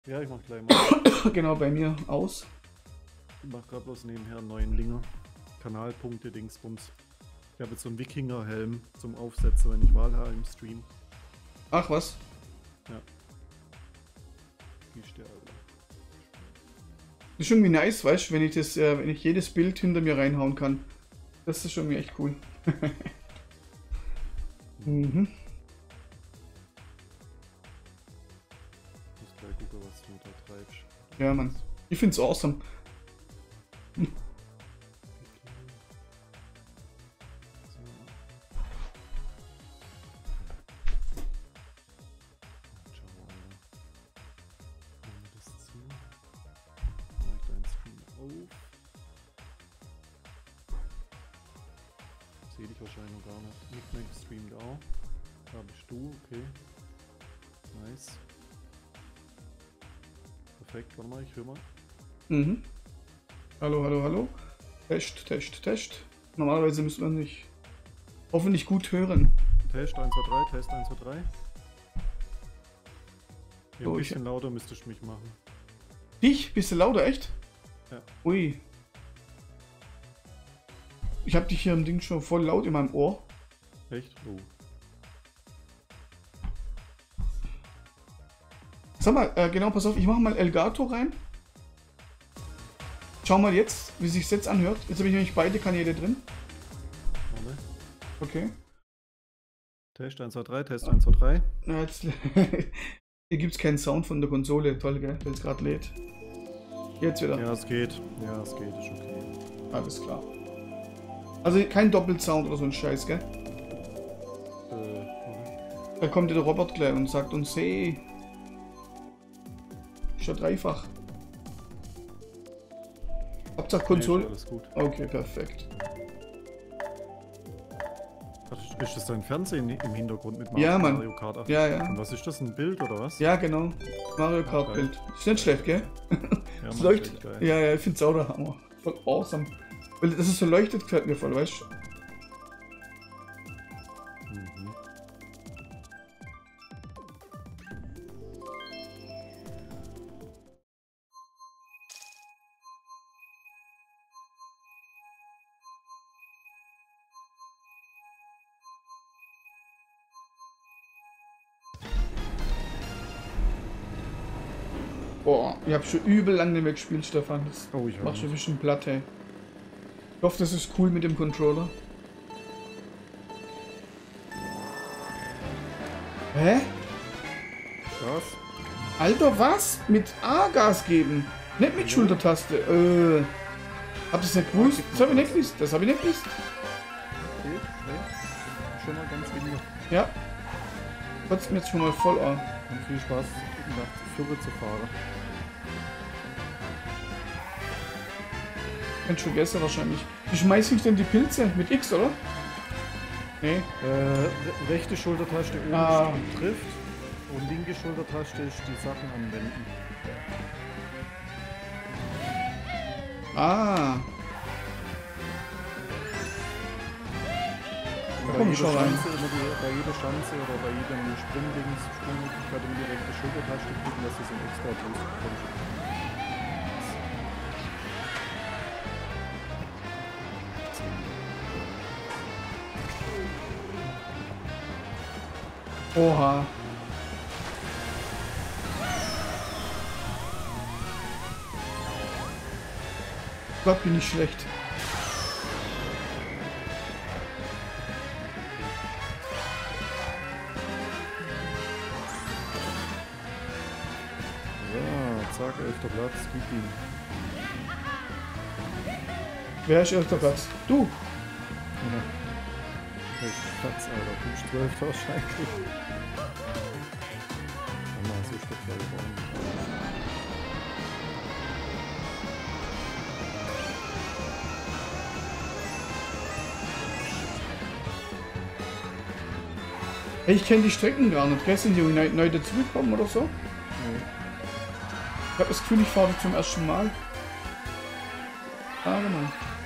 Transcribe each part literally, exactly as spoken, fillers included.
Ja, ich mach gleich mal. Genau, bei mir aus. Ich mach grad bloß nebenher einen neuen Linger. Kanalpunkte, Dingsbums. Ich habe jetzt so einen Wikinger-Helm zum Aufsetzen, wenn ich Wahl habe im Stream. Ach was? Ja. Wie ist der, Alter? Das ist irgendwie nice, weißt du, wenn ich das, äh, wenn ich jedes Bild hinter mir reinhauen kann. Das ist schon mir echt cool. mhm. Ich muss gleich gucken, was du da treibst. Ja, Mann. Ich find's awesome. Sehe dich wahrscheinlich noch gar nicht. Nickname streamt auch. Da bist du, okay. Nice. Perfekt, warte mal, ich höre mal. Mhm. Hallo, hallo, hallo. Test, Test, Test. Normalerweise müssen wir nicht hoffentlich gut hören. Test eins, zwei, drei, Test eins, zwei, drei. Ja, So, ein ich- bisschen lauter müsstest du mich machen. Dich? Bist du lauter, echt? Ja. Ui. Ich hab dich hier im Ding schon voll laut in meinem Ohr. Echt? Oh. Sag mal, äh, genau, pass auf, ich mach mal Elgato rein. Schau mal jetzt, wie sich jetzt anhört. Jetzt habe ich nämlich beide Kanäle drin. Warte. Okay. Test eins, zwei, drei, Test eins, zwei, drei. Na, jetzt, hier gibt es keinen Sound von der Konsole. Toll, gell? Wenn es gerade lädt. Jetzt wieder. Ja, es geht. Ja, es geht, ist okay. Alles klar. Also kein Doppelsound oder so ein Scheiß, gell? Äh, warte. Da kommt ja der Robert gleich und sagt uns, hey. Ist ja dreifach. Hauptsache Nee, Konsole. ist alles gut. Okay, perfekt. Warte, ist das dein Fernsehen im Hintergrund mit Ja, Mann. Mario Kart acht? Ja, ja. Und was ist das, ein Bild oder was? Ja, genau. Mario Kart geil. Bild. Ist nicht schlecht, gell? Ja, Es Mann, leuchtet. echt geil. Ja, ja, ich find's auch der Hammer. Voll awesome. Weil das ist so leuchtet, gefällt mir voll, weißt du? Mhm. Boah, ich hab schon übel lange nicht mehr gespielt, Stefan. Das Oh, ich macht schon ein nicht. bisschen platt, ey. Ich hoffe, das ist cool mit dem Controller. Hä? Was? Alter, was? Mit A Gas geben? Nicht mit Schultertaste. Äh. Habt ihr das nicht gewusst? Das hab ich nicht gewusst. Das hab ich nicht gewusst. Okay, okay. Schon mal ganz weniger. Ja. Trotzdem jetzt schon mal voll an. Und viel Spaß, nach Flugge zu fahren. Ganz vergessen wahrscheinlich. Wie schmeiß ich denn die Pilze? Mit X, oder? Nee. Äh, re rechte Schultertaste oben Ah. trifft und linke Schultertaste ist die Sachen anwenden. Ah. Und bei Komm, jeder schau rein. Schanze, immer die, bei jeder Schanze oder bei jedem Sprungdings, Sprungmöglichkeit immer die rechte Schultertaste drücken, dass du so einen extra Boost bekommst. Oha. Gott, bin ich schlecht. Ja, zack, elfter Platz, gib ihm. Wer ist erster Platz? Du. Ja. Elfter Platz, Alter, du bist zwölfter wahrscheinlich. Ja, mal so speziell geworden. Hey, ich kenne die Strecken gar nicht. Gell? Sind die neu, neu dazugekommen oder so? Nee. Ich habe das Gefühl, ich fahre zum ersten Mal. Ah, genau.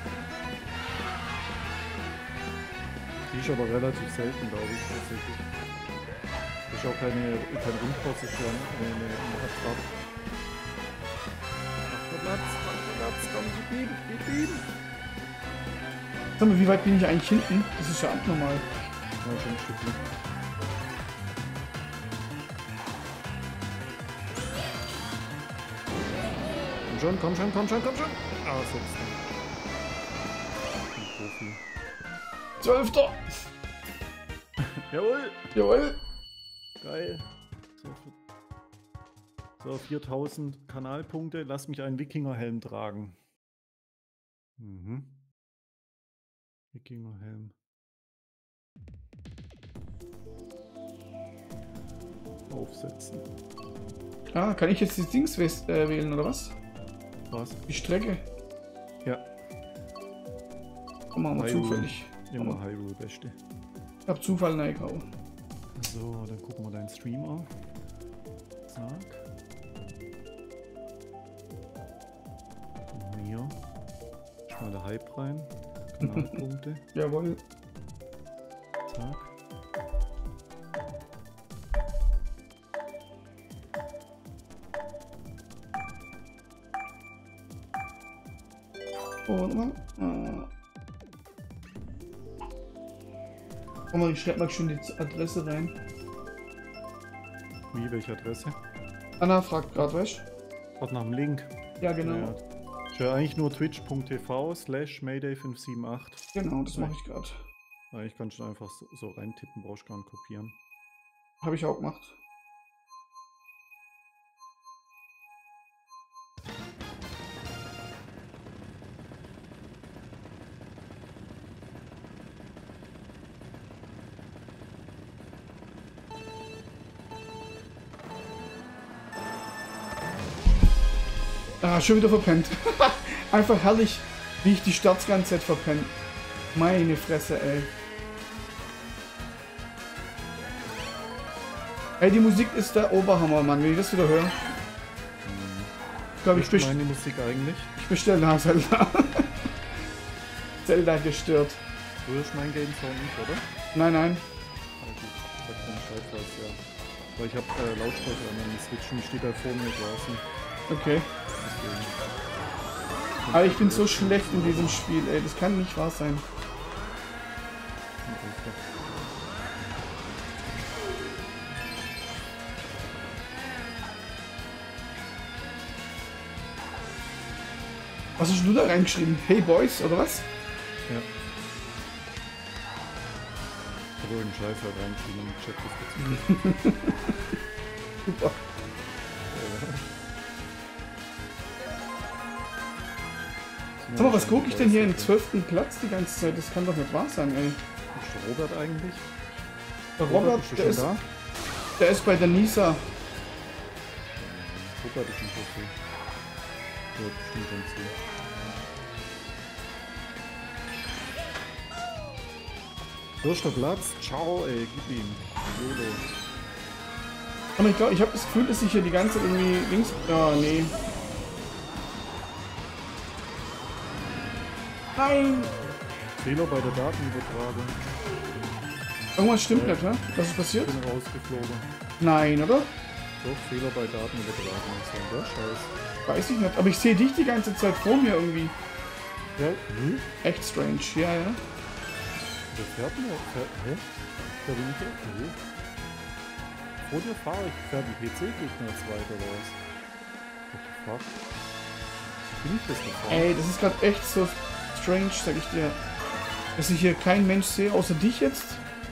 Die ist aber relativ selten, glaube ich, tatsächlich. Das ist auch keine, kein Rundkurs, ist ja eine, eine, eine Abfahrt. gib ihm, gib ihm. Sag mal, wie weit bin ich eigentlich hinten? Das ist ja abnormal. Ja, schon ein Stückchen. Komm schon, komm schon, komm schon, komm schon. Ah, sechster. Ein Profi. Zwölfter. Jawohl. Jawohl. Geil. So, für, so viertausend Kanalpunkte. Lass mich einen Wikingerhelm tragen. Mhm. Wikingerhelm. Aufsetzen. Ah, kann ich jetzt die Dings äh, wählen, oder was? Was? Die Strecke. Ja. Komm, machen wir Hyrule. zufällig. Immer Hyrule Beste. Ich hab Zufall reingehauen. So, dann gucken wir deinen Stream an. Zack. Gucken wir hier. Schmal der Hype rein. Kanalpunkte. Jawohl. Zack. Und mal. Ah. Komm mal, ich schreib mal schon die Adresse rein. Wie, welche Adresse? Anna fragt gerade, weißt Gerade nach dem Link. du? Ja, genau. Ja. Ich höre eigentlich nur twitch punkt t v slash mayday fünf sieben acht. Genau, das mache ich gerade. Eigentlich kannst du einfach so, so reintippen, brauchst gar nicht kopieren. Habe ich auch gemacht. Ah, schon wieder verpennt. Einfach herrlich, wie ich die Starts ganze Zeit verpenne. Meine Fresse, ey. Ey, die Musik ist der Oberhammer, Mann. Wenn ich das wieder höre. Ich glaube, ich, best meine Musik eigentlich. ich bestelle nach Zelda. Zelda gestört. Du hörst mein Game Sound nicht, oder? Nein, nein. Ah, gut. Ich sag keinen Scheiß, was, ja. Weil ich habe äh, Lautsprecher an meinem Switch und steht da vor mir draußen. Okay. Deswegen. Aber ich bin so schlecht in diesem Spiel, ey. Das kann nicht wahr sein. Was hast du da reingeschrieben? Hey Boys, oder was? Ja. Ich habe irgendeinen Scheiß halt reingeschrieben im Chat diskutiert. Super. Sag mal, was gucke ich denn hier im zwölften Platz die ganze Zeit? Das kann doch nicht wahr sein, ey. Ist der Robert eigentlich? Der Robert, bist du der, schon ist, da? der ist bei der Nisa. Robert ist nicht okay. Ja, bestimmt schon zu. Erster Platz, ciao ey, gib ihm. Jolo. Aber ich glaube, ich habe das Gefühl, dass ich hier die ganze Zeit irgendwie links... Ah, nee. Nein! Fehler bei der Datenübertragung. Irgendwas stimmt nicht, ne? Was ist passiert? Ich bin rausgeflogen. Nein, oder? Doch, Fehler bei Datenübertragung. Was ist denn der Scheiß? Weiß ich nicht. Aber ich sehe dich die ganze Zeit vor mir irgendwie. Ja, hm? Echt strange. Ja, ja. Der fährt nur. Fährt, hä? Da bin ich auch. Nee. Vor dir fahre ich. Fährt ein P C-Gegner jetzt weiter oder was? What the fuck? Bin ich das gefahren? Ey, das ist gerade echt so strange, sag ich dir. Dass ich hier keinen Mensch sehe, außer dich jetzt.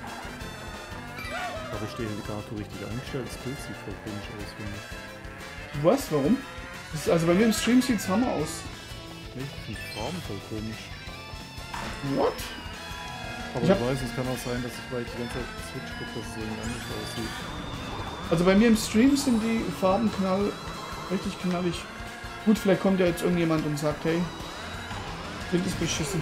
Aber ich den Indikator richtig eingestellt. Das Bild sieht voll komisch aus, finde ich. Was? Warum? Das ist, also bei mir im Stream sieht's Hammer aus. Nee, ich finde die Farben voll komisch. What? Aber Ich ich, hab- weiß, es kann auch sein, dass ich, weil ich die ganze Zeit auf die Switch gucke, dass es irgendwie anders aussieht. Also bei mir im Stream sind die Farben knall, richtig knallig. Gut, vielleicht kommt ja jetzt irgendjemand und sagt, hey, Bild ist beschissen.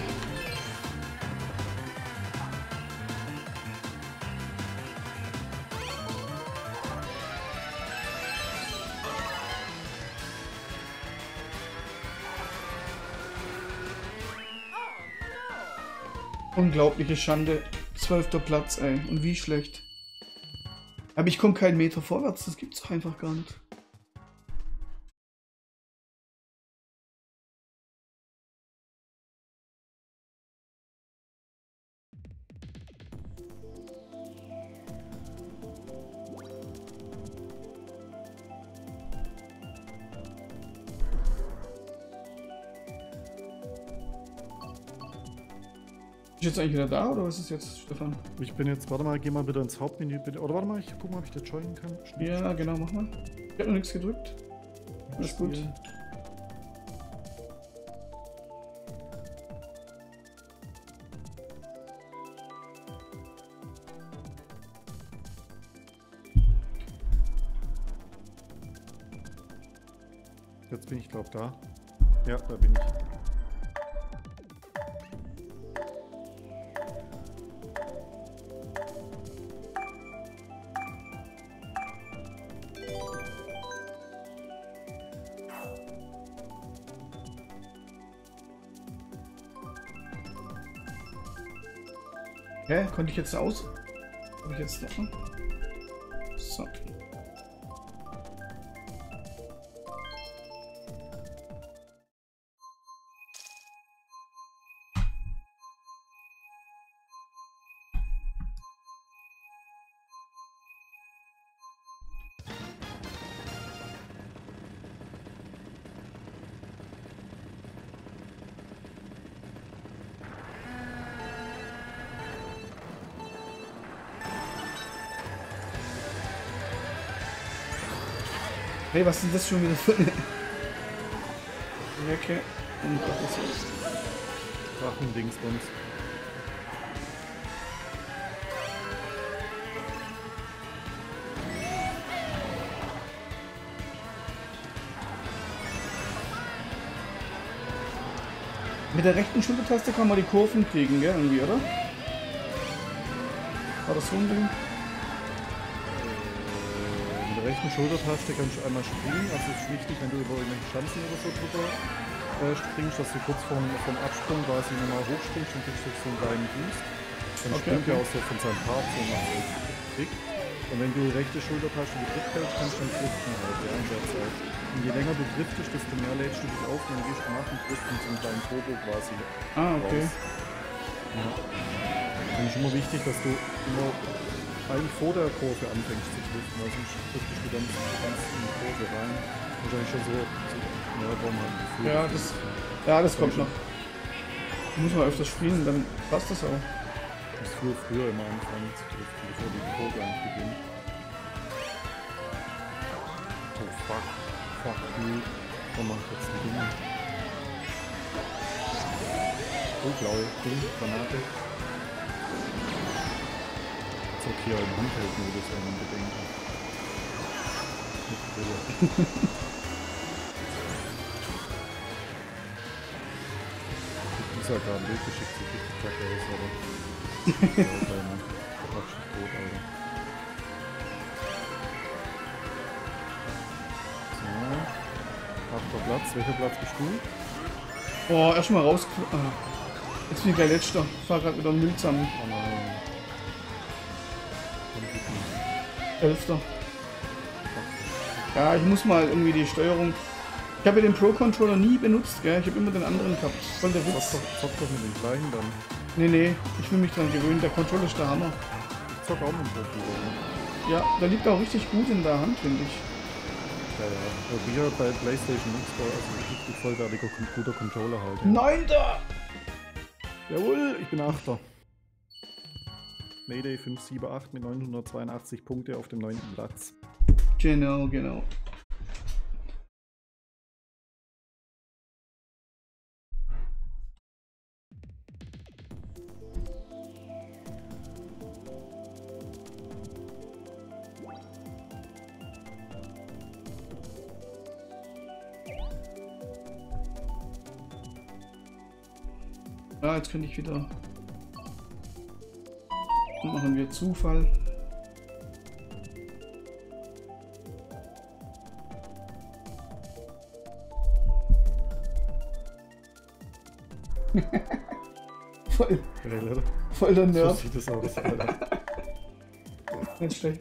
Unglaubliche Schande. Zwölfter Platz, ey. Und wie schlecht. Aber ich komme keinen Meter vorwärts, das gibt's doch einfach gar nicht. jetzt eigentlich wieder da oder was ist jetzt, Stefan? Ich bin jetzt, warte mal, geh mal wieder ins Hauptmenü bitte. Oder warte mal, ich guck mal, ob ich das joinen kann. Schnell, Ja, schnell. genau, mach mal. Ich hab noch nichts gedrückt. Alles gut. Spielen. Jetzt bin ich, glaube da. Ja, da bin ich. Hä? Konnte ich jetzt aus? Habe ich jetzt noch? So. Hey, was ist das schon wieder für eine Recke? Um Gottes Willen. Drachendingsbums. Mit der rechten Schultertaste kann man die Kurven kriegen, gell? Irgendwie, oder? War das so ein Ding? Mit der rechten Schultertaste kannst du einmal springen. Also es ist wichtig, wenn du über irgendwelche Schanzen oder so drüber äh, springst, dass du kurz vom, vom Absprung quasi nochmal hochspringst und kriegst du so einen kleinen Boost. Dann Okay, springt okay. er auch so von seinem Part so nach Trick. Und wenn du die rechte Schultertaste gedrückt hältst, kannst du dann driften halt, ja, in der Zeit. Und je länger du driftest, desto mehr lädst du dich auf und dann gehst du nach dem Driften zum kleinen Turbo quasi Ah, okay. raus. Ja. Dann ist immer wichtig, dass du immer eigentlich vor der Kurve anfängst zu driften, weil sonst driftest du dann ganz in die Kurve rein. Wahrscheinlich schon so, so ja, warum halt ein Gefühl. Ja, das, ja, das kommt noch. Muss man öfters spielen, dann passt das auch. Ich muss früher, früher immer anfangen zu driften, bevor die Kurve eigentlich beginnt. Oh fuck. Fuck you. Warum mach ich jetzt ein Ding? Oh, blaue Ding, Granate. Jetzt auch hier im Handheld-Modus, wenn man bedenkt. Mit Brille. Ich muss ja gerade ein Bild geschickt, sieht richtig kacke aus, aber... Alter, Mann. Quatsch, tot, Alter. So. Achter Platz. Welcher Platz bist du? Boah, erstmal raus. Ah. Jetzt bin ich gleich letzter. Ich fahr grad wieder einen Müll zusammen. Oh nein. Komm, gib mir. Elfter. Ja, ich muss mal irgendwie die Steuerung. Ich habe ja den Pro-Controller nie benutzt, gell? Ich habe immer den anderen gehabt. Voll der Zock Witz. doch, zock doch mit dem Kleinen dann. Nee, nee, ich will mich dran gewöhnen. Der Controller ist der Hammer. Ich zock auch mit dem Controller. Ne? Ja, der liegt auch richtig gut in der Hand, finde ich. Ja, ja. Also wir bei PlayStation X, da also richtig vollwertiger, guter Controller halt. Ja. Neunter! Jawohl, ich bin Achter. Mayday fünf sieben acht mit neunhundertzweiundachtzig Punkte auf dem neunten Platz. Genau, genau. Ja, jetzt könnte ich wieder. Dann machen wir Zufall. voll, Geil, voll der so Nerd. sieht das aus, Alter. Nicht schlecht.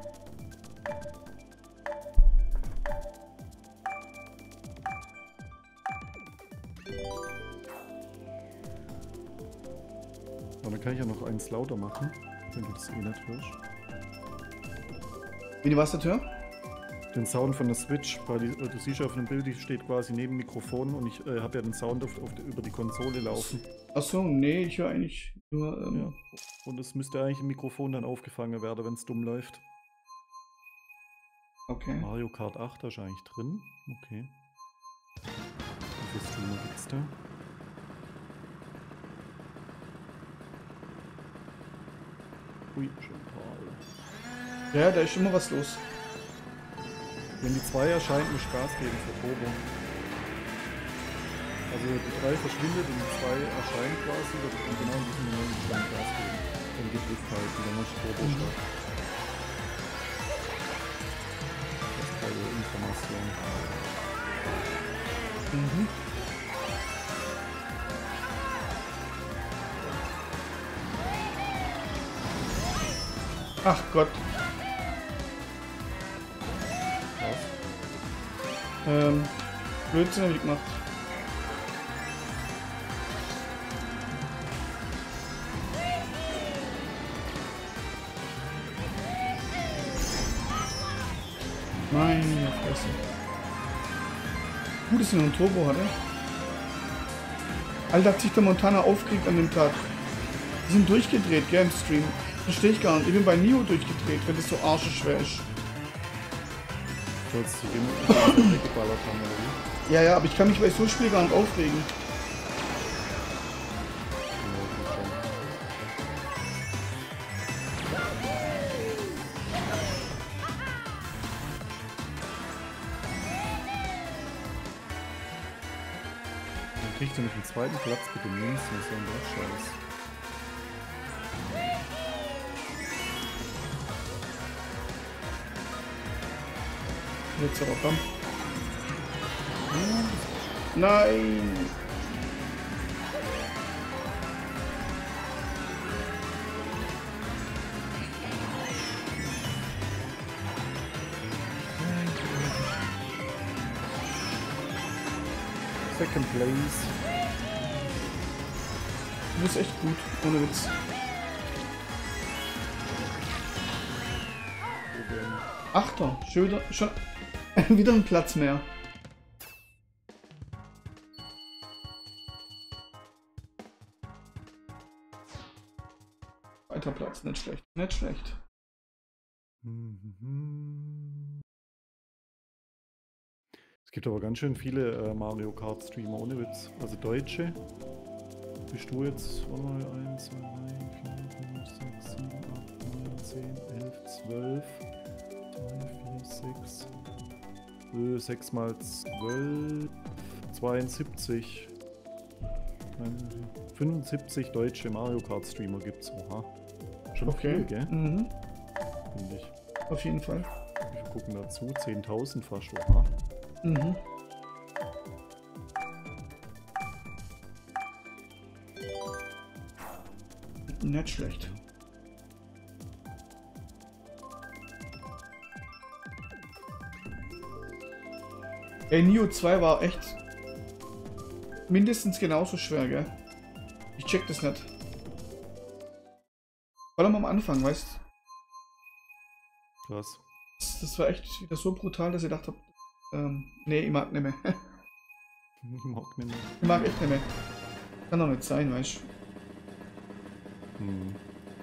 Aber dann kann ich ja noch eins lauter machen, wenn du das eh nicht hörst. Wie die Wassertür? den Sound von der Switch, weil die, du siehst auf dem Bild, die steht quasi neben dem Mikrofon und ich äh, habe ja den Sound auf, auf die, über die Konsole laufen. Achso, nee, ich höre eigentlich nur. Ähm, Ja. Und es müsste eigentlich im Mikrofon dann aufgefangen werden, wenn es dumm läuft. Okay. Mario Kart acht ist eigentlich drin. Okay. Wie viele Streamer gibt's da? Ui, schon ein paar. Ja, da ist immer was los. Wenn die zwei erscheint, muss ich Gas geben für Turbo. Also die drei verschwindet und die zwei erscheint quasi. Und genau in diesem Moment muss ich dann Gas geben. Dann gedrückt halten, dann muss ich Turbo Mhm. starten. Das ist keine Information. Mhm. Ach Gott. Was? Ähm, Blödsinn hab ich gemacht. Meine Fresse. Gut, dass er noch ein Turbo hatte. Alter, hat sich der Montana aufgeregt an dem Tag. Die sind durchgedreht, gell, im Stream. Verstehe ich gar nicht. Ich bin bei Nio durchgedreht, wenn das so arschschwer ist. Sollst du den weggeballert haben, oder wie? Ja, ja, aber ich kann mich bei so Spielen gar nicht aufregen. Ja, gut, schon. Dann kriegst du nicht einen zweiten Platz bitte Münzen, das ist ja ein Scheiß. Jetzt aber komm. Nein! Second place. Du bist echt gut, ohne Witz. Achter, schon wieder, schon wieder ein Platz mehr. Weiter Platz, nicht schlecht, nicht schlecht. Es gibt aber ganz schön viele äh, Mario Kart Streamer, ohne Witz. Also Deutsche. Bist du jetzt? Warte mal, eins, zwei, drei, vier, fünf, sechs, sieben, acht, neun, zehn, elf, zwölf, drei, vier, sechs. Äh, sechs mal zwölf. zweiundsiebzig. fünfundsiebzig deutsche Mario Kart Streamer gibt's. Oha. Schon Okay. viel, gell? Mhm. Finde ich. Auf jeden Fall. Wir gucken dazu. zehntausend fast. Oha. Mhm. Nicht schlecht. Ey, Nio zwei war echt mindestens genauso schwer, gell? Ich check das nicht. Vor allem am Anfang, weißt du? Krass. Das, das war echt wieder so brutal, dass ich dachte, ähm, nee, ich mag nicht mehr. Ich mag nicht mehr. Ich mag echt nicht mehr. Kann doch nicht sein, weißt du? Hm.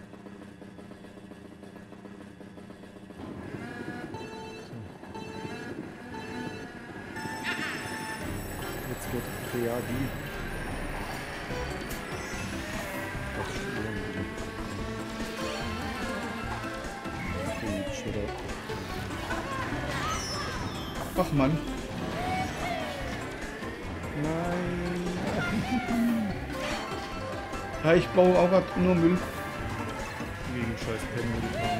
So. Jetzt wird kreativ. Das ist irgendwie. Okay, schon wieder. Ach Mann. Nein. Ja, ich baue auch grad nur Müll. Gegen scheiß Penny gekommen.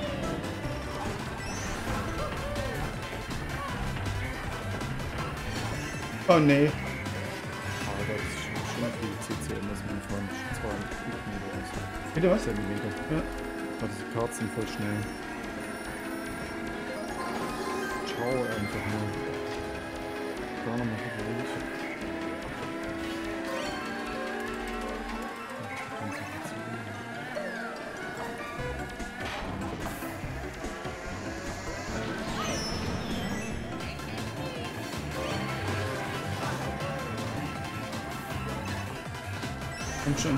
Oh nee. Aber das ist schon, schon viel C C M, das sind zwanzig, zweihundert Kubikmeter oder so. Bitte was? Zentimeter. Ja. Aber diese Karten sind voll schnell. Ciao einfach nur. Da nochmal verbraucht. Kommt schon.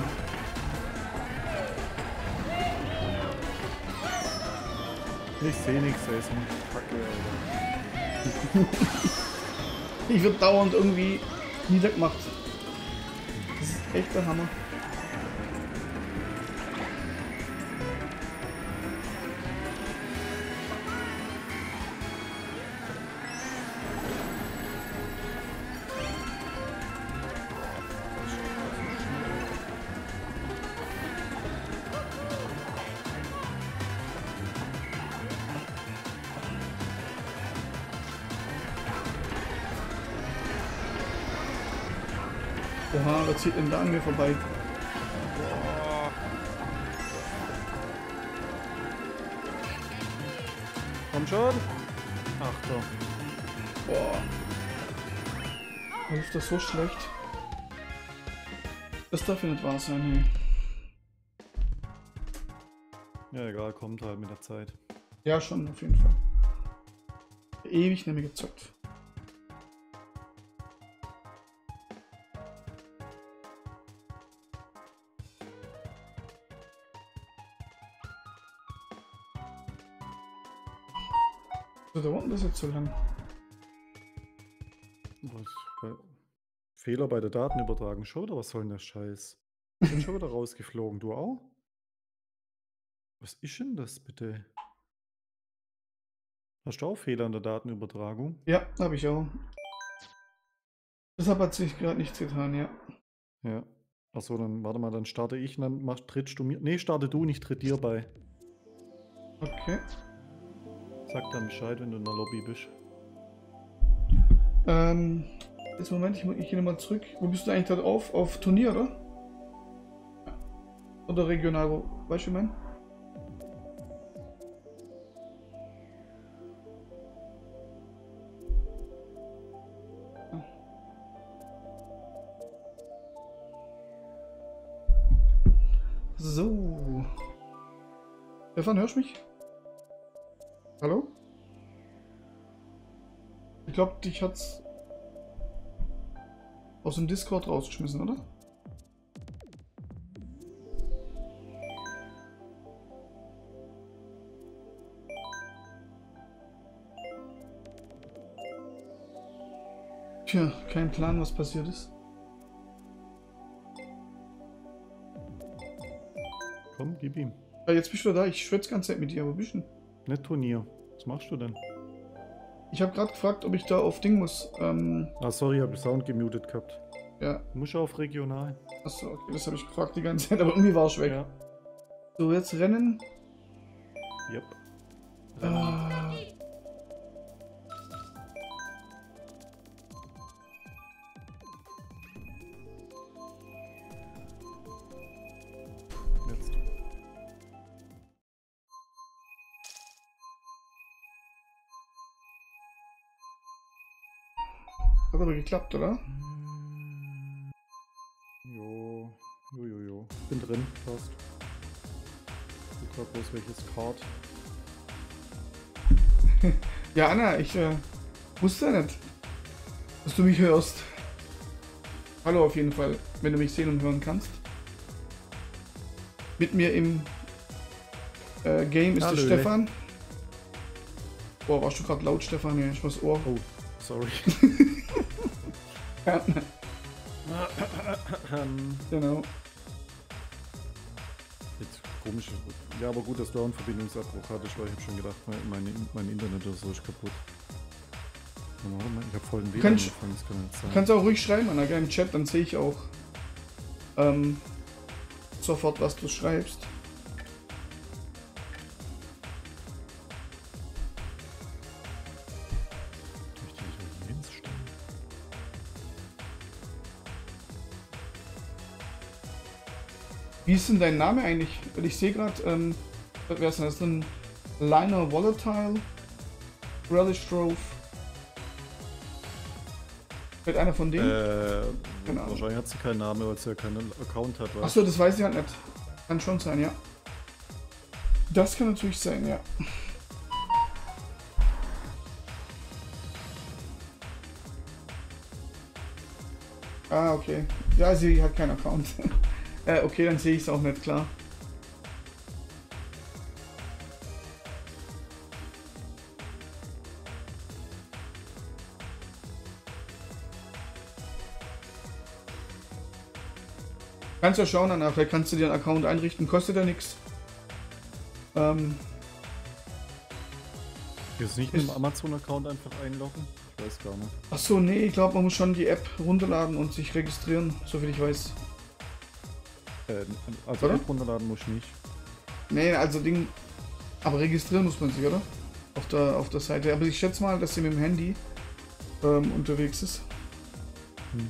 Ich sehe nichts, ey, ist ein Kacke, Alter. Ich wird dauernd irgendwie niedergemacht. Das ist echt der Hammer. Oha, was zieht denn da an mir vorbei? Boah. Komm schon. Achtung. Boah. Hilft das so schlecht? Das darf ja nicht wahr sein, hey. Ja, egal, kommt halt mit der Zeit. Ja, schon, auf jeden Fall. Ewig nämlich gezockt. So, da unten ist jetzt so lang. Was? Bei Fehler bei der Datenübertragung schon, oder was soll denn der Scheiß? Ich bin schon wieder rausgeflogen, du auch? Was ist denn das bitte? Hast du auch Fehler in der Datenübertragung? Ja, habe ich auch. Deshalb hat sich gerade nichts getan, ja. Ja. Achso, dann warte mal, dann starte ich und dann mach, trittst du mir. Nee, starte du, nicht tritt dir bei. Okay. Sag dann Bescheid, wenn du in der Lobby bist. Ähm, jetzt Moment, ich, ich gehe nochmal zurück. Wo bist du eigentlich gerade auf? Auf Turnier, oder? Oder regional, wo, weißt du, mein? So. Stefan, hörst du mich? Hallo? Ich glaube, dich hat's aus dem Discord rausgeschmissen, oder? Tja, kein Plan, was passiert ist. Komm, gib ihm. Ja, jetzt bist du da. Ich schwätze die ganze Zeit mit dir. Wo bist du denn? Nicht Turnier. Was machst du denn? Ich habe gerade gefragt, ob ich da auf Ding muss. Ähm, Ah, sorry, ich habe Sound gemutet gehabt. ja. Du musst auf regional. Achso, okay, das habe ich gefragt die ganze Zeit, aber irgendwie war es weg. Ja. So, jetzt rennen. Yep. Äh, Jetzt. Hat aber geklappt, oder? Jo. Jo, jo, jo. Bin drin, fast. Guck grad bloß welches Card. Ja, Anna, ich äh, wusste ja nicht, dass du mich hörst. Hallo auf jeden Fall, wenn du mich sehen und hören kannst. Mit mir im äh, Game ist der Hallöle. Stefan. Boah, warst du gerade laut, Stefan? Ja, ich muss Ohr. Oh, sorry. Ja, ähm, genau. jetzt komisch. Ja, aber gut, dass du auch einen Verbindungsabbruch hattest, weil ich habe schon gedacht, mein, meine, mein Internet oder so ist kaputt. Warte mal, ich habe voll den W L A N Kannst- angefangen, das kann nicht Du sein. kannst auch ruhig schreiben, Anna, gerne im Chat, dann sehe ich auch ähm, sofort, was du schreibst. Soll ich die nicht auf links stellen? Wie ist denn dein Name eigentlich? Weil ich sehe gerade, ähm, wer ist denn das? Ein Liner Volatile, Relish Drove. Vielleicht einer von denen? Äh, Keine Ahnung. wahrscheinlich hat sie keinen Namen, weil sie ja keinen Account hat. weißt Achso, das weiß ich halt nicht. Kann schon sein, ja. Das kann natürlich sein, ja. Ah, okay. Ja, sie hat keinen Account. Äh, okay, dann sehe ich es auch nicht klar. Kannst ja schauen, Anna, vielleicht kannst du dir einen Account einrichten, kostet ja nichts. Ähm, Jetzt nicht mit dem Amazon-Account einfach einloggen? Ich weiß gar nicht. Achso, nee, ich glaube, man muss schon die App runterladen und sich registrieren, soviel ich weiß. Äh, also Oder? App runterladen muss ich nicht. Nee, also Ding. Aber registrieren muss man sich, oder? Auf der, auf der Seite. Aber ich schätze mal, dass sie mit dem Handy ähm, unterwegs ist. Hm.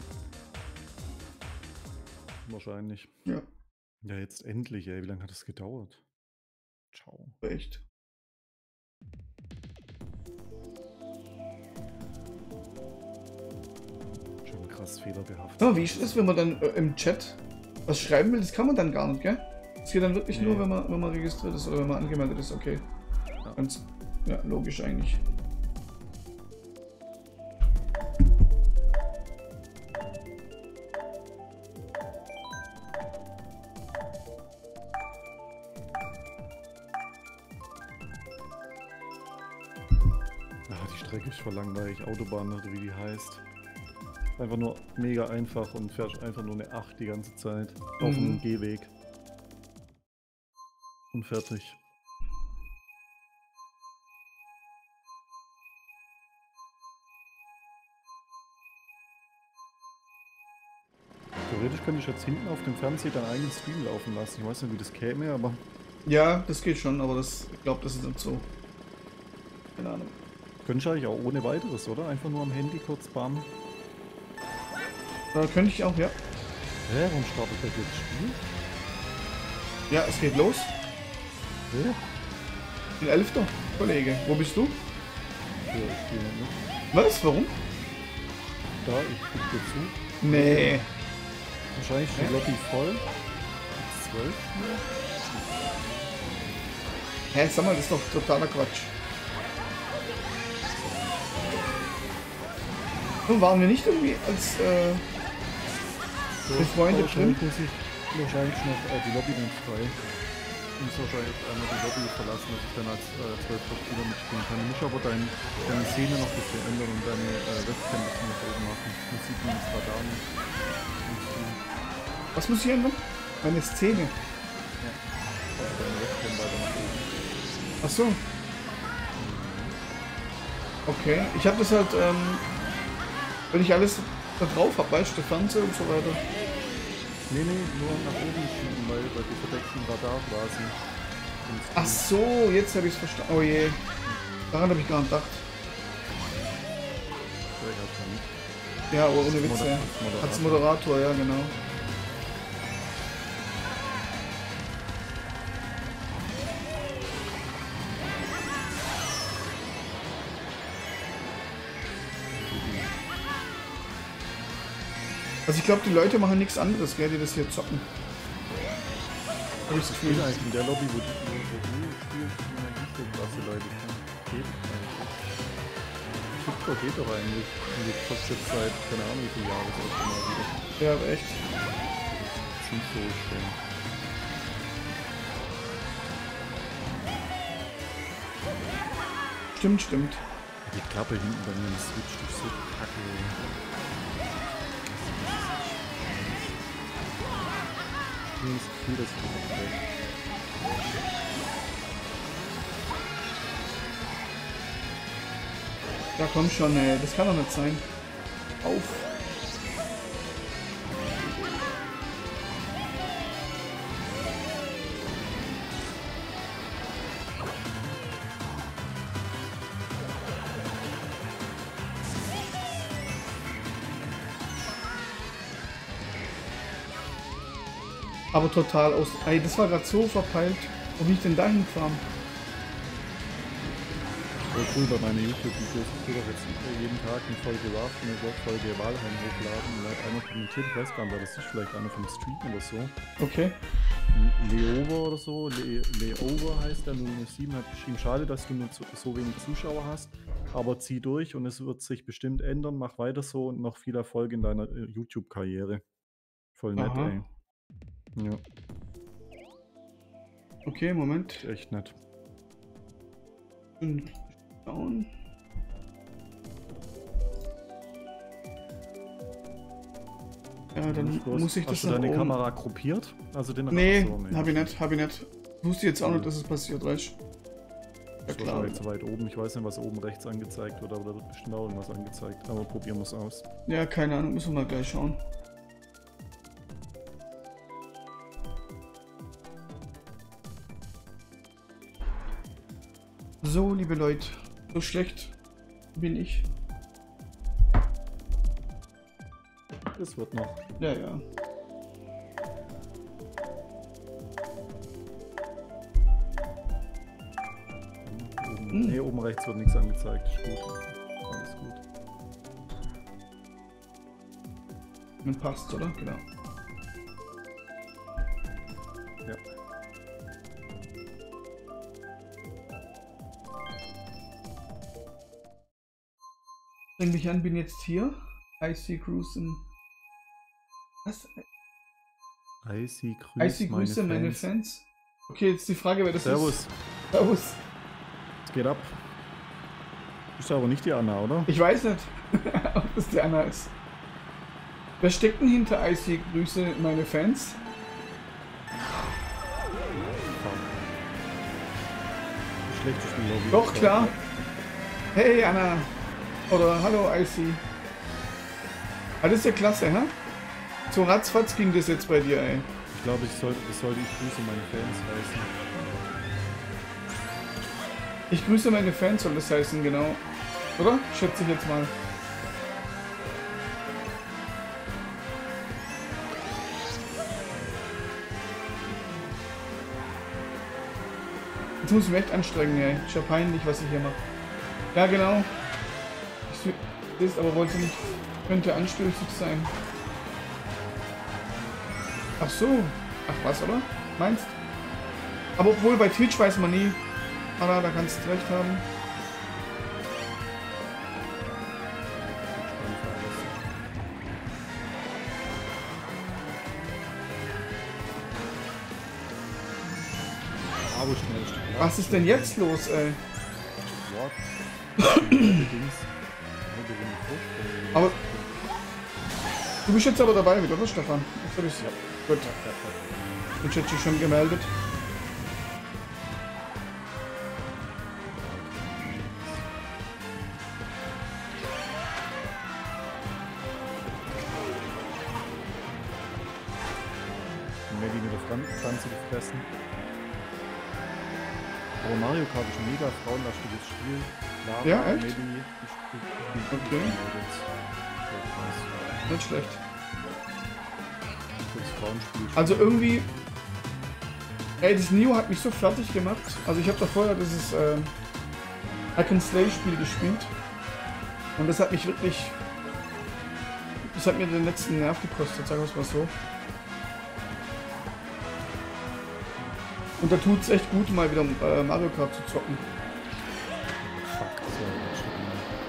Wahrscheinlich. Ja, Ja, jetzt endlich, ey. Wie lange hat das gedauert? Ciao. echt. Schon krass fehlerbehaftet. Ja, wie ist es, wenn man dann äh, im Chat was schreiben will? Das kann man dann gar nicht, gell? Das geht dann wirklich Nee. nur, wenn man, wenn man registriert ist oder wenn man angemeldet ist, okay. Ja. Ganz, ja, logisch eigentlich. Ah, die Strecke ist voll langweilig. Autobahn oder wie die heißt. Einfach nur mega einfach und fährst einfach nur eine acht die ganze Zeit. Auf Mhm. einem Gehweg. Und fertig. Theoretisch könnte ich jetzt hinten auf dem Fernseher deinen eigenen Stream laufen lassen. Ich weiß nicht, wie das käme, aber Ja, das geht schon, aber das, ich glaube, das ist nicht so. Keine Ahnung. könnte ich eigentlich auch ohne weiteres, oder? Einfach nur am Handy kurz bam. Da könnte ich auch, ja. Hä, warum startet das jetzt Spiel? Ja, es geht los. Hä? Den Elfter, Kollege. Wo bist du? Ja, ich spiele nicht mit. Was? Warum? Da, ich guck dir zu. Nee. Wahrscheinlich ist die Hä? Lobby voll. zwölf Spiele? Hä, sag mal, das ist doch totaler Quatsch. Nun waren wir nicht irgendwie als äh, befreundet drin? Wahrscheinlich muss ich wahrscheinlich noch äh, die Lobby nicht frei. Ich muss wahrscheinlich einmal die Lobby verlassen, dass ich dann als äh, zwölfter Spieler mitspielen kann. Du musst aber dein, deine Szene noch ein bisschen ändern und deine äh, Webcam ein bisschen nach oben machen. Das sieht man das Radar nicht. Was muss ich ändern? Meine Szene. Ja. Also deine Webcam weiter nach oben. Ach so. Okay. Ich habe das halt, ähm, wenn ich alles da drauf habe, weißt du, der Fernseher und so weiter. Nee, nee, nur nach oben schieben, weil, weil du verdeckst den Radar quasi. Ach so, jetzt habe ich es verstanden. Oh je. Daran habe ich gar nicht gedacht. Ja, aber ohne Witz, ja. Als Moderator, ja, genau. Also ich glaube, die Leute machen nichts anderes, gell, die das hier zocken. Hab ich das Ich Gefühl. spiele eigentlich in der Lobby, wo du, wo du spielst, sind eigentlich nicht so krasse Leute. Geht eigentlich. Victor geht doch eigentlich. Und jetzt zockst jetzt seit, keine Ahnung wie viele Jahre das mal wieder. Ja, aber echt. Das ist nicht so schlimm. Stimmt, stimmt. Die Klappe hinten bei mir im Switch, die ist so kacke. Ich habe das Gefühl, dass ich das abwäge. Ja, komm schon, ey. Das kann doch nicht sein. Auf. Aber total aus. Ey, das war gerade so verpeilt. Wo bin ich denn dahin gefahren? Voll cool bei meinen YouTube-Videos. Ich tue doch jetzt jeden Tag eine Folge Raft und eine Folge Walheim hochladen. Und da hat einer kommentiert, ich weiß gar nicht, wer das ist, vielleicht einer vom Stream oder so. Okay. Leover oder so, Le Leover heißt der, null null sieben hat geschrieben, schade, dass du nur so, so wenig Zuschauer hast, aber zieh durch und es wird sich bestimmt ändern, mach weiter so und noch viel Erfolg in deiner äh, YouTube-Karriere. Voll nett, Aha. ey. Ja, Okay, Moment. echt nett. Und schauen. Ja, dann Los. muss ich das Hast du nach deine oben. Kamera gruppiert? Also den Nee, Ach so, hab ich nicht, hab ich nicht. Wusste jetzt auch nicht, dass es passiert, weißt du? Ja Das ist klar. wahrscheinlich zu weit oben. Ich weiß nicht, was oben rechts angezeigt wird, aber da wird bestimmt auch irgendwas angezeigt. Aber probieren wir es aus. Ja, keine Ahnung, müssen wir mal gleich schauen. So, liebe Leute, so schlecht bin ich. Es wird noch. Ja, ja. Oben, Hm. Nee, oben rechts wird nichts angezeigt. Ist gut. Alles gut. Man passt, oder? Genau. Ja. Fängt mich an, bin jetzt hier. I see Cruise in. Was? Icy Grüß, I see Grüße, meine, meine Fans. Fans. Okay, jetzt die Frage, wer das Servus. ist. Servus. Es geht ab. Ist aber nicht die Anna, oder? Ich weiß nicht, ob das die Anna ist. Wer steckt denn hinter I C Grüße, meine Fans? Schlechtes Lobby. Doch, klar. Hey, Anna. Oder hallo, I C. Ah, das ist ja klasse, hä? So ratzfatz ging das jetzt bei dir, ey. Ich glaube, ich sollte, das sollte ich grüße meine Fans heißen. Ich grüße meine Fans, soll das heißen, genau. Oder? Schätze ich jetzt mal. Jetzt muss ich mich echt anstrengen, ey. Ist ja peinlich, was ich hier mache. Ja, genau. Ich ist aber wollte nicht. Könnte anstößig sein. Ach so. Ach was, oder? Meinst? Aber obwohl bei Twitch weiß man nie. Anna, da kannst du recht haben. Aber schnell. Was ist denn jetzt los, ey? Aber du bist jetzt aber dabei mit, oder Stefan? Jetzt hab ich's. Ja. Gut. Ich hätte dich schon gemeldet. Maggie mit der Fran- Pflanze gefressen. Aber Mario Kart ist ein mega frauenlastiges Spiel. Lara, Ja, echt? Maggie, ich spiel- Okay. Das Nicht schlecht. ist Frauenspiel. Also irgendwie. Ey, das Neo hat mich so fertig gemacht. Also ich habe da vorher dieses äh, Hack and Slay Spiel gespielt. Und das hat mich wirklich. Das hat mir den letzten Nerv gekostet, sagen wir es mal so. Und da tut es echt gut, mal wieder äh, Mario Kart zu zocken. Fuck, so, das steht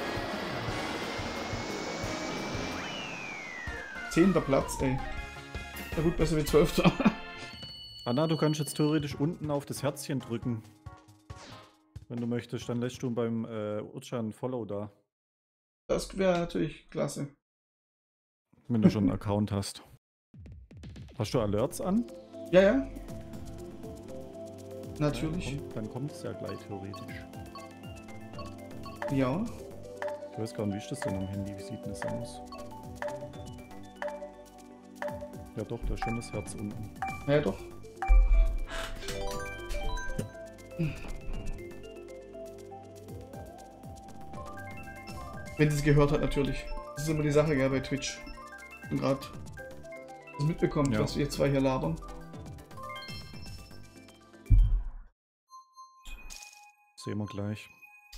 immer. Zehnter Platz, ey. Ja gut, besser wie zwölfter. Anna, du kannst jetzt theoretisch unten auf das Herzchen drücken. Wenn du möchtest, dann lässt du beim äh, Utscha ein Follow da. Das wäre natürlich klasse. Wenn du schon einen Account hast. Hast du Alerts an? Ja, ja. Natürlich. Ja, dann kommt es ja gleich theoretisch. Ja. Ich weiß gar nicht, wie ist das denn am Handy? Wie sieht denn das aus? Ja doch, da ist schon das Herz unten. Ja, doch. Wenn sie es gehört hat, natürlich. Das ist immer die Sache, ja, bei Twitch. Und gerade das mitbekommt, Ja. was wir zwei hier labern. Sehen wir gleich.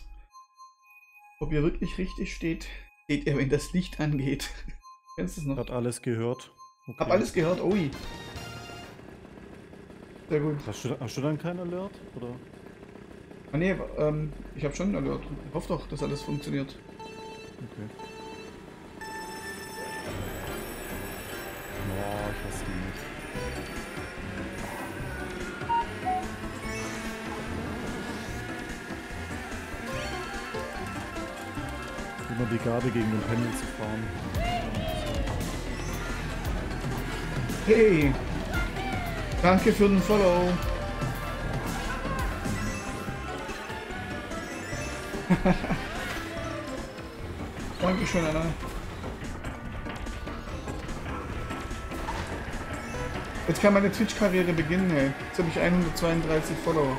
Ob ihr wirklich richtig steht, seht ihr, wenn das Licht angeht. Kennst du es noch? Hat alles gehört. Okay. Hab alles gehört, ui. Sehr gut. Hast du, hast du dann kein Alert? Oder? Ah nee, ähm, ich habe schon Alert. Ich hoffe doch, dass alles funktioniert. Okay. Boah, ich hasse die nicht. die Gabe gegen den Pendel zu fahren. Hey! Danke für den Follow! Dankeschön, Anna. Jetzt kann meine Twitch-Karriere beginnen, ey. Jetzt habe ich hundertzweiunddreißig Follower.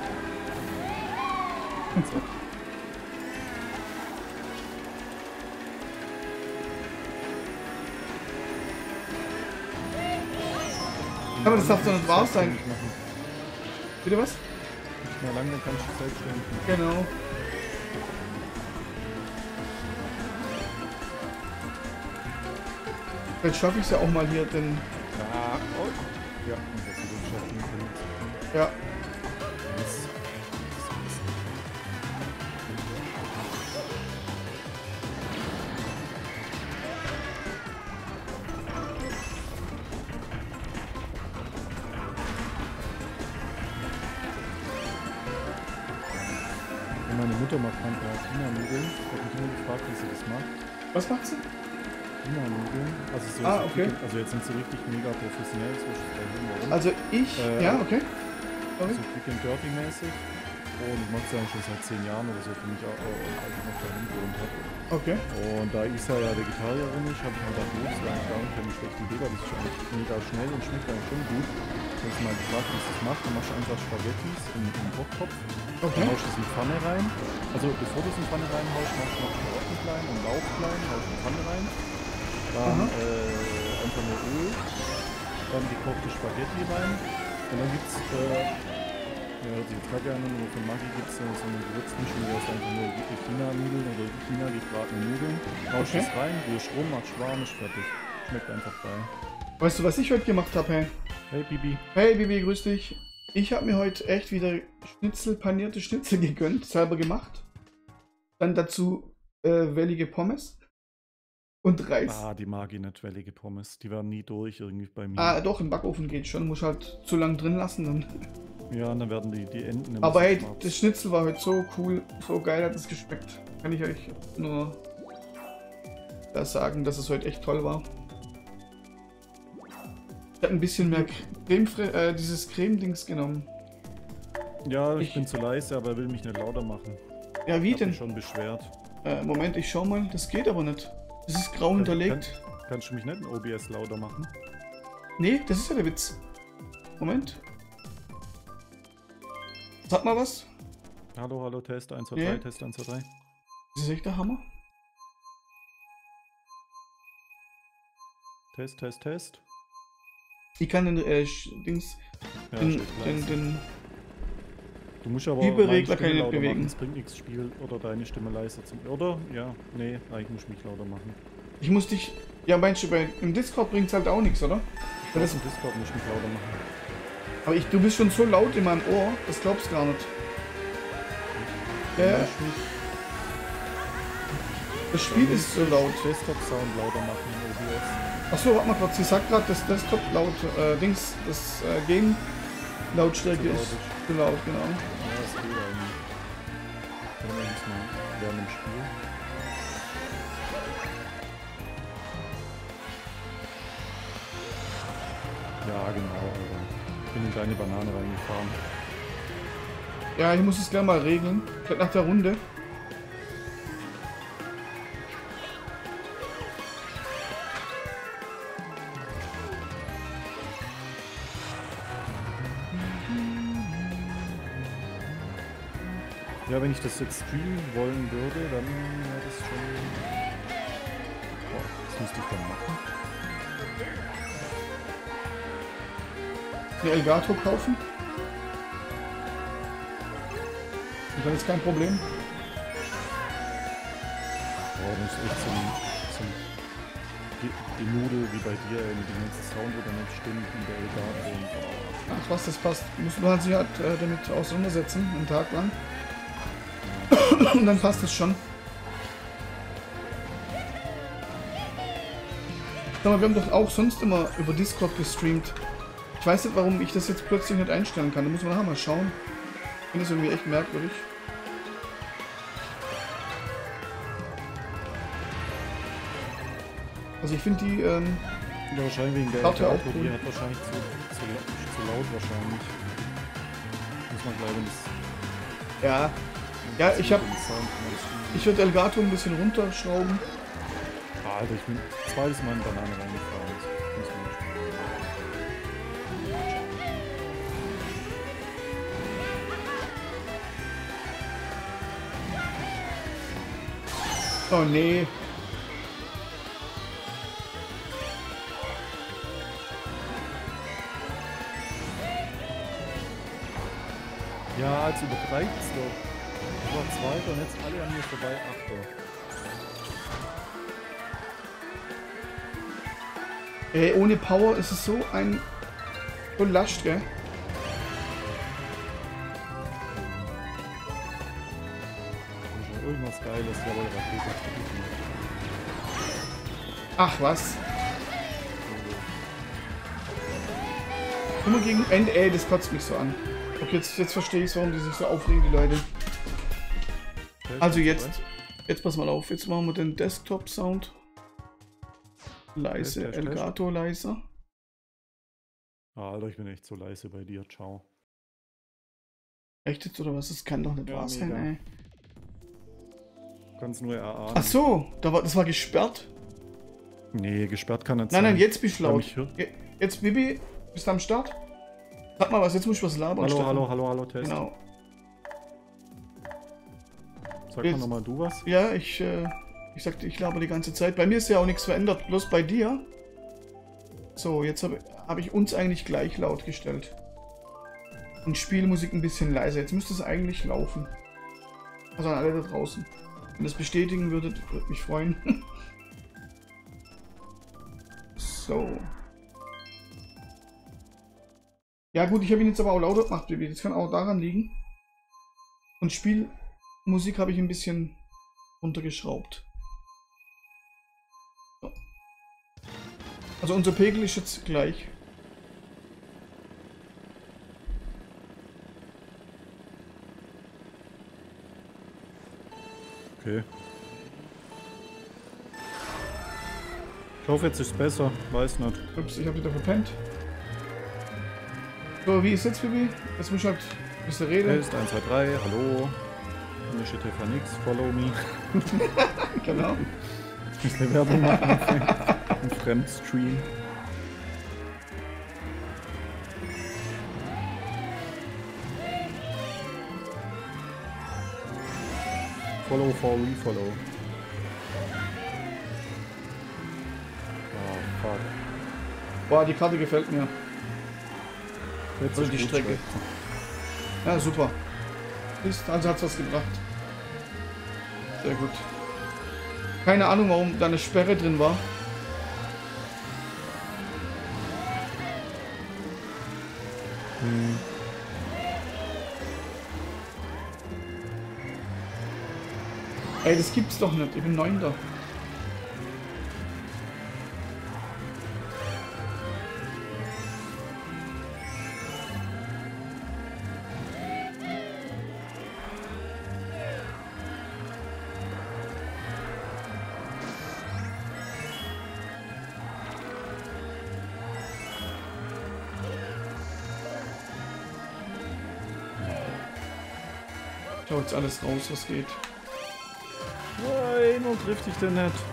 Aber das darf doch nicht wahr sein. Bitte was? Nicht mehr lange, dann kannst du selbstständig machen. Genau. Jetzt schaffe ich es ja auch mal hier, denn... Ja, oh. Ja, und das ist schaffen können. Ja. Das- Und meine Mutter macht manchmal China-Nudeln. Ich habe mich immer gefragt, wie sie das macht. Was macht sie? China-Nudeln. Also, so Ah, so okay. richtig- also jetzt sind sie richtig mega professionell, so ist es bei Ihnen. Warum? Also ich... Äh, ja, okay. Sorry. So quick and dirty mäßig. Und ich mache es ja schon seit zehn Jahren oder so für mich, auch, auch, als ich noch dahin gewohnt habe. Okay. Und da Isa ja Vegetarierin ist, habe ich mir gedacht, oh, das wäre eigentlich gar keine schlechte Idee, weil das ist eigentlich mega schnell und schmeckt eigentlich schon gut. Ich habe mal gefragt, wie es das macht. Dann machst du einfach Spaghettis in den Kochtopf. Okay. Dann haust du es in die Pfanne rein. Also bevor du es in die Pfanne reinhaust, machst du noch Karotten klein und Lauch klein, haust in die Pfanne rein. Dann Aha. äh, einfach nur Öl. Dann gekochte Spaghetti rein. Und dann gibt es, äh, ja, die Tragerne nur von Maggi gibt es so eine Gewürzmischung, die heißt einfach nur wirklich China-Nudeln oder China gebratene Nudeln. Haust Okay. es rein, rührst rum, machst warm, ist fertig. Schmeckt einfach geil. Weißt du, was ich heute gemacht habe, hey? Hey Bibi. Hey Bibi, grüß dich. Ich habe mir heute echt wieder Schnitzel, panierte Schnitzel gegönnt, selber gemacht. Dann dazu äh, wellige Pommes und Reis. Ah, die mag ich nicht, wellige Pommes. Die werden nie durch irgendwie bei mir. Ah, doch, im Backofen geht schon. Muss halt zu lang drin lassen. Dann. Ja, und dann werden die, die Enden immer Aber so hey, schwarz. das Schnitzel war heute so cool, so geil hat es geschmeckt. Kann ich euch nur das sagen, dass es heute echt toll war. Ich habe ein bisschen mehr Creme, äh, dieses Creme-Dings genommen. Ja, ich, ich- bin zu leise, aber er will mich nicht lauter machen. Ja, wie Ich hab denn? mich schon beschwert. Äh, Moment, ich schau mal. Das geht aber nicht. Das ist grau hinterlegt. Kann, kannst du mich nicht in O B S lauter machen? Nee, das ist ja der Witz. Moment. Sag mal was. Hallo, hallo, Test eins, zwei, Ja. drei, Test eins, zwei, drei. Das ist echt der Hammer. Test, Test, Test. Ich kann den äh, Sch- Dings, Ja, den, steht den, leise. den, Du musst aber Fieberregler meine kann ich Stimme nicht lauter bewegen. machen. Es bringt nichts, Spiel oder deine Stimme leiser zum. Oder? Ja, nee, eigentlich muss ich mich lauter machen. ich muss dich, ja meinst du, bei, im Discord bringt's halt auch nichts, oder? Weil Das das, im Discord muss ich mich lauter machen. aber ich, du bist schon so laut in meinem Ohr, das glaubst du gar nicht. Ja, ja, Muss ich mich das Spiel ist so laut. Desktop-Sound lauter machen in O B S. Achso, warte mal kurz, sie sagt gerade, das Desktop laut, äh, Dings, das äh, Game Lautstärke Zu laut ist ist. zu laut, genau. Ja, das geht eigentlich. Können wir uns mal während dem Spiel. Ja, genau, Alter. Ich bin in deine Banane reingefahren. Ja, ich muss es gleich mal regeln. Vielleicht nach der Runde. Ja, wenn ich das jetzt streamen wollen würde, dann wäre das schon... Boah, was müsste ich dann machen? Eine Elgato kaufen. Und dann ist kein Problem. Boah, das ist echt so ein... So ein die, die Nudel wie bei dir, ey, mit dem ganzen Sound, wo dann nicht stimmt, mit der Elgato und... Oh. Ach was, das passt. Muss man sich halt äh, damit auseinandersetzen, einen Tag lang. Und dann passt es schon. Sag mal, wir haben doch auch sonst immer über Discord gestreamt. Ich weiß nicht, warum ich das jetzt plötzlich nicht einstellen kann. Da muss man nachher mal schauen. Ich finde das irgendwie echt merkwürdig. Also ich finde die, ähm, Ja, wahrscheinlich wegen der Laut ja auch Elgato, die cool. hat wahrscheinlich zu, zu, la- zu laut wahrscheinlich. Muss man gleich, wenn das... ja, ja, ich habe, den Sound von das Spiel- ich würde Elgato ein bisschen runterschrauben. Ah, Alter, ich bin zweites Mal in Banane reingefahren. Das muss man nicht spielen. Oh nee. Ja, also übertreibt's doch. Ich war Zweiter und jetzt alle an mir vorbei Achter. Ey, ohne Power ist es so ein... so lascht, gell? Das ist ja irgendwas Geiles, jawohl, Rakete. Ach was. Immer gegen Ende, ey, das kotzt mich so an. Okay, jetzt, jetzt verstehe ich, warum die sich so aufregen, die Leute. Also jetzt, jetzt pass mal auf, jetzt machen wir den Desktop-Sound. Leise, Test, test, Elgato leiser. Ah, Alter, ich bin echt so leise bei dir, ciao. Echt jetzt oder was? Das kann doch nicht Ja, wahr sein, mega. ey. Du kannst nur erahnen. Ach so, da war, das war gesperrt. Nee, gesperrt kann nicht Nein, sein. nein, jetzt bist du Wer laut. mich hört. Je- Jetzt, Bibi, bist du am Start? Sag mal was, jetzt muss ich was labern. Hallo, Stefan. hallo, hallo, hallo, Test. Genau. Sag Jetzt- mal nochmal du was. Ja, ich, äh, ich sagte, ich laber die ganze Zeit. Bei mir ist ja auch nichts verändert, bloß bei dir. So, jetzt habe hab ich uns eigentlich gleich laut gestellt. Und Spielmusik ein bisschen leiser. Jetzt müsste es eigentlich laufen. Also an alle da draußen. Wenn ihr das bestätigen würdet, würde mich freuen. So. Ja gut, ich habe ihn jetzt aber auch lauter gemacht, Baby. Das kann auch daran liegen. Und Spielmusik habe ich ein bisschen runtergeschraubt. So. Also unser Pegel ist jetzt gleich. Okay. Ich hoffe, jetzt ist es besser. Weiß nicht. Ups, ich habe wieder verpennt. So, wie ist jetzt, Baby? Jetzt muss ich halt ein bisschen reden. Test, eins, zwei, drei, hallo. Initiative war nix, follow me. Genau. Ich muss eine Werbung machen. Ein Fremdstream. Follow for refollow. Oh, fuck. Boah, die Karte gefällt mir. Jetzt Also ist die gut, Strecke. Schwester. Ja, super. Ist, also hat's was gebracht. Sehr gut. Keine Ahnung, warum da eine Sperre drin war. Hm. Ey, das gibt's doch nicht. Ich bin Neunter. Schau jetzt alles raus, was geht. Nein, wo trifft dich denn nicht?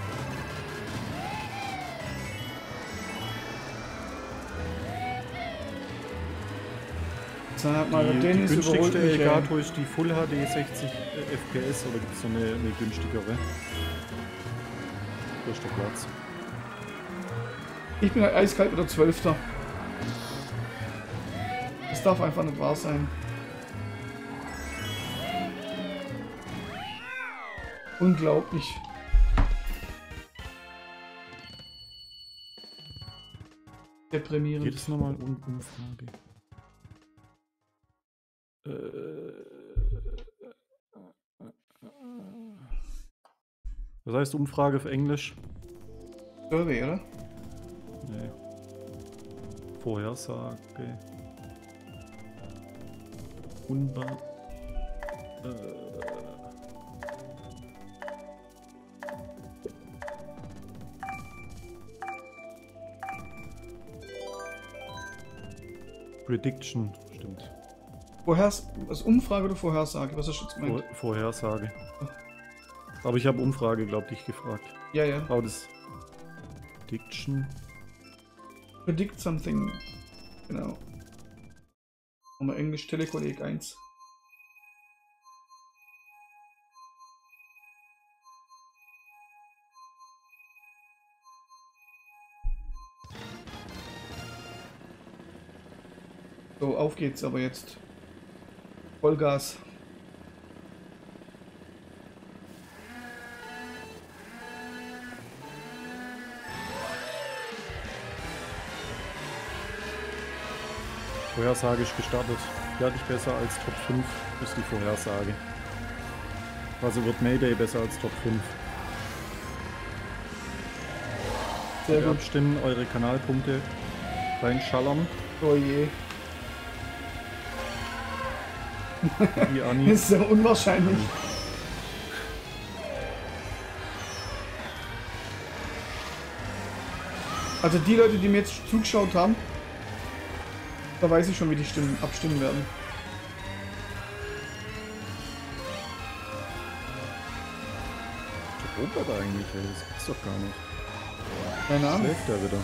Dann hat mal Die, die Dennis überholt günstigste mich. ey. Elgato ist die Full H D sechzig F P S oder gibt es so eine, eine günstigere? Da ist der Platz. Ich bin halt eiskalt wieder Zwölfter. Das darf einfach nicht wahr sein. Unglaublich. Deprimierend. Geht es nochmal um Umfrage? Äh, Was heißt Umfrage auf Englisch? Survey, oder? Nee. Vorhersage. Unba. Äh. Prediction, stimmt. Vorhers was Umfrage oder Vorhersage? Was hast du jetzt gemeint? Vor Vorhersage. Aber ich habe Umfrage, glaube ich, gefragt. Ja, ja. Aber das Prediction. Predict something. Genau. Nochmal Englisch Telekolleg eins. So, auf geht's aber jetzt. Vollgas. Vorhersage ist gestartet. Fertig besser als Top fünf ist die Vorhersage. Also wird Mayday besser als Top fünf. Sehr gut. Abstimmen, eure Kanalpunkte reinschallern. Oh je. Die Anni. Das ist ja unwahrscheinlich. Also die Leute, die mir jetzt zugeschaut haben, da weiß ich schon, wie die Stimmen abstimmen werden. Was robert er eigentlich, ey? Das gibt's doch gar nicht. Keine Ahnung. Schläft er wieder.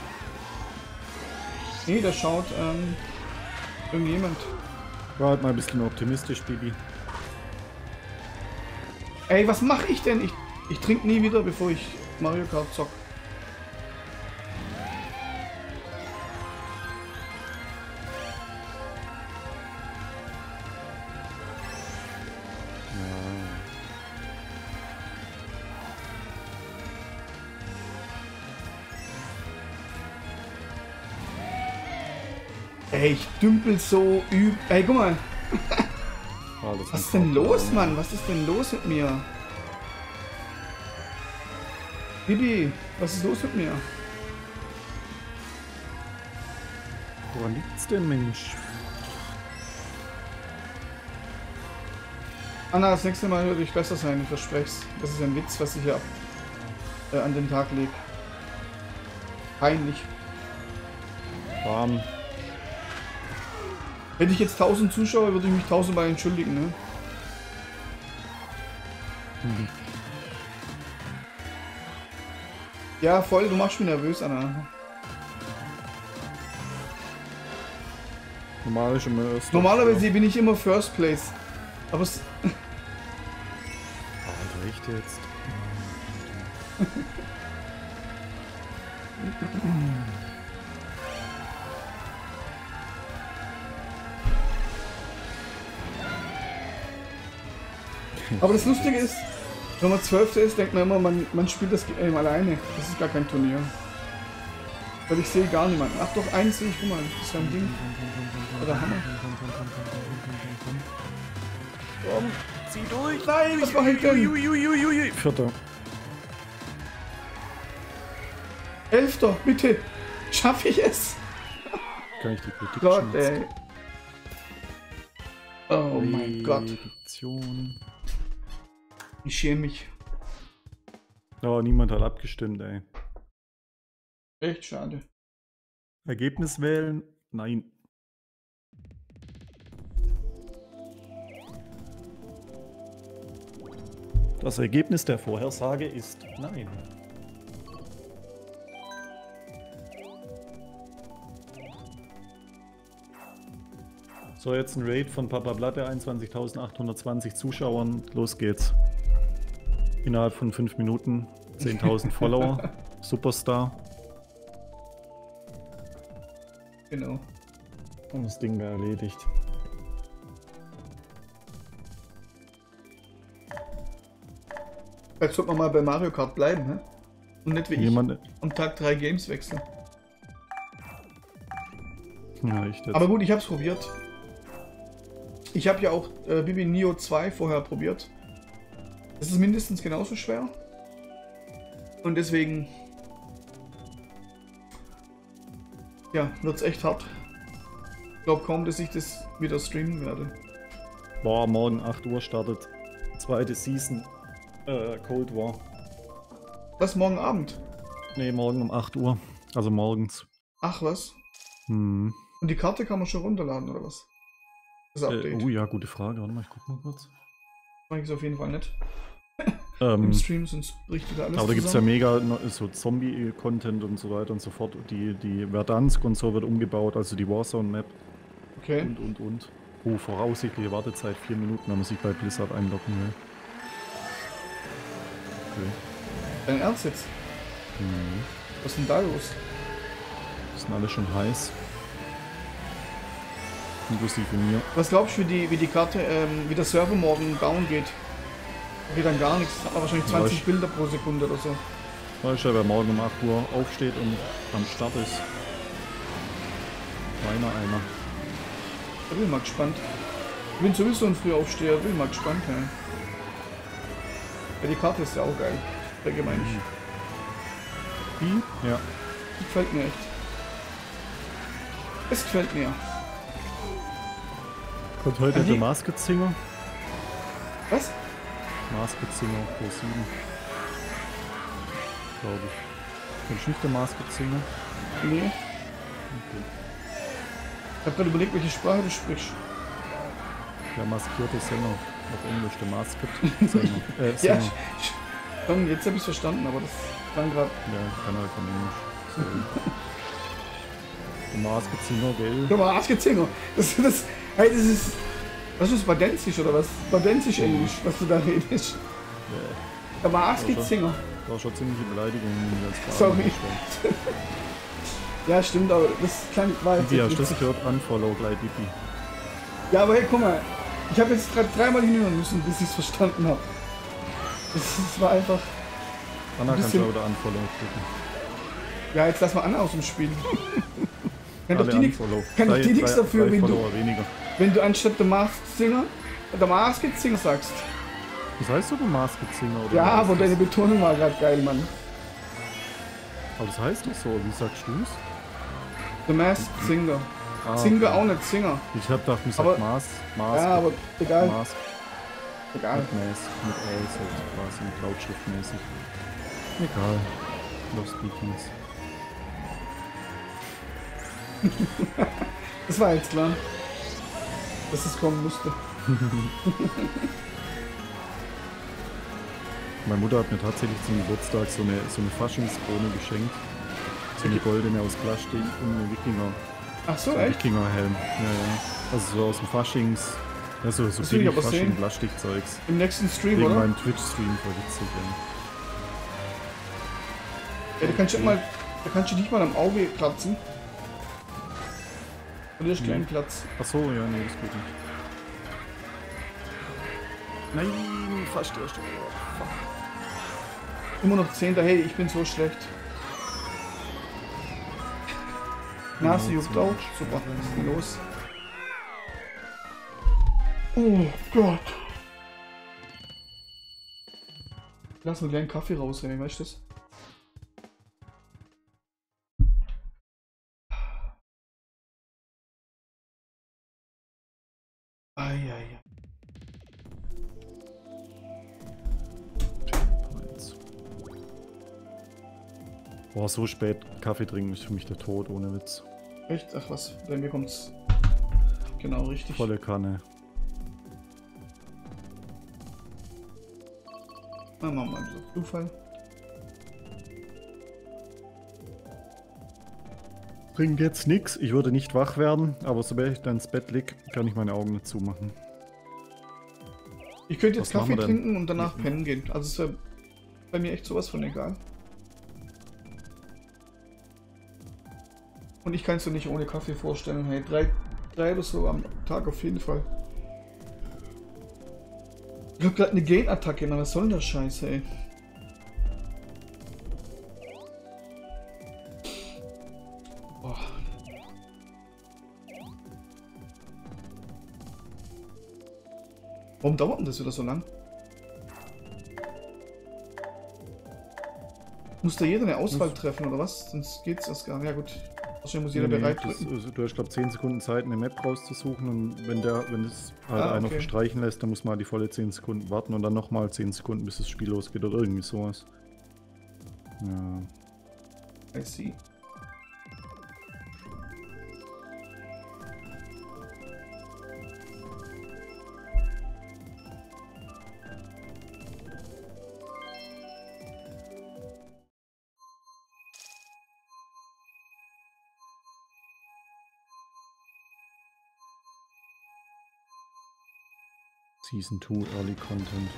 Nee, da schaut ähm, irgendjemand. War halt mal ein bisschen optimistisch, Bibi. Ey, was mache ich denn? Ich, ich trinke nie wieder, bevor ich Mario Kart zock. Ey, ich dümpel so üb... Ey, guck mal. Ah, das Was ist denn los, Mann? Was ist denn los mit mir? Bibi, was ist los mit mir? Woran liegt's denn, Mensch? Anna, das nächste Mal würde ich besser sein, ich verspreche Das ist ein Witz, was ich hier äh, an den Tag lege. Peinlich. Warm. Hätte ich jetzt tausend Zuschauer, würde ich mich tausendmal entschuldigen, ne? Mhm. Ja, voll, du machst mich nervös, Anna. Normal ist immer erst. Normalerweise bin ich immer First Place. Aber es... Alter, echt jetzt? Aber das Lustige ist, wenn man Zwölfter ist, denkt man immer, man, man spielt das Game alleine. Das ist gar kein Turnier. Weil ich sehe gar niemanden. Ach doch, eins sehe ich, guck mal, das ist ja ein Ding. Oder Hammer. Komm, zieh durch! Nein, was mache ich denn? Uiuiuiui. Vierter. Elfter, bitte! Schaffe ich es? Kann ich die Prediction Gott, jetzt? ey. Oh mein Gott. Prediction. Ich schäme mich. Oh, niemand hat abgestimmt, ey. Echt schade. Ergebnis wählen? Nein. Das Ergebnis der Vorhersage ist nein. So, jetzt ein Raid von Papa Blatte, einundzwanzigtausendachthundertzwanzig Zuschauern. Los geht's. Innerhalb von fünf Minuten zehntausend Follower. Superstar. Genau. Und das Ding wäre erledigt. Vielleicht sollte man mal bei Mario Kart bleiben, ne? Und nicht wie Jemand... ich am Tag drei Games wechseln. Ja, ich jetzt. Aber gut, ich hab's probiert. Ich habe ja auch äh, Bibi Neo zwei vorher probiert. Das ist mindestens genauso schwer. Und deswegen... Ja, wird's echt hart. Ich glaube kaum, dass ich das wieder streamen werde. Boah, morgen acht Uhr startet zweite Season äh, Cold War. Was, morgen Abend? Ne, morgen um acht Uhr. Also morgens. Ach was? Hm. Und die Karte kann man schon runterladen, oder was? Das Update. Äh, oh ja, gute Frage. Warte mal, ich guck mal kurz. Mag ich es auf jeden Fall nicht. Ähm, Im Stream, sonst bricht wieder alles aber da gibt es ja zusammen. mega no- so Zombie-Content und so weiter und so fort. Die, die Verdansk und so wird umgebaut, also die Warzone-Map Okay. und und und. Oh, voraussichtliche Wartezeit vier Minuten, wenn man sich bei Blizzard einloggen will. Okay. Dein Ernst jetzt? Mhm. Was ist denn da los? Die sind alle schon heiß. Inklusive mir. Was glaubst du, wie die, wie die Karte, ähm, wie der Server morgen down geht? Geht dann gar nichts. Hat man wahrscheinlich Ja, zwanzig ich- Bilder pro Sekunde oder so. Weißt du, wer morgen um acht Uhr aufsteht und am Start ist? Meiner einer. Da bin ich mal gespannt. Ich bin sowieso ein Frühaufsteher, bin ich mal gespannt. Ja. Ja, die Karte ist ja auch geil. Allgemein. Wie? Ja. Die gefällt mir echt. Es gefällt mir. Kommt heute Ja, die- der Masked Singer. Was? Masked Singer Pro sieben. Glaube ich. Kennst du nicht der Masked Singer? Nee. Okay. Ich hab gerade überlegt, welche Sprache du sprichst. Der maskierte Sänger. Auf Englisch, der Masked Sänger. Äh, Ja, Sänger. sch- sch- schon, jetzt habe ich es verstanden, aber das klang gerade. Ja, kann halt von Englisch. Sorry. Der Masked Singer, gell? Guck mal, Arschgezinger. Das, das, hey, das ist. Was ist das, Badensisch oder was? Badensisch Englisch, was du da redest. Ja, Der Arschgezinger. das war schon ziemliche Beleidigung, die wir als Sorry. gestellt. Ja, stimmt, aber das klang war jetzt Wie hast echt du das witzig. gehört? Unfollow gleich Dippi. Ja, aber hey, guck mal. Ich habe jetzt gerade dreimal hinhören müssen, bis ich es verstanden habe. Das, das war einfach. Anna Ein kannst du bisschen- auch wieder Unfollow klicken. Ja, jetzt lass mal Anna aus dem Spiel. Kann doch Alle die nichts Unfollow. kann doch Drei- die nichts drei- dafür, drei wenn du, Follower weniger. wenn du anstatt der Masked Singer der Masked Singer sagst. Was heißt du, der Masked Singer? Oder Ja, wie aber heißt deine das? Betonung war gerade geil, Mann. Aber das heißt doch so. Wie sagst du's? The Masked Singer. Ah, Singer okay. auch nicht Singer. Ich hab gedacht, man Aber- sagt Maß. Maß. Ja, aber egal. Maß. Egal. Mit Maß. Mit L, so quasi mit Lautschriftmäßig. Egal. Love Speakings. Das war jetzt klar. Dass es kommen musste. Meine Mutter hat mir tatsächlich zum Geburtstag so eine, so eine Faschingskrone geschenkt. So eine goldene aus Plastik und eine Wikinger. Ach so, So ein echt? Wikingerhelm. Ja, ja. Also so aus dem Faschings. Ja, so, so Das will ich billig aber sehen. Fasching-Plastikzeugs. Im nächsten Stream, Wegen oder? meinem Twitch-Stream voll witzig, ja. Ja, da kannst du mal, da kannst du dich mal am Auge kratzen. Und hast kleinen Platz. Achso, ja, nee, das geht nicht. Nein, fast erst. Oh, fuck. Immer noch Zehnter. Hey, ich bin so schlecht. Nase juckt auch. Super. Was ist denn los? Oh Gott. Lass mal gleich einen Kaffee raus, ey. Weißt du das? Eieiei. Eins. Boah, so spät Kaffee trinken ist für mich der Tod, ohne Witz. Echt? Ach was, bei mir kommt's genau richtig. Volle Kanne. Na, machen wir mal so Zufall. Trink jetzt nix, ich würde nicht wach werden, aber sobald ich dann ins Bett lieg, kann ich meine Augen nicht zumachen. Ich könnte jetzt Was machen Kaffee wir denn? trinken und danach Mhm. pennen gehen. Also es wäre bei mir echt sowas von egal. Und ich kann es dir nicht ohne Kaffee vorstellen. Hey, drei, drei oder so am Tag auf jeden Fall. Ich hab gerade eine Gain-Attacke, na was soll denn das Scheiße, ey? Boah. Warum dauert denn das wieder so lang? Muss da jeder eine Auswahl treffen oder was? Sonst geht's erst gar nicht. Ja gut. Wahrscheinlich muss jeder Nee, bereit das, drücken. also, du hast glaube zehn Sekunden Zeit, eine Map rauszusuchen und wenn der, wenn es halt Ah, einer okay. verstreichen lässt, dann muss man halt die volle zehn Sekunden warten und dann nochmal zehn Sekunden, bis das Spiel losgeht oder irgendwie sowas. Ja. I see. Season zwei Early Content.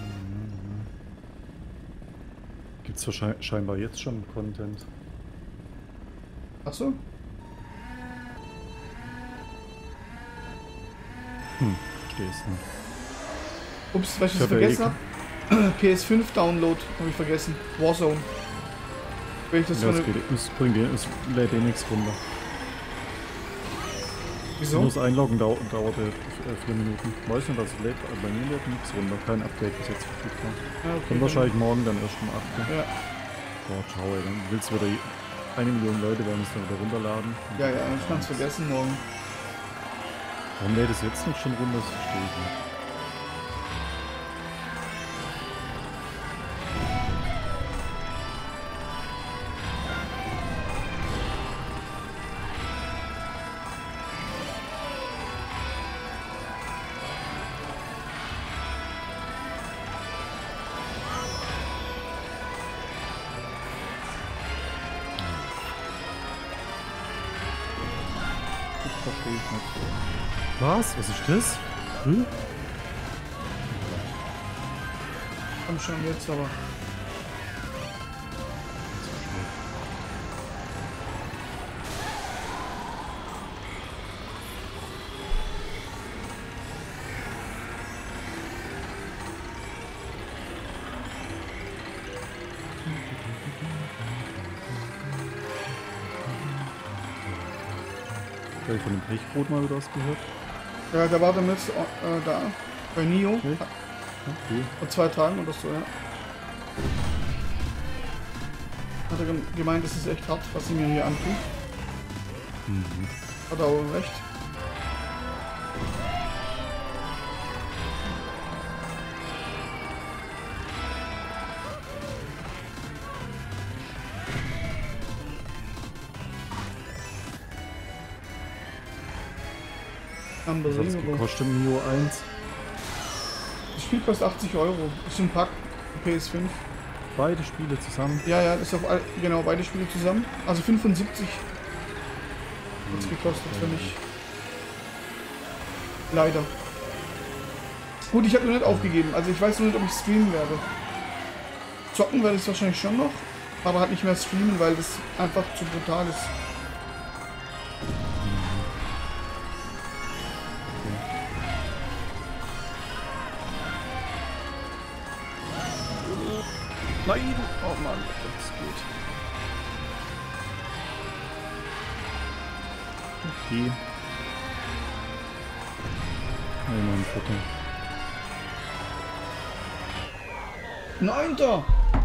Gibt's wahrscheinlich scheinbar jetzt schon Content. Achso? Hm, stehst du. Ups, was ich Ich jetzt hab ja vergessen habe? P S fünf Download, habe ich vergessen. Warzone. Wenn ich das Ja, so es, eine... geht, es bringt dir, es lädt eh nichts runter. Wieso? Nur das Einloggen dau dauert ja vier Minuten. Weiß nicht, das lädt, aber bei mir lädt nichts runter. Kein Update ist jetzt verfügbar. Ja, okay, Kommt wahrscheinlich morgen dann erst um acht. Ja, Boah, ciao, ey. Dann willst du wieder... Eine Million Leute werden es dann wieder runterladen. ja, ja, ich kann es vergessen morgen. Warum lädt es jetzt nicht schon runter? Das verstehe ich nicht. Das verstehe ich nicht. Was? Was ist das? Hm? Komm schon jetzt aber. Habe ich von dem Pechbrot mal wieder was gehört? Ja, der war damit äh, da. Bei Nio. Okay. Okay. Vor zwei Tagen oder so, ja. Hat er gem- gemeint, es ist echt hart, was sie mir hier antun. Mhm. Hat er auch recht. Was hat es Unbelievable. gekostet im Nio eins? Das Spiel kostet achtzig Euro. Ist ein Pack für P S fünf. Beide Spiele zusammen? Ja, ja, das ist auf all, genau beide Spiele zusammen. Also fünfundsiebzig hat es gekostet für mich. Leider. Gut, ich habe noch nicht aufgegeben. Also ich weiß noch nicht, ob ich streamen werde. Zocken werde ich es wahrscheinlich schon noch, aber halt nicht mehr streamen, weil das einfach zu brutal ist. Nein! Oh Mann, das geht. Okay. Einmal ein Foto. Neunter!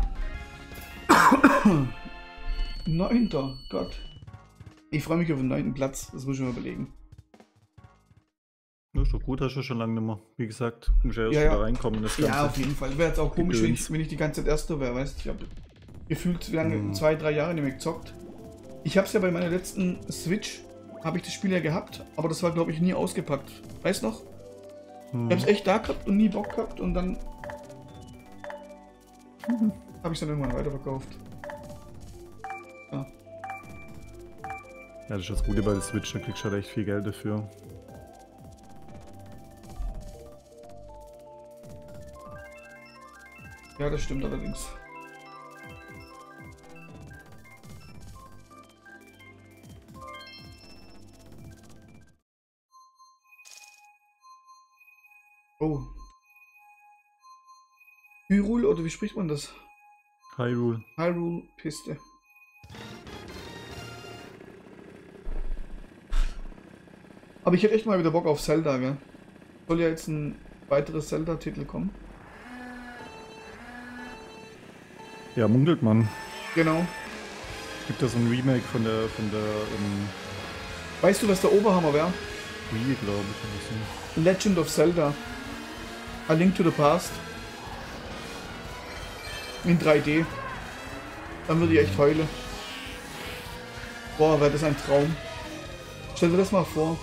Neunter, Gott. Ich freue mich auf den neunten Platz, das muss ich mir überlegen. Ja, ist doch gut, hast du schon lange nicht mehr. Wie gesagt, muss ja erst Ja, wieder ja. reinkommen in das Ja, Ganze. auf jeden Fall. Wäre jetzt auch komisch, wenn Gedöns. ich, wenn ich die ganze Zeit Erster wäre, weißt du? Ich habe gefühlt wie lange, Mhm. zwei, drei Jahre nicht mehr gezockt. Ich habe es ja bei meiner letzten Switch, habe ich das Spiel ja gehabt, aber das war, glaube ich, nie ausgepackt. Weißt du noch? Hm. Ich habe es echt da gehabt und nie Bock gehabt und dann habe ich es dann irgendwann weiterverkauft. Ja. Ja, das ist das Gute bei der Switch, da kriegst du halt echt viel Geld dafür. Ja, das stimmt allerdings. Oh. Hyrule, oder wie spricht man das? Hyrule. Hyrule-Piste. Aber ich hätte echt mal wieder Bock auf Zelda, gell? Soll ja jetzt ein weiteres Zelda-Titel kommen. Ja, munkelt man. Genau. Gibt da so ein Remake von der, von der, ähm, Weißt du, was der Oberhammer wäre? Wii, glaube ich, oder so. Legend of Zelda. A Link to the Past. In drei D. Dann würde ich echt heulen. Boah, wäre das ein Traum. Stell dir das mal vor.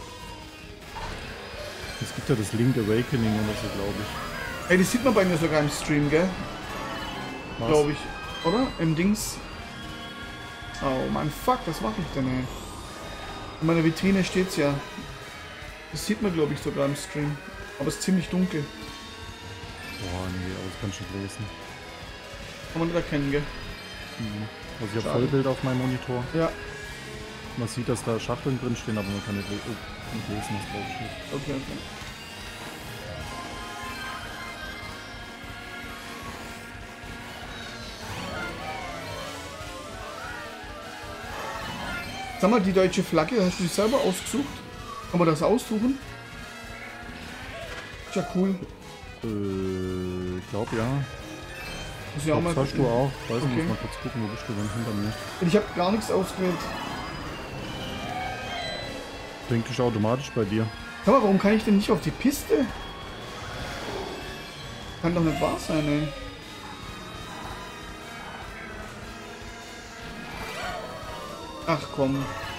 Es gibt ja das Link Awakening oder so, glaube ich. Ey, das sieht man bei mir sogar im Stream, gell? Was? Glaube ich. Oder? Im Dings. Oh Mann, fuck, was mache ich denn, ey? In meiner Vitrine steht's ja. Das sieht man, glaube ich, sogar im Stream. Aber es ist ziemlich dunkel. Boah, nee, aber das kann ich nicht lesen. Kann man nicht erkennen, gell? Mhm. Also ich habe Schade. Vollbild auf meinem Monitor. Ja, Man sieht, dass da Schachteln drin stehen, aber man kann nicht, le oh, nicht lesen, was drauf steht. okay, okay. Sag mal, die deutsche Flagge, hast du die selber ausgesucht? Kann man das aussuchen? Ist ja cool. Äh, ich glaube ja. Muss ich auch mal Das hast du gucken. auch. Weiß nicht, Okay. muss mal kurz gucken, wo bist du denn hinter mir? Ich habe gar nichts ausgewählt. Denke ich automatisch bei dir. Sag mal, warum kann ich denn nicht auf die Piste? Kann doch nicht wahr sein, ey. Ach komm.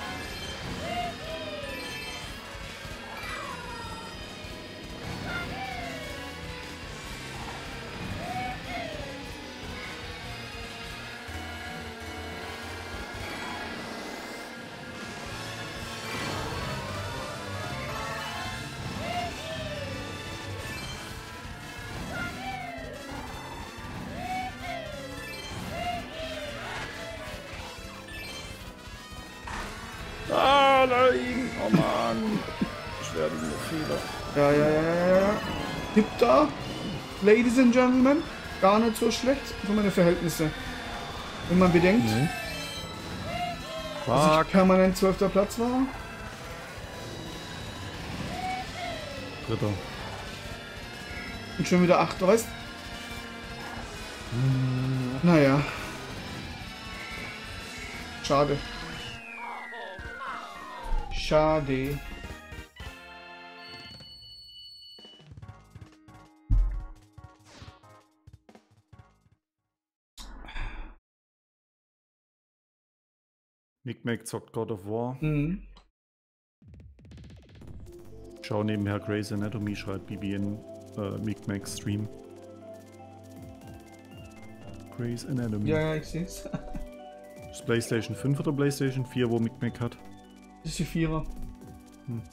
Ah, nein! Oh Mann! Schwerwiegende Fehler. Ja, ja, ja, ja, ja. Tipp da. Ladies and Gentlemen. Gar nicht so schlecht für meine Verhältnisse. Wenn man bedenkt, Nee. dass Fuck. ich permanent zwölfter Platz war. Dritter. Und schon wieder achter, weißt? Naja. Schade. Schade. Micmac zockt God of War. Mhm. Schau nebenher Grey's Anatomy, schreibt B B in äh, Micmac Stream. Grey's Anatomy. Ja, ja, ich seh's. Ist PlayStation fünf oder PlayStation vier, wo Micmac hat? Das ist die Vierer. Hm.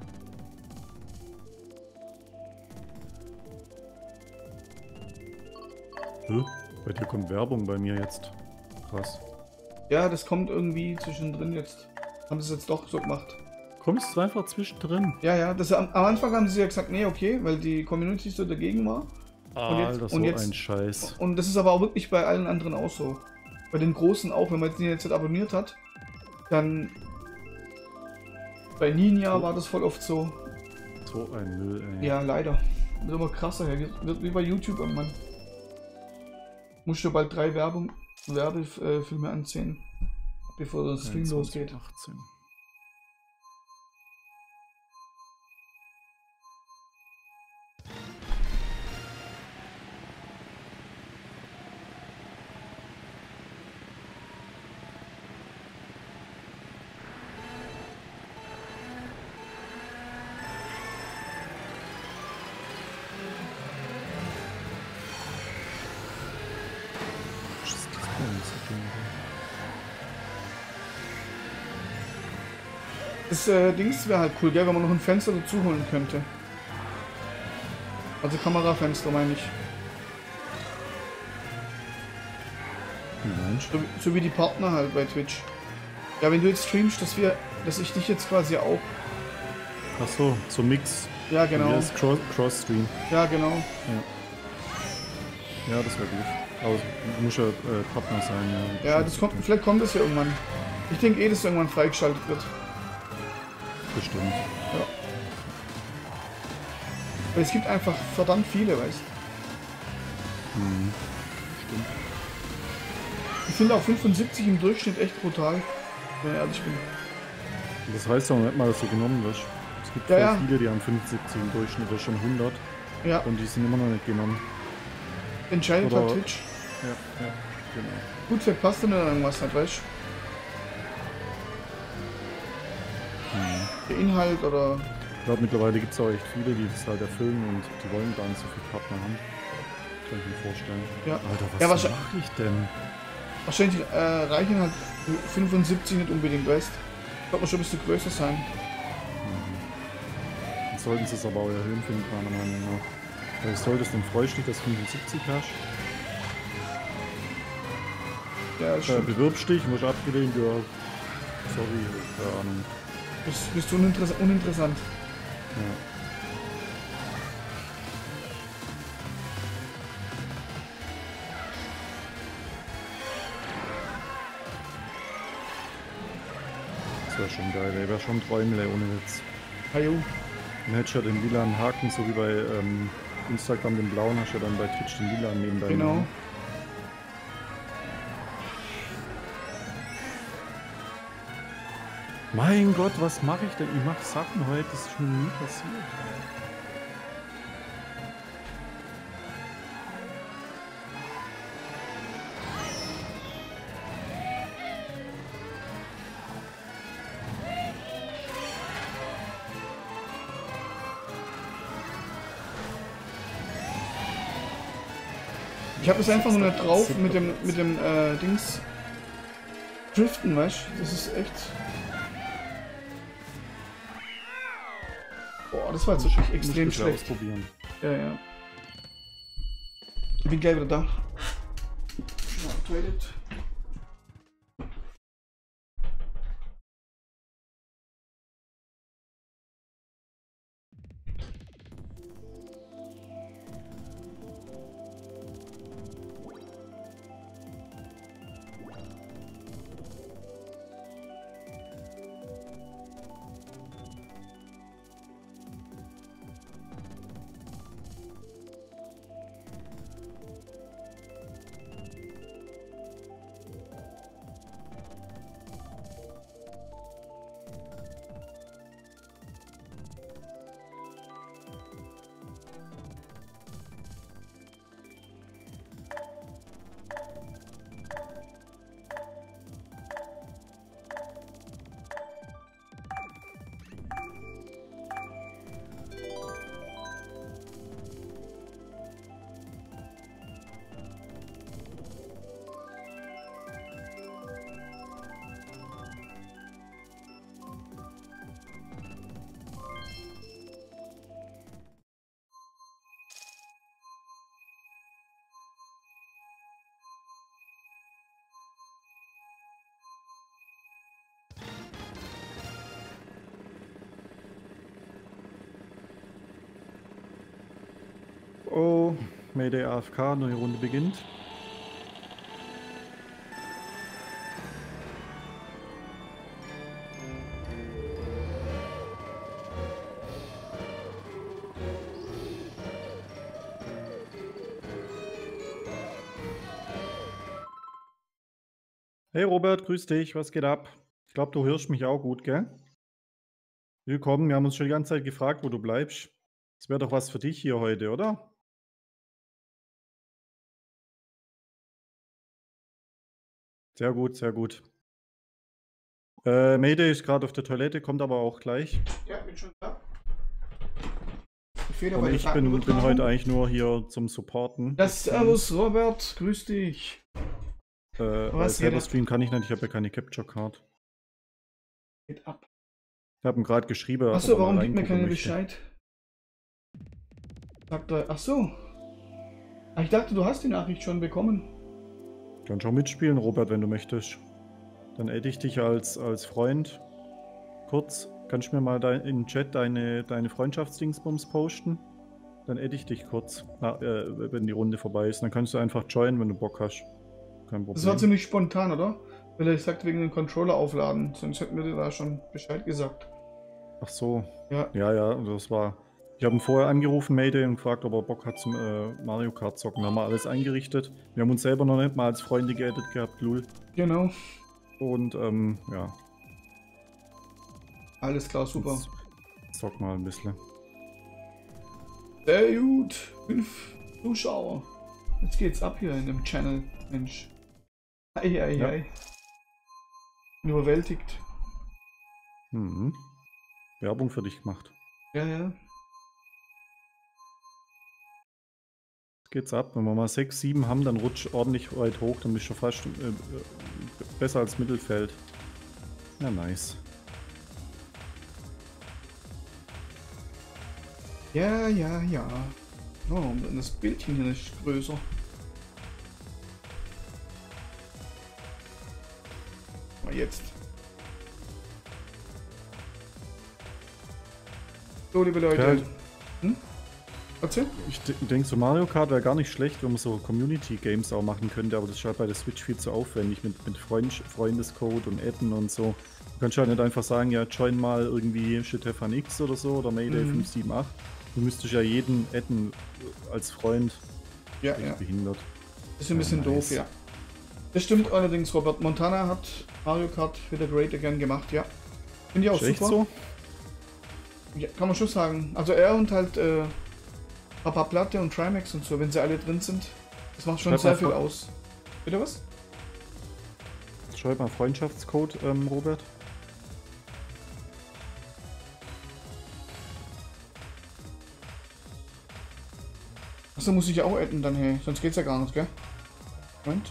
Hä? Bei dir kommt Werbung, bei mir jetzt. Krass. Ja, das kommt irgendwie zwischendrin jetzt. Haben sie es jetzt doch so gemacht. Kommst du einfach zwischendrin? Ja, ja, das, am, am Anfang haben sie ja gesagt, nee, okay, weil die Community so dagegen war. Und jetzt- Alter, so und jetzt- ein Scheiß. Und das ist aber auch wirklich bei allen anderen auch so. Bei den Großen auch, wenn man den jetzt nicht abonniert hat, dann bei Ninja war das voll oft so. So ein Müll, ey. Ja, leider. Wird immer krasser, ja. Wird wie bei YouTube irgendwann. Musst du bald drei Werbung, Werbefilme ansehen, bevor der Stream einundzwanzig, losgeht. achtzehn. Was ist das denn? Das ist Das äh, Dings wäre halt cool, gell, wenn man noch ein Fenster dazu holen könnte. Also Kamerafenster meine ich. Nein, So, so wie die Partner halt bei Twitch. Ja, wenn du jetzt streamst, dass wir, dass ich dich jetzt quasi auch. achso, so Mix. Ja, genau. Hier ist Cross- Cross-Stream. Ja, genau. Ja, das wäre gut. Aber du musst ja äh, Partner sein, ja. Ja, das kommt, vielleicht kommt das ja irgendwann. Ich denke eh, dass irgendwann freigeschaltet wird. Bestimmt. Ja. Weil es gibt einfach verdammt viele, weißt du. Mhm. Stimmt. Ich finde auch fünfundsiebzig im Durchschnitt echt brutal, wenn ich ehrlich bin. Das heißt auch nicht mal, dass du genommen wirst. Es gibt Ja, voll ja. viele, die haben fünfundsiebzig im Durchschnitt oder schon hundert Ja, und die sind immer noch nicht genommen. entscheidet Oder- halt Twitch. Ja, ja, genau. Gut, vielleicht passt dann irgendwas nicht, weißt Mhm. du. Der Inhalt oder. Ich glaube, mittlerweile gibt es auch echt viele, die das halt erfüllen und die wollen gar nicht so viele Partner haben. Kann ich mir vorstellen. Ja. Alter, was Ja, wahrscheinlich- mache ich denn? Wahrscheinlich äh, reichen halt fünfundsiebzig nicht unbedingt, weißt du. Sollte man schon ein bisschen größer sein. Dann sollten sie es aber auch erhöhen, finde ich meiner Meinung nach. Was solltest du denn freust dich, dass du fünfundsiebzig hast? Ja, Äh, stimmt. bewirbst dich, wirst abgelehnt, ja. Sorry, keine Ahnung. Bist, bist du uninteress uninteressant. Ja. Das wäre schon geil, ey. Wäre schon ein Träumle ohne Witz. Hajo. Dann hättest du ja den lilanen Haken, so wie bei ähm, Instagram den blauen, hast du ja dann bei Twitch den lilanen neben deinem Genau. Namen. Mein Gott, was mache ich denn? Ich mache Sachen heute, das ist mir nie passiert. Ich habe es einfach nur nicht drauf mit dem mit dem äh, Dings Driften, weißt du? Das ist echt. Boah, das war jetzt wirklich extrem Muss ich schlecht. ausprobieren. Ja, ja. Ich bin gleich wieder da. Ja, Toilet. Oh, Mayday A F K, neue Runde beginnt. Hey Robert, grüß dich, was geht ab? Ich glaube, du hörst mich auch gut, gell? Willkommen, wir haben uns schon die ganze Zeit gefragt, wo du bleibst. Das wäre doch was für dich hier heute, oder? Sehr gut, sehr gut. Äh, Mayday ist gerade auf der Toilette, kommt aber auch gleich. Ja, bin schon da. Ich fehle Und aber die ich bin, bin Datenübertragung. heute eigentlich nur hier zum Supporten. Das Servus Robert, grüß dich. Äh, weil Was selber geht ab? streamen kann ich nicht, ich habe ja keine Capture Card. Geht ab. Ich habe ihm gerade geschrieben, Achso, ob er warum mal gibt mir reingucken keiner möchte. Bescheid? Sagt er, achso. Ah, ich dachte, du hast die Nachricht schon bekommen. Kann schon mitspielen, Robert, wenn du möchtest. Dann adde ich dich als, als Freund. Kurz, kannst du mir mal dein, in den Chat deine, deine Freundschaftsdingsbums posten? Dann adde ich dich kurz, na, äh, wenn die Runde vorbei ist. Dann kannst du einfach joinen, wenn du Bock hast. Kein Problem. Das war ziemlich spontan, oder? Weil er sagt, wegen dem Controller aufladen. Sonst hätten wir dir da schon Bescheid gesagt. Ach so. Ja. Ja, ja, das war... Ich habe ihn vorher angerufen, Mayday, und gefragt, ob er Bock hat zum äh, Mario Kart zocken. Da haben wir alles eingerichtet. Wir haben uns selber noch nicht mal als Freunde geaddet gehabt, Lul. Genau. Und, ähm, ja. Alles klar, super. Jetzt zock mal ein bisschen. Sehr gut. Fünf Zuschauer. Jetzt geht's ab hier in dem Channel. Mensch. Ei, ei, Ja. ei. Überwältigt. Mhm. Werbung für dich gemacht. Ja, ja. Jetzt geht's ab. Wenn wir mal sechs, sieben haben, dann rutscht ordentlich weit hoch. Dann bist du fast äh, äh, besser als Mittelfeld. Ja, nice. Ja, ja, ja. Oh, und das Bildchen hier ist größer. Mal jetzt. So, liebe Leute. Ja. Hm? Erzähl. Ich denke, so Mario Kart wäre gar nicht schlecht, wenn man so Community-Games auch machen könnte, aber das ist halt bei der Switch viel zu aufwendig mit, mit Freund, Freundescode und Adden und so. Du kannst halt nicht einfach sagen, ja, join mal irgendwie Shitefan X oder so oder Mayday Mhm. fünf sieben acht. Du müsstest ja jeden adden als Freund. Ja, Echt ja. behindert. Ist ein bisschen Ja, nice. doof, ja. Das stimmt allerdings, Robert. Montana hat Mario Kart wieder Great Again gemacht, ja. Finde ich auch Ist echt super. so? Ja, kann man schon sagen. Also er und halt äh, Papa Platte und Trimax und so, wenn sie alle drin sind. Das macht schon Schreib sehr mal viel vor- aus. Bitte was? Schreib mal Freundschaftscode, ähm, Robert. Achso, muss ich ja auch adden dann, hey. Sonst geht's ja gar nicht, gell? Moment.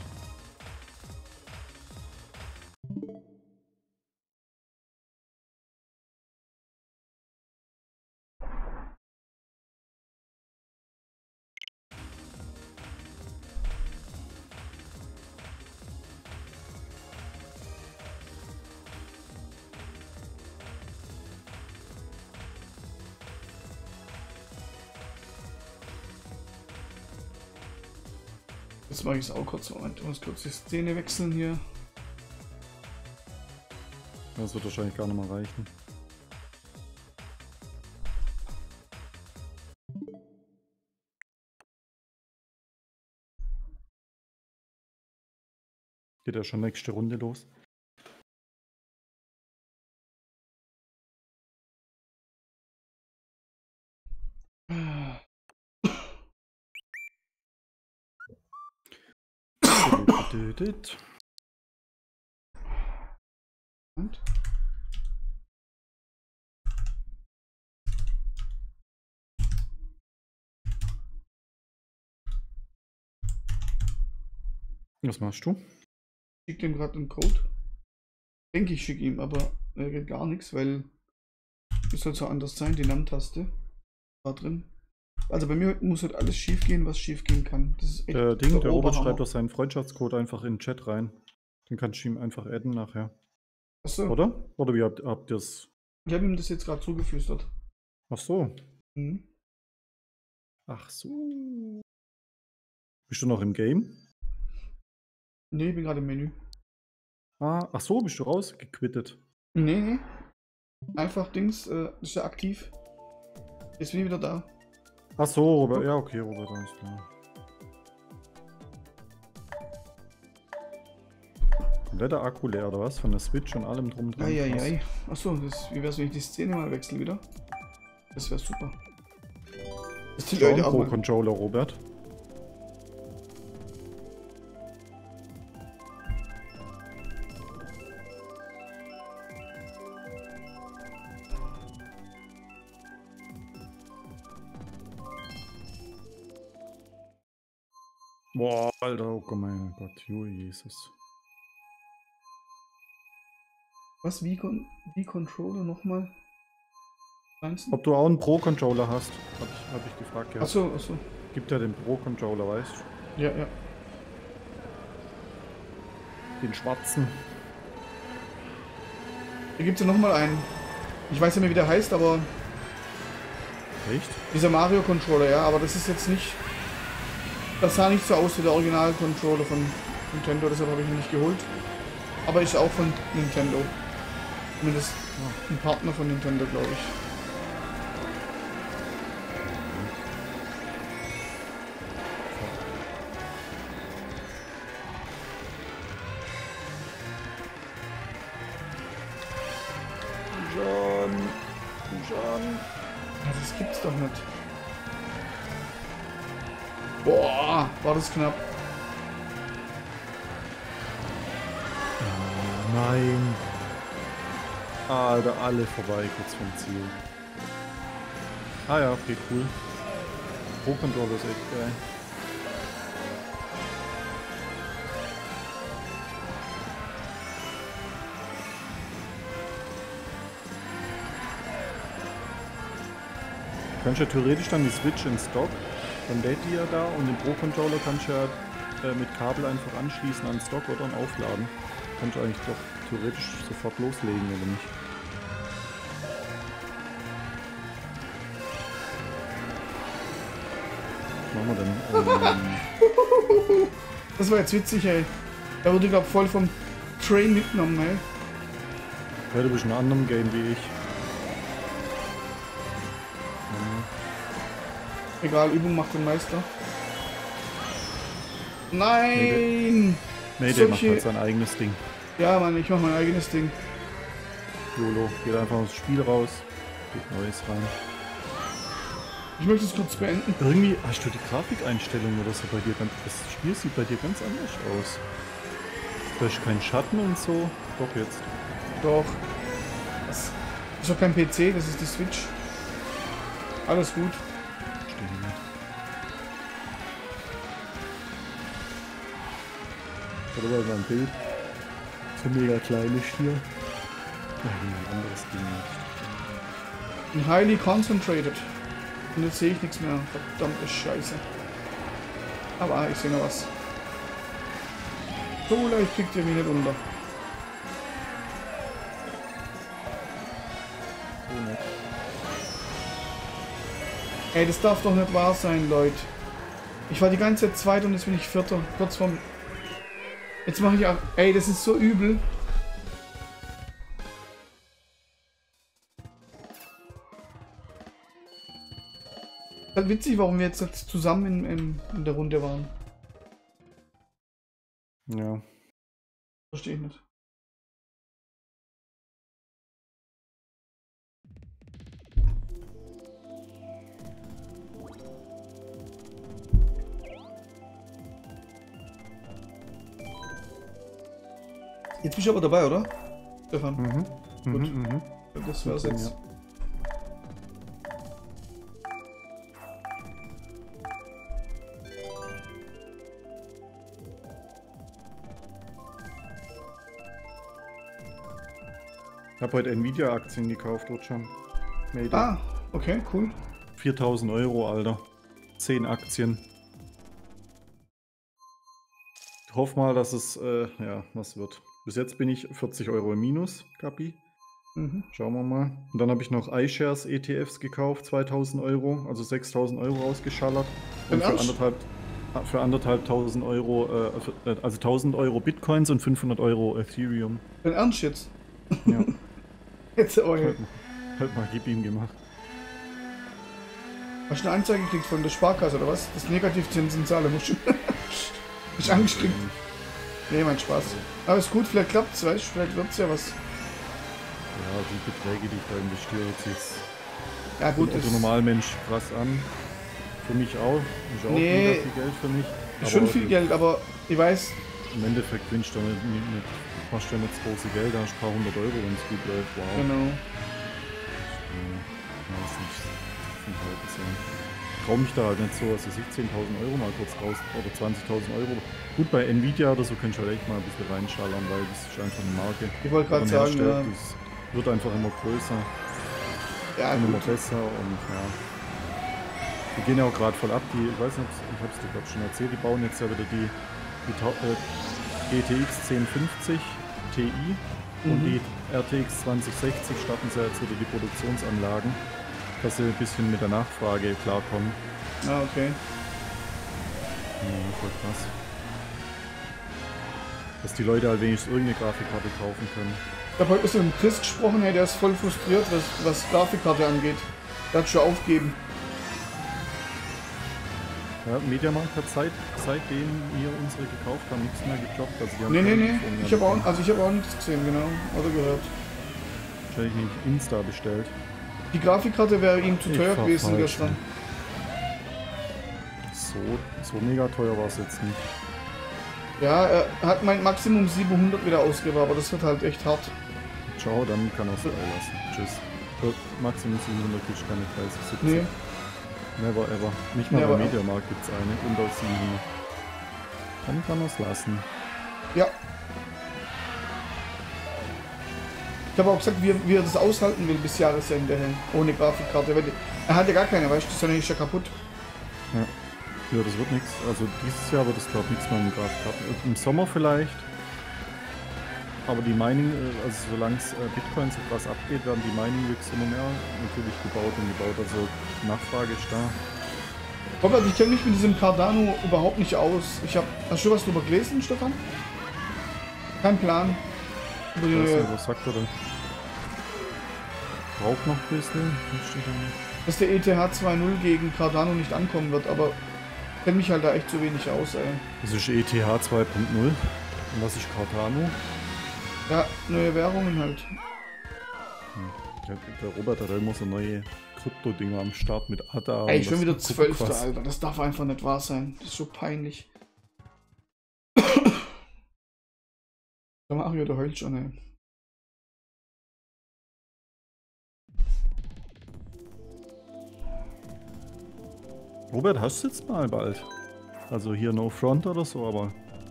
Jetzt mache ich es auch kurz. Moment, ich muss kurz die Szene wechseln hier. Das wird wahrscheinlich gar nicht mal reichen. Geht ja schon nächste Runde los. Und? Was machst du? Ich schicke ihm gerade einen Code. Denke ich schicke ihm, aber er geht gar nichts, weil es soll so anders sein. Die Nam-Taste war drin. Also bei mir muss halt alles schief gehen, was schief gehen kann. Das ist echt Der Ding, der Robert Oberhammer. schreibt doch seinen Freundschaftscode einfach in den Chat rein. Den kannst du ihm einfach adden nachher. Achso, Oder? Oder wie habt, habt ihr es? ich habe ihm das jetzt gerade zugeflüstert. Ach so. Mhm. Ach so. Bist du noch im Game? Ne, ich bin gerade im Menü. Ah, ach so, bist du rausgequittet. Nee, nee. Einfach Dings, äh, ist ja aktiv. Jetzt bin ich wieder da. Ach so, Robert. Ja, okay, Robert, alles klar. Kompletter Akku leer, oder was? Von der Switch und allem drum dran. Krass. Eieiei. Achso, das, wie wär's, wenn ich die Szene mal wechsle wieder? Das wäre super. Das die Schau Leute auch Pro mal. Controller, Robert. Boah, Alter, oh mein Gott, Junge Jesus. Was, wie, Con wie Controller nochmal? Ob du auch einen Pro-Controller hast, hab ich, hab ich gefragt gehabt. Achso, achso. Gibt ja den Pro-Controller, weißt du? Ja, ja. Den schwarzen. Hier gibt es ja nochmal einen. Ich weiß ja nicht, wie der heißt, aber Echt? dieser Mario Controller, ja, aber das ist jetzt nicht. Das sah nicht so aus wie der Original-Controller von Nintendo, deshalb habe ich ihn nicht geholt. Aber ist auch von Nintendo. Zumindest ein Partner von Nintendo, glaube ich. John. John. Also das gibt's doch nicht. Boah, war das knapp. Ah, nein. Alter, alle vorbei, kurz vom Ziel. Ah ja, okay, cool. Pro-Controller ist echt geil. Kannst du ja theoretisch dann die Switch in Stock Dann lädt die ja da und den Pro-Controller kannst du ja äh, mit Kabel einfach anschließen an Stock oder dann aufladen. Kannst du eigentlich doch theoretisch sofort loslegen, oder nicht? Was machen wir denn? Ähm, Das war jetzt witzig, ey. Er wurde, glaub voll vom Train mitgenommen, ey. ja, du bist in einem anderen Game wie ich. Egal, Übung macht den Meister. Nein! Mayday macht Solche- halt sein eigenes Ding. Ja, Mann, ich mach mein eigenes Ding. YOLO, geht einfach aus dem Spiel raus, geht Neues rein. Ich möchte es kurz beenden. Irgendwie hast du die Grafikeinstellungen oder so bei dir ganz. Das Spiel sieht bei dir ganz anders aus. Da ist kein Schatten und so. Doch jetzt. Doch. Das ist doch kein P C, das ist die Switch. Alles gut. Verstehe ich nicht. Oder bei meinem Bild. So mega klein ist hier. Ja, ein anderes Ding nicht. Und highly concentrated. Und jetzt sehe ich nichts mehr. Verdammte Scheiße. Aber ah, ich sehe noch was. So leicht kriegt ihr mich nicht unter. So nett. Ey, das darf doch nicht wahr sein, Leute. Ich war die ganze Zeit zweit und jetzt bin ich Vierter. Kurz vorm... Jetzt mache ich auch... Ey, das ist so übel. Halt witzig, warum wir jetzt zusammen in, in, in der Runde waren. Ja. Verstehe ich nicht. Jetzt bist du aber dabei, oder? Stefan. Mhm. Gut. Mhm, mhm. Das wär's jetzt. Ja. Ich habe heute Nvidia-Aktien gekauft, dort schon. Mayday. Ah, okay, cool. viertausend Euro, Alter. zehn Aktien. Ich hoffe mal, dass es, äh, ja, was wird. Bis jetzt bin ich vierzig Euro im Minus, Kapi. Mhm. Schauen wir mal. Und dann habe ich noch iShares E T Fs gekauft, zweitausend Euro, also sechstausend Euro rausgeschallert. Im Und für Ernst? anderthalb, für anderthalb tausend Euro, äh, für, äh, also tausend Euro Bitcoins und fünfhundert Euro Ethereum. Dein Ernst jetzt? Ja, Jetzt aber hier. halt, halt mal gib ihm gemacht. Hast du eine Anzeige gekriegt von der Sparkasse oder was? Das Negativzinsen zahlen musst du. Bist angestrengt. Nee, mein Spaß. Aber ist gut, vielleicht klappt's, weißt du? Vielleicht wird's ja was. Ja, die Beträge, die ich da investiere, jetzt jetzt Ja gut, also das Normalmensch krass an. Für mich auch. Ist auch Nee. mega viel Geld für mich. ist schon Aber viel Geld, aber ich weiß, Im Endeffekt wünschst du nicht, nicht, nicht, machst du ja nicht das große Geld, da hast du ein paar hundert Euro, wenn es gut läuft. Wow. genau. Hm, weiß nicht. Sind halt so. Ich trau mich da halt nicht so, also ich zehntausend Euro mal kurz raus oder zwanzigtausend Euro. Gut, bei Nvidia oder so kannst du halt echt mal ein bisschen reinschallern, weil das ist einfach eine Marke. Ich wollte gerade die sagen, herstellt. ja, Das wird einfach immer größer, ja immer gut. besser und ja. Die gehen ja auch gerade voll ab. Die, ich weiß nicht, ich habe es dir glaube schon erzählt, die bauen jetzt ja wieder die, die Tau- äh, G T X zehn fünfzig Ti und Mhm. die R T X zwanzig sechzig starten sie jetzt wieder die Produktionsanlagen, dass sie ein bisschen mit der Nachfrage klarkommen. Ah, okay. Ja, voll krass. Dass die Leute halt wenigstens irgendeine Grafikkarte kaufen können. Ich habe heute mit einem Chris gesprochen, hey, der ist voll frustriert, was, was Grafikkarte angeht. Der hat schon aufgegeben. Ja, Mediamarkt hat seit, seitdem wir unsere gekauft haben, nichts mehr gekloppt. Also die haben Nee, nee, keine nee. Lieferung mehr Ich habe auch, bekommen. also ich habe auch nichts gesehen, genau. Oder gehört. Wahrscheinlich nicht Insta bestellt. Die Grafikkarte wäre ihm zu Ich teuer fahr gewesen falsch, gestern. So, so mega teuer war es jetzt nicht. Ja, er hat mein Maximum siebenhundert wieder ausgegeben, aber das wird halt echt hart. Ciao, dann kann er es dabei lassen. Tschüss. Für Maximum siebenhundert kriegst du keine dreißig, siebzig. Nee, Never ever. Nicht mal Never beim ever. Mediamarkt gibt es eine unter siebenhundert. Dann kann er es lassen. ja. Ich habe auch gesagt, wie, er- wie er das aushalten will bis Jahresende hin, ohne Grafikkarte. Weil er hat ja gar keine, weißt du, seine ist ja kaputt. Ja. Ja, das wird nichts. Also dieses Jahr wird es glaube ich nichts mehr mit Grafikkarten. Im Sommer vielleicht. Aber die Mining, äh, also solange es äh, Bitcoin so krass abgeht, werden die Mining-Rigs immer mehr natürlich gebaut und gebaut. Also Nachfrage ist da. Robert, ich kenne mich mit diesem Cardano überhaupt nicht aus. Ich habe, hast du was drüber gelesen, Stefan? Kein Plan. Über die Ich weiß neue, nicht, was sagt er denn? Braucht noch ein bisschen. Was steht da noch? dass der E T H zwei Punkt null gegen Cardano nicht ankommen wird, aber ich kenne mich halt da echt zu wenig aus, ey. Das ist E T H zwei Punkt null. Und was ist Cardano? Ja, neue Währungen halt. Hm. Der, der Robert hat immer so neue Krypto-Dinger am Start mit A D A. Ey, schon wieder zwölfte, was. Alter. Das darf einfach nicht wahr sein. Das ist so peinlich. Der Mario, der heult schon, ey. Robert, hast du jetzt mal bald? Also hier No Front oder so, aber...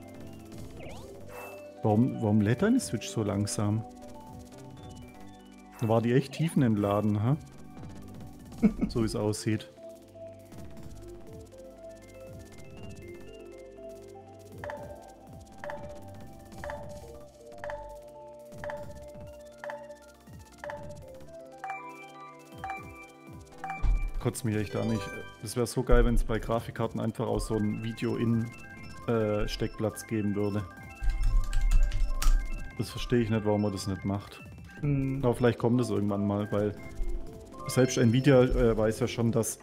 Warum, warum lädt deine Switch so langsam? Da war die echt tiefenentladen, ha? So wie es aussieht. Kotzt mich echt an. Ich, das wäre so geil, wenn es bei Grafikkarten einfach auch so ein Video-in-Steckplatz geben würde. Das verstehe ich nicht, warum man das nicht macht. Hm. Aber vielleicht kommt es irgendwann mal, weil selbst Nvidia äh, weiß ja schon, dass,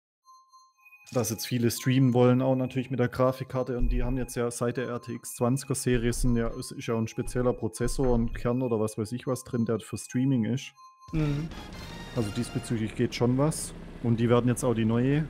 dass jetzt viele streamen wollen, auch natürlich mit der Grafikkarte. Und die haben jetzt ja seit der R T X zwanziger Serie sind ja, ist, ist ja ein spezieller Prozessor und Kern oder was weiß ich was drin, der für Streaming ist. Mhm. Also diesbezüglich geht schon was. Und die werden jetzt auch die neue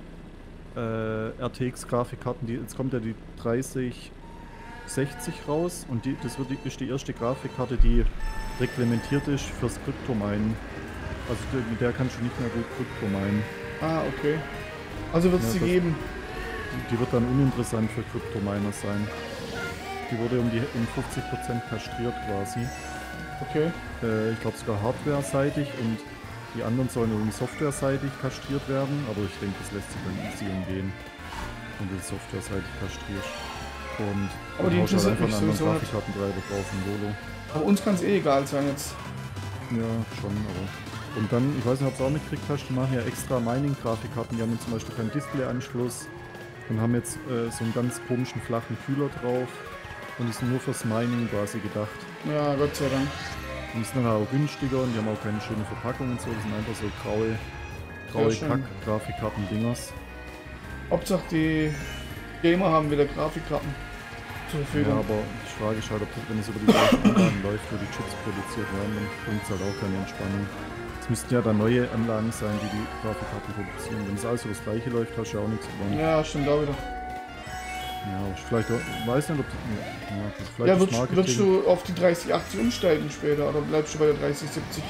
äh, R T X-Grafikkarten, die, jetzt kommt ja die dreißig sechzig raus und die, das wird die, ist die erste Grafikkarte, die reglementiert ist fürs Kryptominen. Also die, mit der kannst du nicht mehr gut Kryptominen. Ah, okay. Also wird es Ja, sie das- geben. Die, die wird dann uninteressant für Kryptominer sein. Die wurde um die um fünfzig Prozent kastriert quasi. Okay. Äh, ich glaube sogar hardware-seitig und die anderen sollen irgendwie software-seitig kastriert werden, aber ich denke, das lässt sich dann easy umgehen, wenn du das software-seitig kastrierst. Und Aber die dann haust du interessiert einfach mich einen anderen sowieso nicht. Grafikkartentreiber drauf, ein Volo. Aber uns kann es eh egal sein jetzt. Ja, schon, aber... Und dann, ich weiß nicht, ob du es auch mitgekriegt hast, die machen ja extra Mining-Grafikkarten, die haben jetzt zum Beispiel keinen Display-Anschluss und haben jetzt äh, so einen ganz komischen flachen Kühler drauf und die sind nur fürs Mining quasi gedacht. Ja, Gott sei Dank. Und die sind dann auch günstiger und die haben auch keine schöne Verpackung und so, das sind einfach so graue, graue schön. Kack-Grafikkarten-Dingers. Hauptsache die Gamer haben wieder Grafikkarten zur Ja, Verfügung. aber die Frage ist halt, ob das, wenn es über die gleichen Anlagen läuft, wo die Chips produziert werden, dann bringt es halt auch keine Entspannung. Es müssten ja dann neue Anlagen sein, die die Grafikkarten produzieren. Wenn es alles über das gleiche läuft, hast du ja auch nichts gewonnen. Ja, stimmt auch wieder. Ja, aber vielleicht auch, weiß nicht, ob das, ja, das vielleicht Ja, das würdest, Marketing. würdest du auf die dreißig achtzig umsteigen später oder bleibst du bei der dreißig siebzig?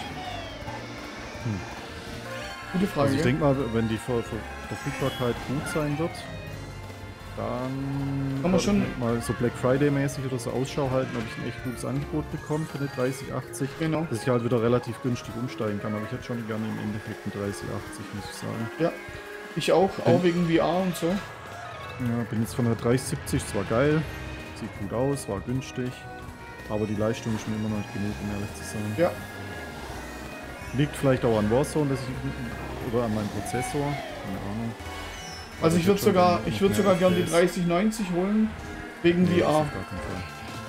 Hm. Gute Frage. Also ich gell? denke mal, wenn die Ver Ver Verfügbarkeit gut sein wird, dann Kann man werde schon- ich mal so Black Friday mäßig oder so Ausschau halten, ob ich ein echt gutes Angebot bekomme für eine dreißig achtzig, Genau. dass ich halt wieder relativ günstig umsteigen kann. Aber ich hätte schon gerne im Endeffekt eine dreißig achtzig, muss ich sagen. Ja. Ich auch, auch wegen V R und so. Ja, bin jetzt von der dreißig siebzig, zwar geil, sieht gut aus, war günstig, aber die Leistung ist mir immer noch nicht genug, um ehrlich zu sein. Ja. Liegt vielleicht auch an Warzone, dass ich, oder an meinem Prozessor, keine Ahnung. Also ich würde hätte schon sogar, gerne ich noch würde mehr sogar gern die F P S. dreißig neunzig holen wegen Nee, das V R. auf gar keinen Fall.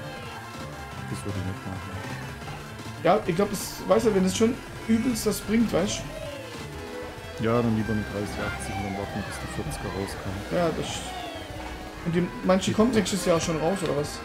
Das würde ich nicht machen. Ja, ich glaube, das, weißt du, wenn es schon übelst das bringt, weißt du? Ja, dann lieber eine dreißig achtzig und dann warten, bis die vierziger rauskam. Ja, das. Und die, manche kommt nächstes Jahr schon raus, oder was?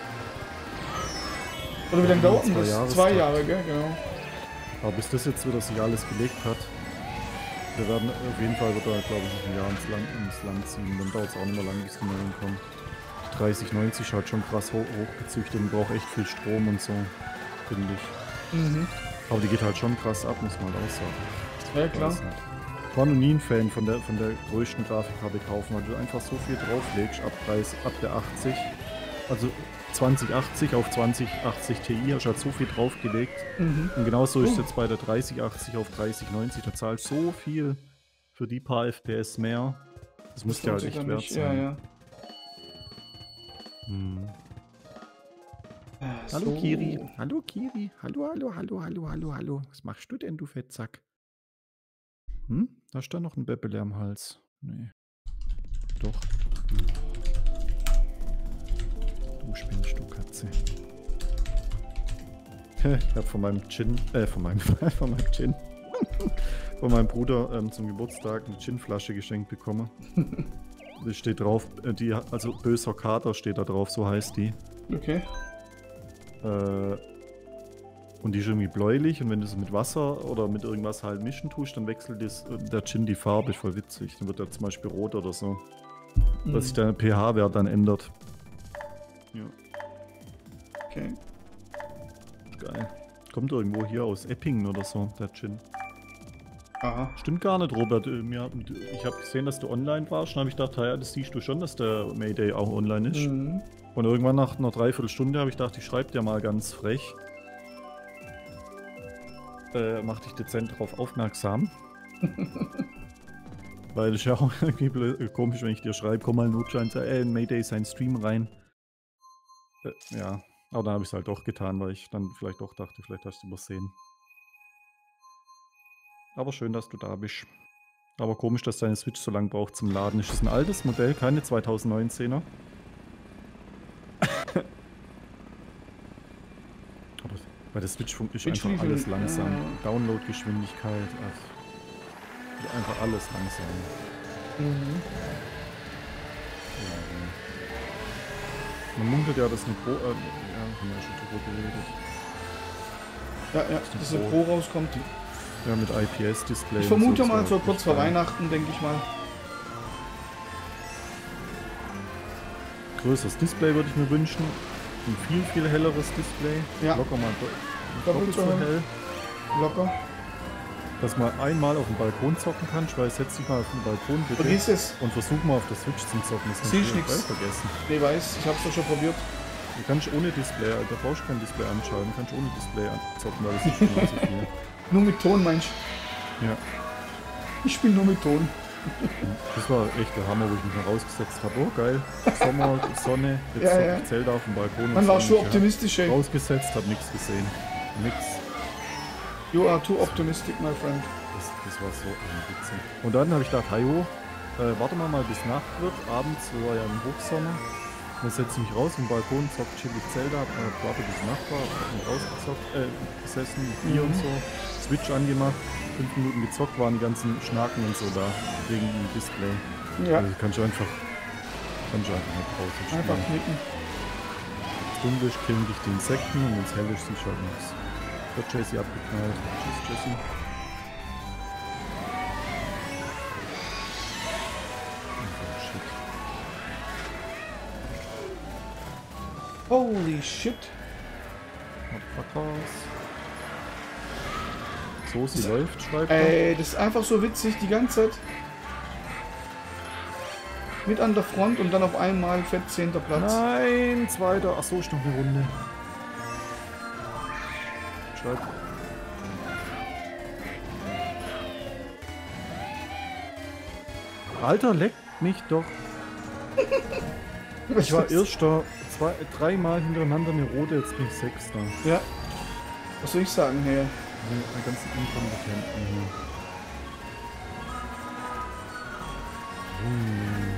Oder wie lange Ja, dauert denn zwei das? Jahre Zwei ist Jahre, gell? Genau. Aber bis das jetzt wieder sich alles gelegt hat, wir werden auf jeden Fall wird er, glaube ich, noch ein Jahr ins Land, ins Land ziehen. Dann dauert es auch nicht mehr lange, bis die neuen kommen. Die dreißig neunzig ist halt schon krass hoch, hochgezüchtet und braucht echt viel Strom und so, finde ich. Mhm. Aber die geht halt schon krass ab, muss man halt auch sagen. Ja, Ich klar. weiß nicht. Ich war noch nie ein Fan von der, von der größten Grafikkarte kaufen, weil du einfach so viel drauflegst ab, Preis, ab der achtzig. Also zwanzig achtzig auf zwanzig achtzig Ti hast du halt so viel draufgelegt. Mhm. Und genauso ist es Oh. jetzt bei der dreißig achtzig auf dreißig neunzig. Da zahlst du so viel für die paar F P S mehr. Das muss ja halt lohnt sich echt dann wert nicht. Ja, sein. ja. Hm. Äh, Hallo so. Kiri. Hallo Kiri. Hallo, hallo, hallo, hallo, hallo, hallo. Was machst du denn, du Fettsack? Hm? Da stand noch ein Bäppele am Hals. Nee. Doch. Du spinnst, du Katze. Ich hab von meinem Gin, äh, von meinem, von meinem Gin, von meinem Bruder ähm, zum Geburtstag eine Ginflasche geschenkt bekommen. Da steht drauf, äh, die, also böser Kater steht da drauf, so heißt die. Okay. Äh, und die ist irgendwie bläulich und wenn du es mit Wasser oder mit irgendwas halt mischen tust, dann wechselt das, äh, der Gin die Farbe, ist voll witzig. Dann wird er zum Beispiel rot oder so. Mhm. Dass sich der pH-Wert dann ändert. Ja, Okay. geil. Kommt irgendwo hier aus Eppingen oder so, der Gin. Aha. Stimmt gar nicht, Robert. Äh, mir- Ich habe gesehen, dass du online warst und habe ich gedacht, ja, das siehst du schon, dass der Mayday auch online ist. Mhm. Und irgendwann nach einer Dreiviertelstunde habe ich gedacht, ich schreibe dir mal ganz frech. Äh, mach dich dezent darauf aufmerksam. Weil es ist ja auch irgendwie blöd, komisch, wenn ich dir schreibe, komm mal Notschein, äh, Mayday ist ein Stream rein. Äh, ja, aber dann habe ich es halt doch getan, weil ich dann vielleicht doch dachte, vielleicht hast du übersehen. Aber schön, dass du da bist. Aber komisch, dass deine Switch so lange braucht zum Laden. Ist das ein altes Modell, keine zweitausendneunzehner? Aber bei der Switch ist Switch einfach wie alles viel, langsam. äh, Downloadgeschwindigkeit, ach, ist einfach alles langsam. Mhm. Ja, man munkelt ja, dass eine Pro... Äh, ja, haben wir ja schon drüber geredet. Ja, ja, die dass der Pro. Pro rauskommt. Ja, mit I P S-Display. Ich vermute und so, mal das so war kurz echt vor geil. Weihnachten, denke ich mal. Größeres Display würde ich mir wünschen. Ein viel, viel helleres Display. Ja. Locker mal do Doppelt doppelt so so hell. Locker. Dass man einmal auf dem Balkon zocken kann. Ich weiß, setz dich mal auf den Balkon bitte. Vergiss es. Und versuch mal auf der Switch zum Zocken. Das kannst Siehst du nix. gleich vergessen. Nee, weiß, ich hab's doch schon probiert. Du kannst ohne Display, da brauchst du kein Display anschalten. Du kannst ohne Display zocken, weil das ist schon so viel. Nur mit Ton, meinst Ja. du? Ich spiele nur mit Ton. Das war echt der Hammer, wo ich mich mal rausgesetzt habe. Oh geil, Sommer, Sonne, jetzt Ja, zock ja. ich Zelda auf dem Balkon. Man und war so. schon Ich hab optimistisch, ey. Rausgesetzt, hab nichts gesehen. Nix. You are too optimistic, my friend. Das, das war so witzig. Und dann habe ich gedacht, hajo, äh, warte mal mal bis Nacht wird. Abends war ja im Hochsommer. Dann setze ich mich raus auf den Balkon, zock chillig Zelda, hab äh, gewartet bis Nacht war, hab mich rausgezockt, äh, gesessen, Bier Mhm. und so, Switch angemacht, fünf Minuten gezockt, waren die ganzen Schnaken und so da, wegen dem Display. Ja, Also kannst du einfach, kannst du einfach nicht draußen spielen. einfach knicken. Wenn's dunkel ist, killen dich die Insekten und wenn es hell ist, siehst du halt nichts. Wird Jessie abgeknallt. Tschüss, Jessie. Oh, shit. Holy shit. Motherfuckers. So, sie läuft, schreibt er. Ey, das ist einfach so witzig, die ganze Zeit. Mit an der Front und dann auf einmal fett zehnter Platz. Nein, zweiter. Achso, ist noch eine Runde. Schreibt. Alter, leckt mich doch. Ich war erster, zwei, dreimal hintereinander eine rote, jetzt bin ich sechster. Ja. Was soll ich sagen, hey? Die ganzen Inkompetenten hier. Hm.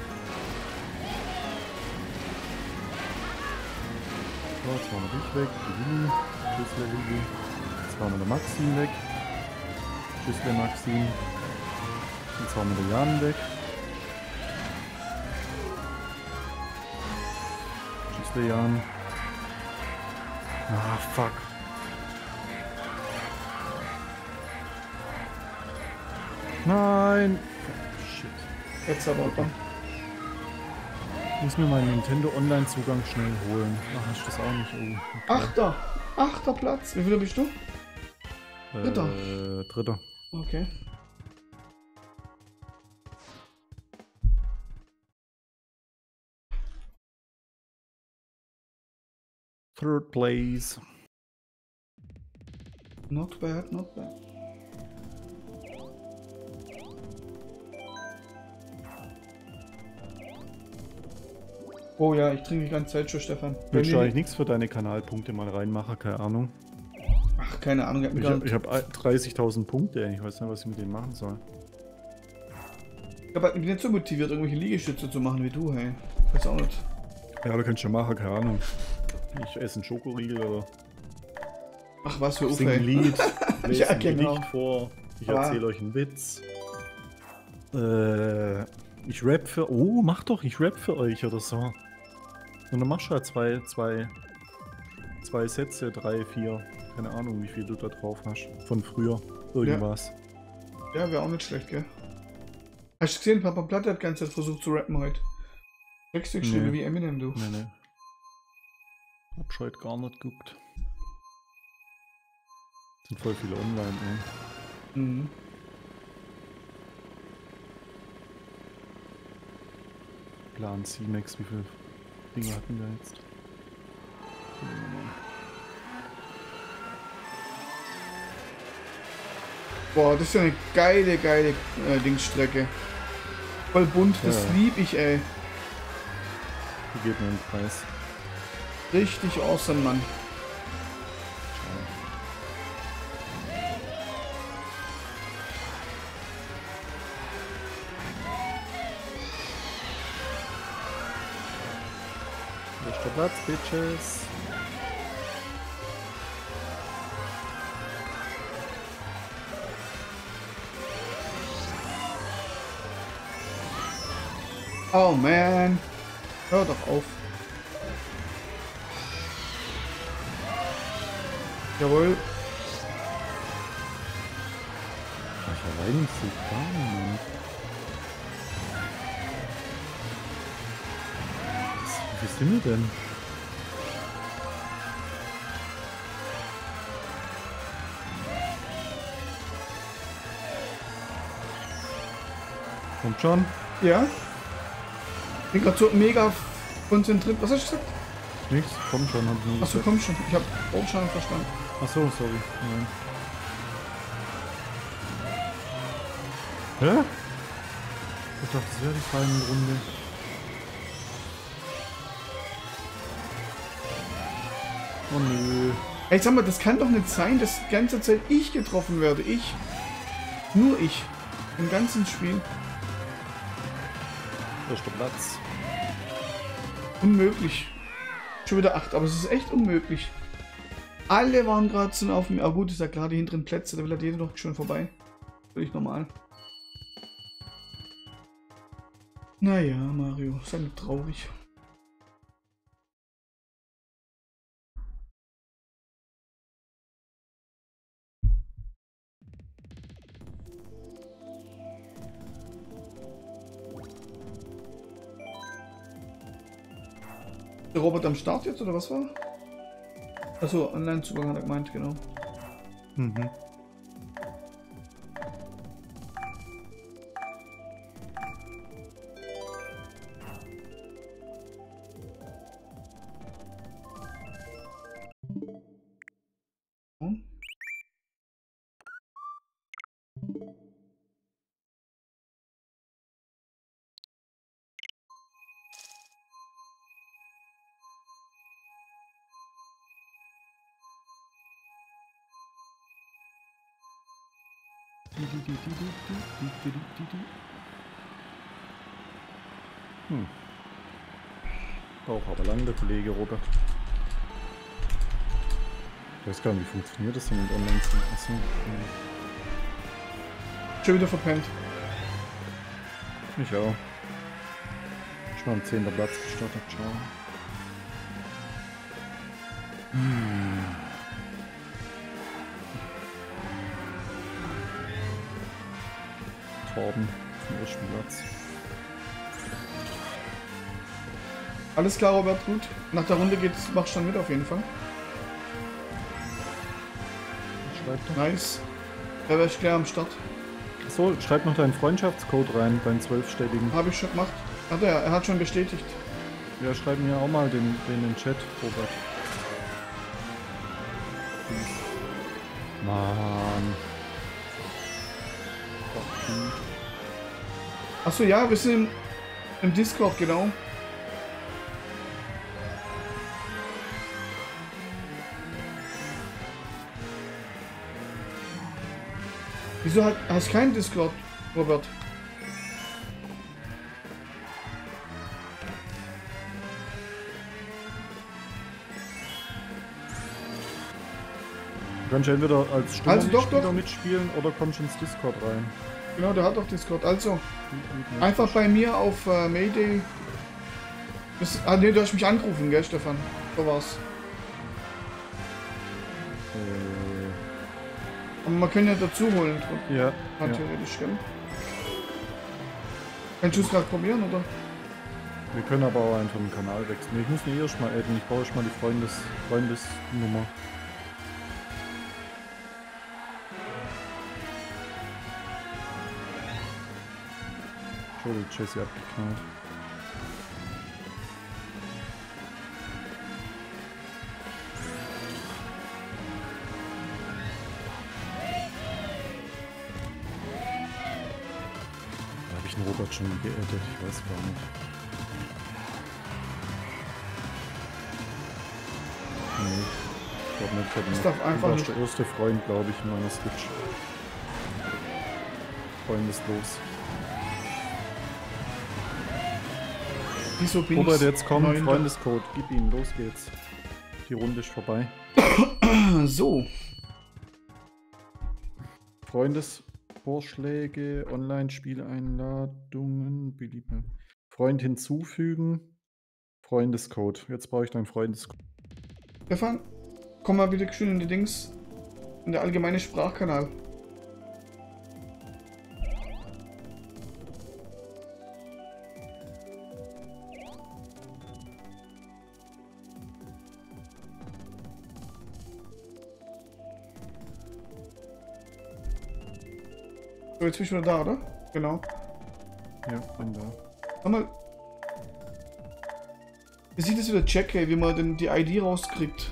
So, jetzt machen wir dich weg. Die Lilly. Tschüss, der Lilly. Jetzt machen wir der Maxim weg. Tschüss, der Maxim. Jetzt haben wir den Jan weg. Tschüss, der Jan. Ah, fuck. Nein! Shit. Jetzt aber dran. Ich muss mir meinen Nintendo Online-Zugang schnell holen. Ach, hast du das auch nicht? Oh, okay. Achter. Achter Platz. Wie viel bist du? Dritter. Äh, Dritter. Okay. Third place. Not bad, not bad. Oh ja, ich trinke die ganze Zeit schon, Stefan. Willst du eigentlich nichts für deine Kanalpunkte mal reinmachen? Keine Ahnung. Ach, keine Ahnung. Ich habe ich hab dreißigtausend Punkte, ich weiß nicht, was ich mit denen machen soll. Ich hab halt nicht so motiviert, irgendwelche Liegestütze zu machen wie du, hey. Ich weiß auch nicht. Ja, aber kannst du machen, keine Ahnung. Ich esse einen Schokoriegel oder... Ach, was für ich Ufe. sing ein Lied, lese Ja, ein genau. Gedicht vor, ich Ah. erzähle euch einen Witz. Äh, ich rap für... Oh, mach doch, ich rap für euch oder so. Und dann machst du halt zwei, zwei, zwei Sätze, drei, vier, keine Ahnung, wie viel du da drauf hast. Von früher, irgendwas. Ja, wäre auch nicht schlecht, gell? Hast du gesehen, Papa Platte hat die ganze Zeit versucht zu rappen heute. Texte geschrieben Nee. wie Eminem, du. Nee, nee. Hab schon heute gar nicht geguckt. Sind voll viele online, ey. Mhm. Plan C-Max, wie viele Dinge hatten wir jetzt? Boah, das ist ja eine geile, geile äh, Dingsstrecke. Voll bunt, das Ja. lieb ich, ey. Die geht mir den Preis. Richtig awesome, Mann. Letzter Platz, Bitches. Oh man. Hör doch auf. Jawohl. Ich allein nicht so gar niemand. Was- Wie viel sind wir denn? Kommt schon. Ja? Ich bin gerade so mega konzentriert. Was hast du gesagt? Nix, kommt schon, hab ich nie Achso, gesagt. komm schon. Ich hab Ortschein verstanden. Achso, sorry. Nein. Hä? Ich dachte, das wäre die Final Runde. Oh nö. Ey, sag mal, das kann doch nicht sein, dass die ganze Zeit ich getroffen werde. Ich. Nur ich. Im ganzen Spiel. Erster Platz. Unmöglich. Schon wieder acht, aber es ist echt unmöglich. Alle waren gerade so auf mir. Ah gut, ist ja klar, die hinteren Plätze, da will halt jeder doch schon vorbei. Völlig normal. Naja, Mario, sei nicht traurig. Der Robert am Start jetzt, oder was war? Achso, Online-Zugang hat er gemeint, genau. Mhm. Hm? Hm. Braucht aber lang der Kollege Robert. Ich weiß gar nicht, wie funktioniert das denn mit online ziehen? Achso. Ja. Schon wieder verpennt. Ich auch. Schon am zehnten Platz gestartet, ciao. Hm. Torben zum ersten Platz. Alles klar, Robert, gut. Nach der Runde geht's, machst du dann mit auf jeden Fall. Schreibt er. Nice. Da wäre ich klar am Start. Achso, schreib noch deinen Freundschaftscode rein, deinen zwölfstelligen. Habe ich schon gemacht. Hat er, er hat schon bestätigt. Ja, schreib mir auch mal den, den in den Chat, Robert. Mann. Achso, ja, wir sind im, im Discord, genau. Wieso hat, hast du keinen Discord, Robert? Du kannst entweder als Stimme Also doch, doch. mitspielen oder kommst ins Discord rein. Genau, der hat doch Discord. Also, Wie- wie- einfach bei mir auf äh, Mayday. Das, ah, nee, du hast mich angerufen, gell, Stefan? So war's. Äh, Aber man kann ja dazu holen, ja, ja. theoretisch, gell? Kannst du es gerade probieren, oder? Wir können aber auch einfach den Kanal wechseln. Ich muss mir erst mal adden. Ich brauche erst mal die Freundes Freundesnummer. Entschuldigung, Jesse abgeknallt. Da habe ich den Robert schon geaddet, ich weiß gar nicht. Nee, ich glaube nicht. Ich hab Das noch- darf einfach du warst nicht. der erste Freund, glaube ich, in meiner Switch. Freundeslos. Wieso bin Robert, ich jetzt kommt Neunter? Freundescode. Gib ihn, los geht's. Die Runde ist vorbei. So. Freundesvorschläge, Online-Spieleinladungen, beliebte Freund hinzufügen, Freundescode. Jetzt brauche ich deinen Freundescode. Stefan, komm mal bitte schön in die Dings. In der allgemeine Sprachkanal. So, jetzt bin ich wieder da, oder? Genau. Ja, bin da. Sag mal. Wie sieht es wieder Check, ey, wie man denn die I D rauskriegt?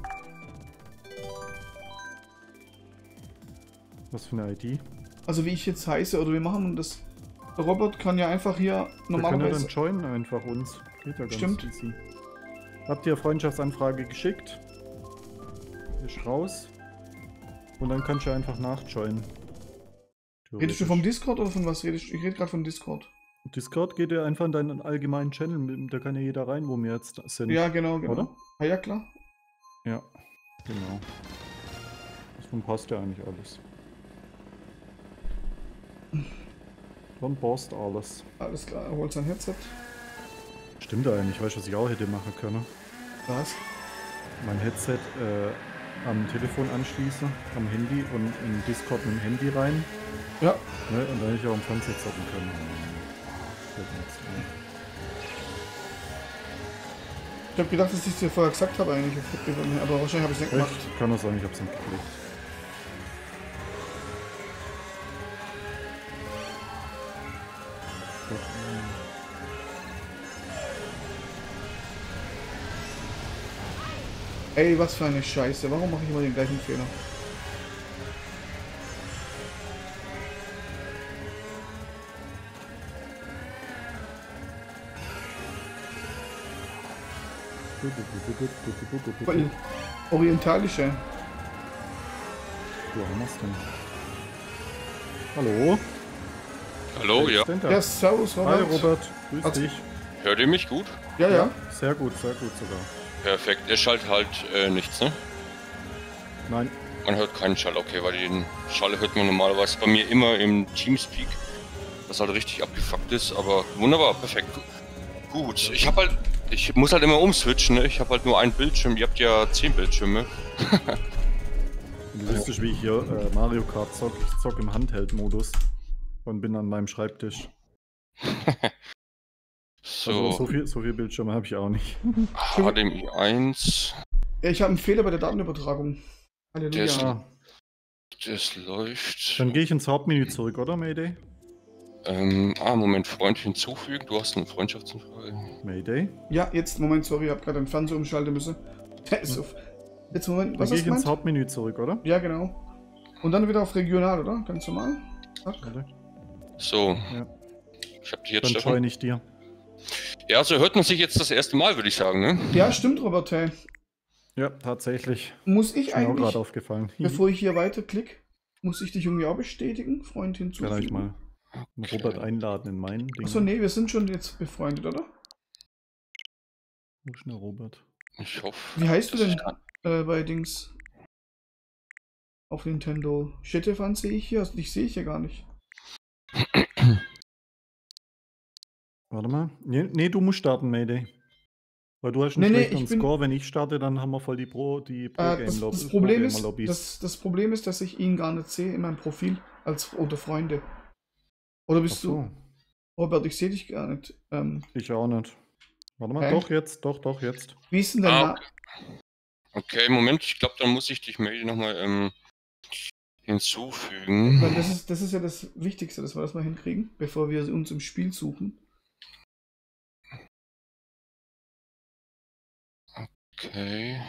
Was für eine I D? Also wie ich jetzt heiße oder wir machen das. Der Robert kann ja einfach hier Wir können ja normalerweise. dann joinen einfach uns. Geht ja ganz Stimmt. easy. Habt ihr Freundschaftsanfrage geschickt? Ist raus. Und dann kannst du einfach nachjoinen. Redest du vom Discord oder von was redest du? Ich rede gerade von Discord. Discord geht ja einfach in deinen allgemeinen Channel, da kann ja jeder rein, wo wir jetzt sind. Ja, genau, genau. Oder? Ah, ja, klar. Ja, genau. Deswegen passt ja eigentlich alles. Dann passt alles. Alles klar, er holt sein Headset. Stimmt eigentlich, weißt du, was ich auch hätte machen können? Was? Mein Headset äh, am Telefon anschließen, am Handy und in Discord mit dem Handy rein. Ja. Ne, und dann hätte ich auch am Fernseher zocken können. Fällt mir jetzt ein. Ich habe gedacht, dass ich es dir vorher gesagt habe eigentlich, aber wahrscheinlich habe ich es nicht gemacht. Echt? Kann das sein, ich hab's nicht geklickt. Ey, was für eine Scheiße. Warum mache ich immer den gleichen Fehler? Voll orientalische. Wo haben wir's denn? Hallo? Hallo, Wer ja. ist denn da? Ja, servus, Robert. Hi Robert, grüß Also- dich. Hört ihr mich gut? Ja, ja. Sehr gut, sehr gut sogar. Perfekt. Er schallt halt äh, nichts, ne? Nein, Man hört keinen Schall, okay, weil den Schall hört man normalerweise bei mir immer im Teamspeak, das halt richtig abgefuckt ist, aber wunderbar, perfekt. Gut, ich habe halt, ich muss halt immer umswitchen, ne? Ich habe halt nur einen Bildschirm, ihr habt ja zehn Bildschirme. du wüsstest, wie ich hier äh, Mario Kart zock. Ich zock im Handheld-Modus und bin an meinem Schreibtisch. So, Also so viel, so viel Bildschirme habe ich auch nicht. H D M I eins, Ja, ich habe einen Fehler bei der Datenübertragung. Halleluja. Der ist- Ah, das läuft. dann gehe ich ins Hauptmenü zurück, oder Mayday? Ähm, ah, Moment, Freund hinzufügen, du hast eine Freundschaftsanfrage. Mayday? Ja, jetzt, Moment, sorry, ich habe gerade den Fernseher umschalten müssen. Der ist auf. Jetzt, Moment, Dann was gehe hast ich du ins gemeint? Hauptmenü zurück, oder? Ja, genau. Und dann wieder auf regional, oder? Ganz normal. Zack. Warte, So, Ja. ich habe die jetzt, dann Stefan. join ich dir. Ja, also hört man sich jetzt das erste Mal, würde ich sagen, ne? Ja, stimmt, Robert, hey. Ja, tatsächlich. Muss ich Ist mir auch eigentlich, gerade aufgefallen. bevor ich hier weiterklick, Muss ich dich irgendwie auch bestätigen? Freund Kann hinzufügen? ich mal einen Robert einladen in meinen Ding. Achso, nee, wir sind schon jetzt befreundet, oder? Wo ist denn der Robert? Ich hoffe. Wie heißt du dass denn ich kann- äh, bei Dings? Auf Nintendo. Stefan sehe ich hier, also dich sehe ich hier gar nicht. Warte mal. Nee, nee, du musst starten, Mayday. Weil du hast einen Nee, nee, schlechteren ich bin- Score. Wenn ich starte, dann haben wir voll die Pro, die Pro Äh, Game das, Lobby. das, Problem ist, Lobbys. das, das Problem ist, dass ich ihn gar nicht sehe in meinem Profil als unter Freunde. Oder Ach bist so, du? Robert, ich sehe dich gar nicht. Ähm, ich auch nicht. Warte mal, Hä? doch jetzt, doch, doch jetzt. wie ist denn dein Ah, Name? Okay, Moment, ich glaube, dann muss ich dich Mail nochmal ähm, hinzufügen. Weil das ist, das ist ja das Wichtigste, dass wir das mal hinkriegen, bevor wir uns im Spiel suchen. Okay.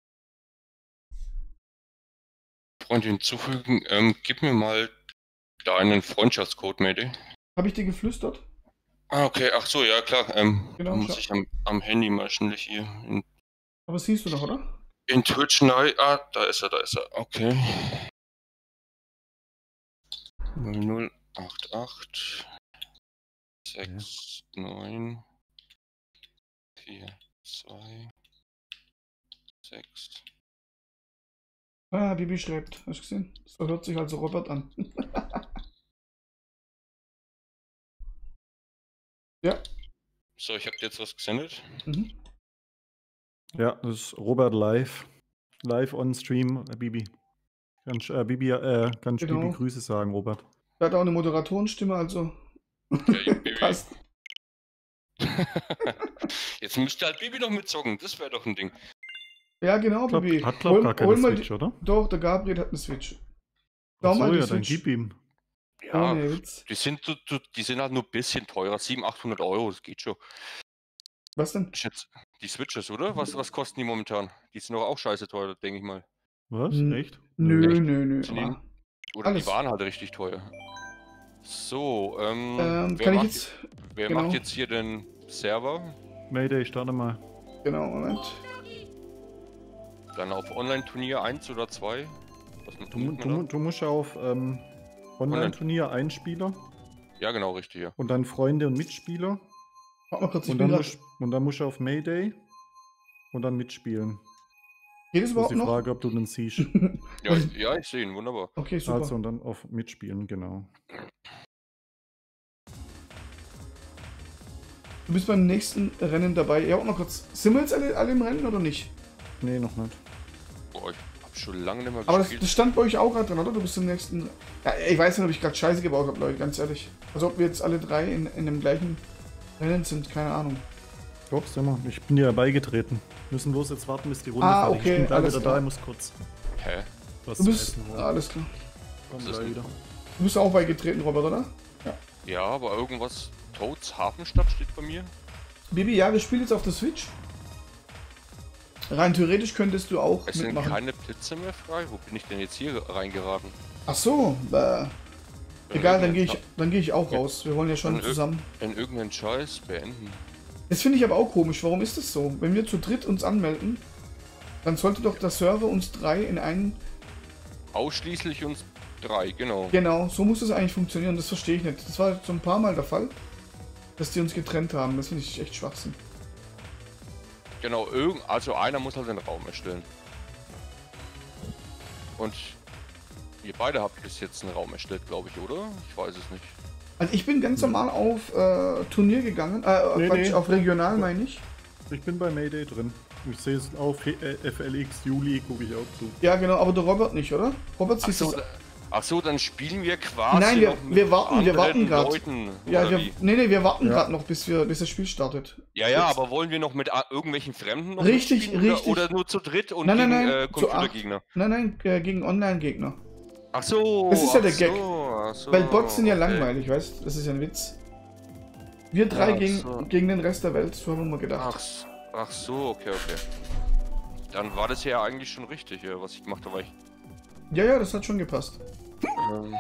Freund hinzufügen. Ähm, gib mir mal deinen Freundschaftscode, Mayday. Habe ich dir geflüstert? Ah, okay, ach so, ja klar. Ähm, Genau, da muss schau. ich am, am Handy mal schnell hier in, Aber das siehst du doch, oder? in Twitch neu. Ah, da ist er, da ist er. Okay. null null acht acht sechs neun vier zwei sechs. Ah, Bibi schreibt. Hast du gesehen? So hört sich also Robert an. Ja. So, ich habe dir jetzt was gesendet. Mhm. Ja, das ist Robert live. Live on Stream, äh, Bibi. Kannst, äh, Bibi, äh, kannst Genau. Bibi Grüße sagen, Robert. Er hat auch eine Moderatorenstimme, also Okay, Bibi. passt. Jetzt müsste halt Bibi noch mitzocken. Das wäre doch ein Ding. Ja, genau, Glaub, Bibi. hat glaub Hol- gar keine hol mal Switch, die- oder? Doch, der Gabriel hat eine Switch. Schau Ach so, mal die ja, dann Switch. gib ihm. Ja, Ohne Witz. die sind, du- du- die sind halt nur ein bisschen teurer. siebenhundert, achthundert Euro, das geht schon. Was denn? Ich schätze, die Switches, oder? Was, was kosten die momentan? Die sind doch auch scheiße teuer, denke ich mal. Was? N- Echt? Nö, Echt? nö, nö. Sind die- aber- Oder Alles. die waren halt richtig teuer. So, ähm, Ähm, wer, kann ich macht, jetzt. wer genau. macht jetzt hier den Server? Mayday, starte mal. Genau, Moment. Dann auf Online-Turnier eins oder zwei? Was mit Du, mu- unten, du, mu- oder? du musst auf ähm, Online-Turnier ein Spieler Ja, genau, richtig, ja. und dann Freunde und Mitspieler. Warte mal kurz, ich Und bin dann, grad. musst, und dann musst du auf Mayday und dann mitspielen. Geht es Das ist überhaupt die noch? Frage, ob du den siehst. Ja, ja ich sehe ihn, wunderbar. Okay, super. Also und dann auf Mitspielen, genau. Du bist beim nächsten Rennen dabei. Ja, warte mal kurz. Sind wir jetzt alle, alle im Rennen oder nicht? Nee, noch nicht. Boah, ich hab schon lange nicht mehr Aber das, gespielt. das stand bei euch auch gerade drin, oder? Du bist im nächsten. Ja, ich weiß nicht, ob ich gerade Scheiße gebaut habe, Leute, ganz ehrlich. Also ob wir jetzt alle drei in, in dem gleichen Rennen sind, keine Ahnung. Doch, sind wir. Ich bin dir beigetreten. Müssen bloß jetzt warten, bis die Runde Ah, fertig ist. okay, Ich bin gleich alles wieder klar. da, ich muss kurz Hä? was Du zu bist. essen holen. Ah, alles klar. Komm Was ist gleich denn? wieder. Du bist auch beigetreten, Robert, oder? Ja, aber irgendwas. Toads Hafenstadt steht bei mir. Bibi, ja, wir spielen jetzt auf der Switch. Rein theoretisch könntest du auch Es sind mitmachen. keine Plätze mehr frei. Wo bin ich denn jetzt hier reingeraten? Ach so, äh, egal, dann gehe ich, dann gehe ich auch Ja. raus. Wir wollen ja schon Dann ir- zusammen. In irgendeinen Scheiß beenden. Das finde ich aber auch komisch. Warum ist das so? Wenn wir zu dritt uns anmelden, dann sollte doch der Server uns drei in einen. Ausschließlich uns drei, genau. Genau, so muss es eigentlich funktionieren. Das verstehe ich nicht. Das war so ein paar Mal der Fall, dass die uns getrennt haben. Das finde ich echt Schwachsinn. Genau, irgend, also einer muss halt den Raum erstellen. Und ihr beide habt bis jetzt einen Raum erstellt, glaube ich, oder? Ich weiß es nicht. Also ich bin ganz normal auf äh, Turnier gegangen. Äh, Nee, Quatsch, nee. auf Regional meine ich. Ich bin bei Mayday drin. Ich sehe es auf äh, F L X Juli, gucke ich auch zu. Ja, genau, aber der Robert nicht, oder? Robert Ach siehst so, du. da- ach so, dann spielen wir quasi Nein, wir- noch mit wir warten, wir anderen warten grad. Leuten, Ja, oder wir, wie? nee, nee, wir warten Ja. gerade noch, bis, wir, bis das Spiel startet. Ja, ja, Jetzt- aber wollen wir noch mit a- irgendwelchen Fremden noch Richtig, mitspielen oder, richtig. oder nur zu dritt und Nein, nein, gegen nein, äh, zu acht. Computergegner? Nein, nein, äh, gegen Online-Gegner. Ach so, Das ist ja ach der Gag. So, ach so, Weil Bots sind ja okay. langweilig, weißt du? Das ist ja ein Witz. Wir drei Ja, ach gegen, so. gegen den Rest der Welt, so haben wir gedacht. Ach, s- ach so, okay, okay. Dann war das ja eigentlich schon richtig, ja, was ich gemacht habe, weil ich... Ja, ja, das hat schon gepasst. Ähm,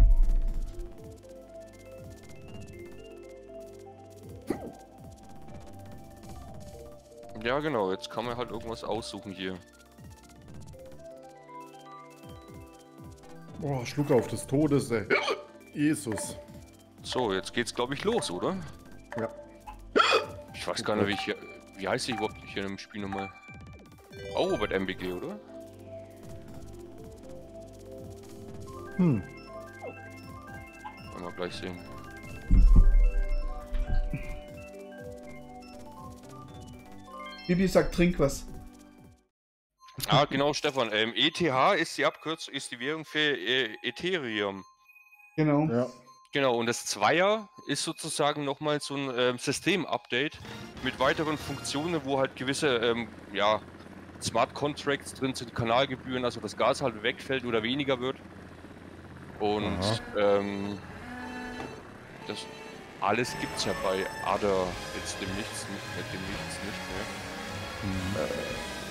ja, genau, jetzt kann man halt irgendwas aussuchen hier. Boah, Schluck auf des Todes, ey. Jesus. So, jetzt geht's glaube ich los, oder? Ja. Ich weiß gar nicht, wie ich hier, wie heißt ich überhaupt hier im Spiel nochmal? Auch Robert M B G, oder? Hm. Wollen wir gleich sehen. Bibi sagt, trink was. Ah, genau, Stefan. Ähm, E T H ist die Abkürzung, ist die Währung für äh, Ethereum. Genau. Ja. Genau, und das Zweier ist sozusagen nochmal so ein ähm, System-Update mit weiteren Funktionen, wo halt gewisse ähm, ja, Smart Contracts drin sind, Kanalgebühren, also das Gas halt wegfällt oder weniger wird. Und ähm, das alles gibt's ja bei Ada jetzt dem Nichts nicht, äh, dem Nichts nicht mehr. Mhm.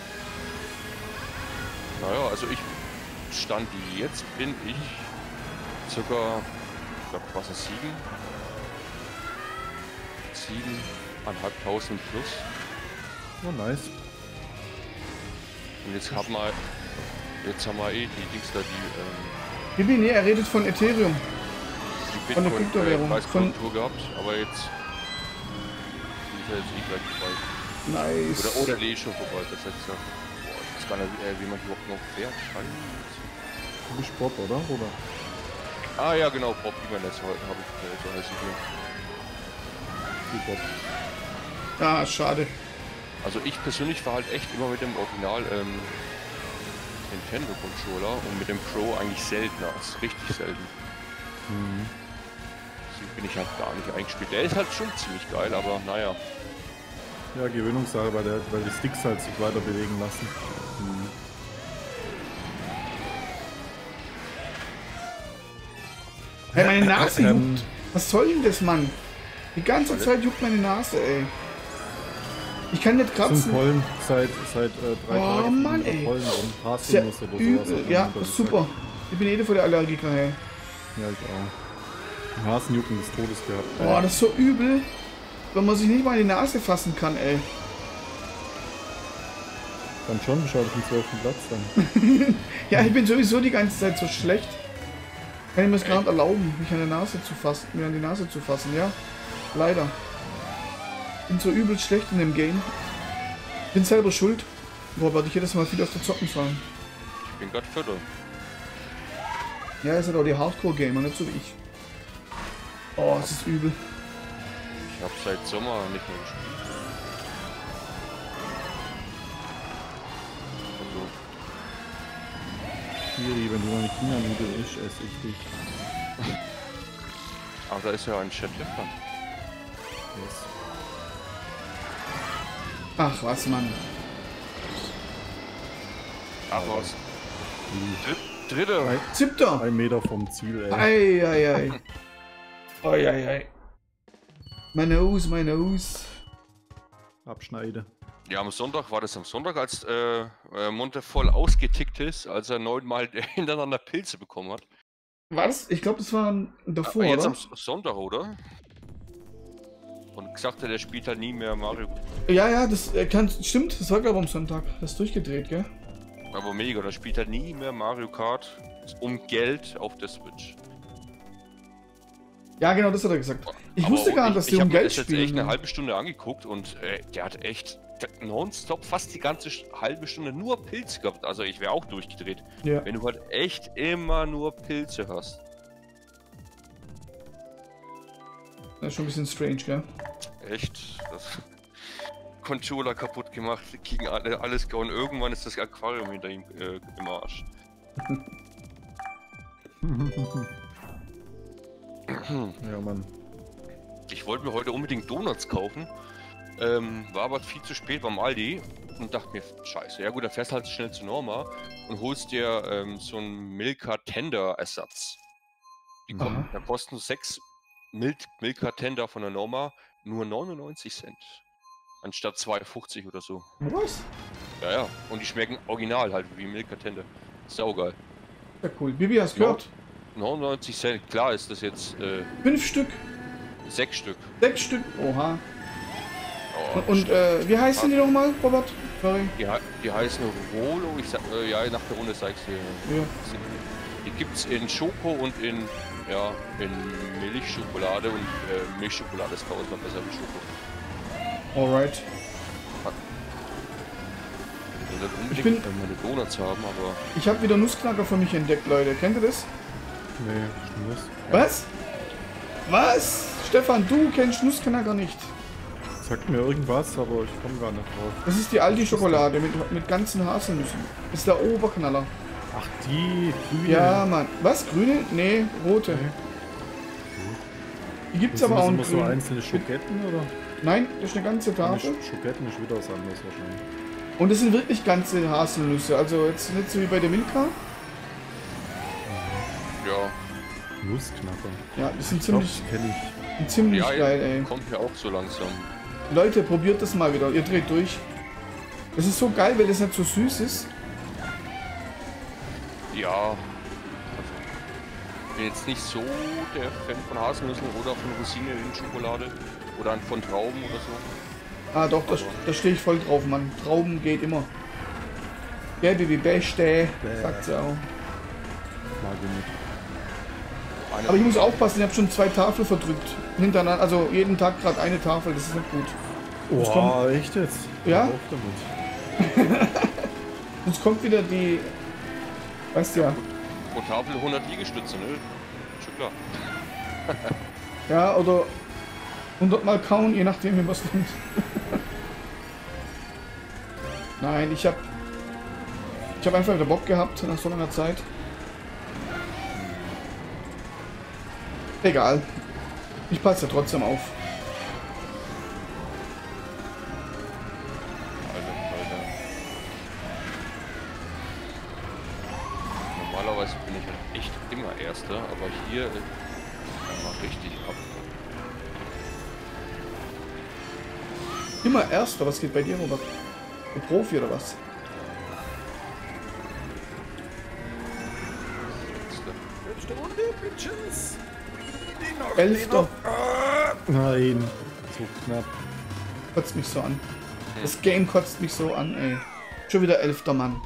Äh, naja, also ich stand jetzt bin ich circa, ich glaube, was ist sieben? Siebeneinhalbtausend plus. Oh, nice. Und jetzt haben wir, jetzt haben wir eh die Dings da, die, ähm, Bibi, nee, er redet von Ethereum. die Von der Kryptowährung. Bitcoin-Preiskorrektur gehabt, aber jetzt bin ich ja jetzt eh gleich vorbei. Nice. Oder, oder nee, schon vorbei, das heißt ja. Boah, ich weiß gar nicht, wie, äh, wie man die überhaupt noch fährt. Scheiße. Du bist Bob, oder? Oder? Ah ja, genau, Bob Ibanez heute habe ich, äh, so heißt sie Die Bob. Ah, schade. hier. Also ich persönlich war halt echt immer mit dem Original ähm, Nintendo Controller und mit dem Pro eigentlich seltener, das ist richtig selten. Mhm. Deswegen bin ich halt gar nicht eingespielt. Der ist halt schon ziemlich geil, aber naja. Ja, Gewöhnungssache, weil, der, weil die Sticks halt sich weiter bewegen lassen. Mhm. Hey, meine Nase Ähm. juckt. Was soll denn das, Mann? Die ganze Zeit juckt meine Nase, ey. Ich kann nicht Das sind kratzen. Pollen seit, seit äh, drei Oh, Tagen. Mann, fliegen ey. Pollen rum. Ist ja Haselnuss oder sowas. übel. hat mein Ja, Mutter das ist gesagt. super. Ich bin eh voll der Allergiker, hey. Ja, ich auch. Hasenjucken des Todes gehabt. Boah, das ist so übel, wenn man sich nicht mal in die Nase fassen kann, ey. Dann schon, schau auf den zwölften Platz dann. Ja, ich bin sowieso die ganze Zeit so schlecht. Kann ich mir das gar nicht erlauben, mich an der Nase zu fassen, mir an die Nase zu fassen, ja? Leider. Bin so übel schlecht in dem Game. Bin selber schuld. Robert, ich hätte es mal viel öfter zocken sollen. Ich bin gerade Viertel. Ja, ist halt auch die Hardcore-Gamer, nicht so wie ich. Oh, es ist übel. Ich habe seit Sommer nicht mehr gespielt. Also, Kiri, wenn du noch nicht China-Nudel isst, esse ich dich. aber da ist ja ein Chat dran. Yes. Ach, was, Mann. Ach was. Dritt, dritte. Ein, Siebter. ein Meter vom Ziel, ey. Ei, ei, ei. Ei, ei, ei. Mein Nose, mein Nose. Abschneide. Ja, am Sonntag war das am Sonntag, als äh, äh, Monte voll ausgetickt ist, als er neunmal hintereinander Pilze bekommen hat. Was? Ich glaube, das war davor, Aber jetzt oder? am S- Sonntag, oder? Und gesagt hat, er spielt halt nie mehr Mario. Ja, ja, das äh, kann, stimmt. Das war, glaube ich, am Sonntag. Das ist durchgedreht, gell? Aber mega, der spielt halt nie mehr Mario Kart um Geld auf der Switch. Ja, genau, das hat er gesagt. Ich Aber wusste gar nicht, dass ich, die ich um hab mir Geld das jetzt spielen. echt eine halbe Stunde angeguckt und äh, der hat echt nonstop fast die ganze Sch- halbe Stunde nur Pilze gehabt. Also ich wäre auch durchgedreht. Ja. Wenn du halt echt immer nur Pilze hast. Das ist schon ein bisschen strange, gell? Echt. Das Controller kaputt gemacht, gegen alle, alles gehauen. Irgendwann ist das Aquarium hinter ihm äh, im Arsch. Ja, Mann. Ich wollte mir heute unbedingt Donuts kaufen, ähm, war aber viel zu spät beim Aldi und dachte mir, scheiße, ja gut, dann fährst halt schnell zu Norma und holst dir ähm, so einen Milka Tender Ersatz. Die Aha. kommen, da kosten sechs Mil Milka Tender von der Norma nur neunundneunzig Cent. Anstatt zwei fünfzig oder so. Was? Ja, ja, und die schmecken original halt wie Milka Tender. Saugeil. Ja, cool. Bibi, hast du gehört? neunundneunzig Cent, klar ist das jetzt äh, Fünf Stück. sechs Stück. Sechs Stück. Oha. Oh, Und, und äh, wie heißen die nochmal, Robert? Sorry. Die, he- die heißen Rolo, ich sag, äh, ja, nach der Runde sag ich dir. Ja. Die gibt's in Schoko und in, ja, in Milchschokolade und äh, Milchschokolade ist tausendmal besser wie Schoko. Alright. Ich will nicht Ich bin- unbedingt meine Donuts haben, aber Ich habe wieder Nussknacker für mich entdeckt, Leute. Kennt ihr das? Nee, Nuss. Was? Was? Stefan, du kennst Nussknacker nicht. Sagt mir irgendwas, aber ich komme gar nicht drauf. Das ist die Aldi-Schokolade mit, mit ganzen Haselnüssen. Das ist der Oberknaller. Ach, die grüne. Ja, Mann. Was? Grüne? Nee, rote. Okay. Die gibt's Sind aber das auch in immer so grün. einzelne Schoketten oder? Nein, das ist eine ganze Nee, Tafel. Schoketten ist wieder was anderes wahrscheinlich. Und das sind wirklich ganze Haselnüsse. Also jetzt nicht so wie bei der Milka. ja, Nussknacker. Ja, die sind Ich glaub, ziemlich, kenn ich. ziemlich ja, geil, ey. kommt mir auch so langsam. Leute, probiert das mal wieder. Ihr dreht durch. Das ist so geil, weil das nicht so süß ist. Ja, also, bin jetzt nicht so der Fan von Haselnüssen oder von Rosinen in Schokolade oder von Trauben oder so. Ah doch, da, da stehe ich voll drauf, Mann. Trauben geht immer. Gelbe wie Beste, sagt sie auch. Mag ich nicht. Eine Aber ich muss aufpassen, ich habe schon zwei Tafeln verdrückt. Hintereinander, also jeden Tag gerade eine Tafel, das ist nicht gut. Jetzt Oh, echt jetzt? Ja? Hör auf damit. Sonst kommt wieder die... Weißt du ja. pro Tafel hundert Liegestütze, ne? Schon klar. Ja, oder hundert Mal kauen, je nachdem, wie was kommt. Nein, ich habe ich hab einfach wieder Bock gehabt nach so langer Zeit. Egal. Ich passe ja trotzdem auf. Alter, Alter. Normalerweise bin ich halt echt immer Erster, aber hier äh, mal richtig ab. Immer Erster, was geht bei dir, Robert? Du Profi oder was? Elfter. Nein. So knapp. Kotzt mich so an. Das Game kotzt mich so an, ey. Schon wieder Elfter, Mann.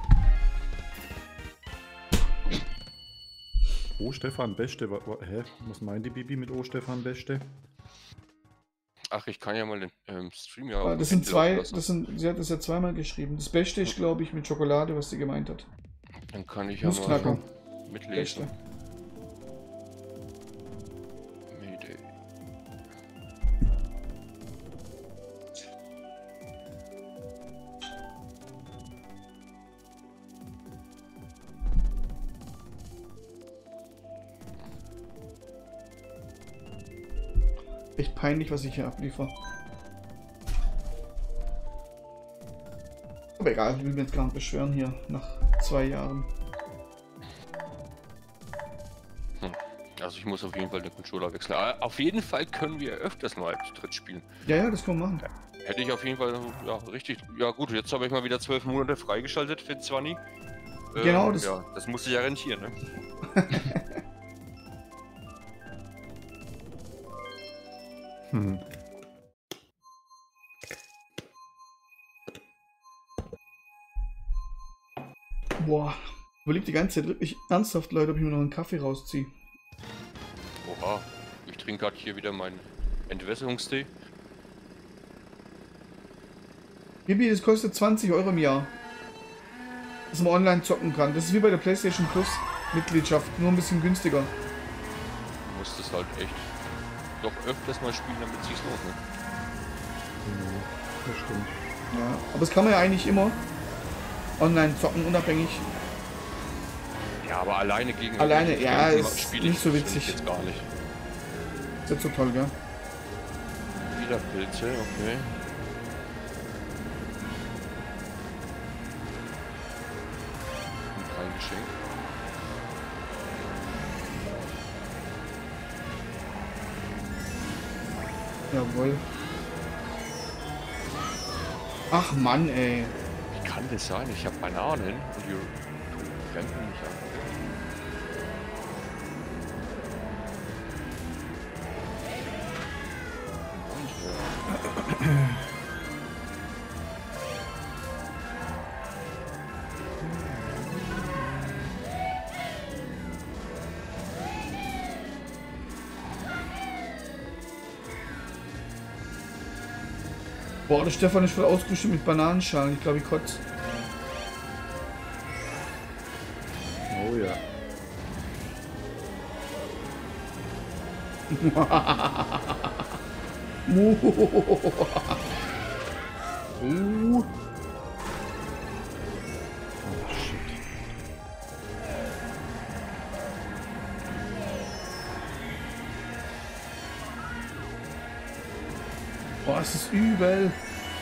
Oh, Stefan Beste. Wa- wa- Hä? Was meint die Bibi mit Oh, Stefan Beste? Ach, ich kann ja mal den ähm, Stream ja Ah, auf Das dem sind Handy zwei, laufen lassen. das sind, sie hat das ja zweimal geschrieben. Das Beste ist, glaube ich, mit Schokolade, was sie gemeint hat. Dann kann ich ja Nussknacker. mal mitlesen. Beste. Mayday. Echt peinlich, was ich hier abliefer. Aber egal, ich will mich jetzt gar nicht beschweren hier nach zwei Jahren. Also ich muss auf jeden Fall den Controller wechseln. Aber auf jeden Fall können wir öfters mal zu dritt spielen. Ja, ja, das können wir machen. Hätte ich auf jeden Fall, ja, richtig. Ja gut, jetzt habe ich mal wieder zwölf Monate freigeschaltet für Zwanni. Ähm, Genau, das- Ja, das musste ja rentieren, ne? Hm. Boah, überlegt die ganze Zeit wirklich ernsthaft, Leute, ob ich mir noch einen Kaffee rausziehe. Oha, ich trinke gerade hier wieder meinen Entwässerungstee. Bibi, das kostet zwanzig Euro im Jahr. Dass man online zocken kann. Das ist wie bei der PlayStation Plus Mitgliedschaft, nur ein bisschen günstiger. Du musst das halt echt doch öfters mal spielen, damit sich's lohnt, ne? Das stimmt. Ja, aber das kann man ja eigentlich immer online zocken, unabhängig. Ja, aber alleine gegen Alleine, irgendwelche ja, Fremden ist spiele ich nicht so finde ich witzig. jetzt gar nicht. Ist jetzt so toll, gell? Wieder Pilze, okay. Und kein Geschenk. Jawohl. Ach Mann, ey. Wie kann das sein? Ich habe Bananen und die bremsen mich an. Boah, der Stefan ist voll ausgerüstet mit Bananenschalen. Ich glaube, ich kotze. Oh ja. uh. Oh shit. Boah, es ist übel.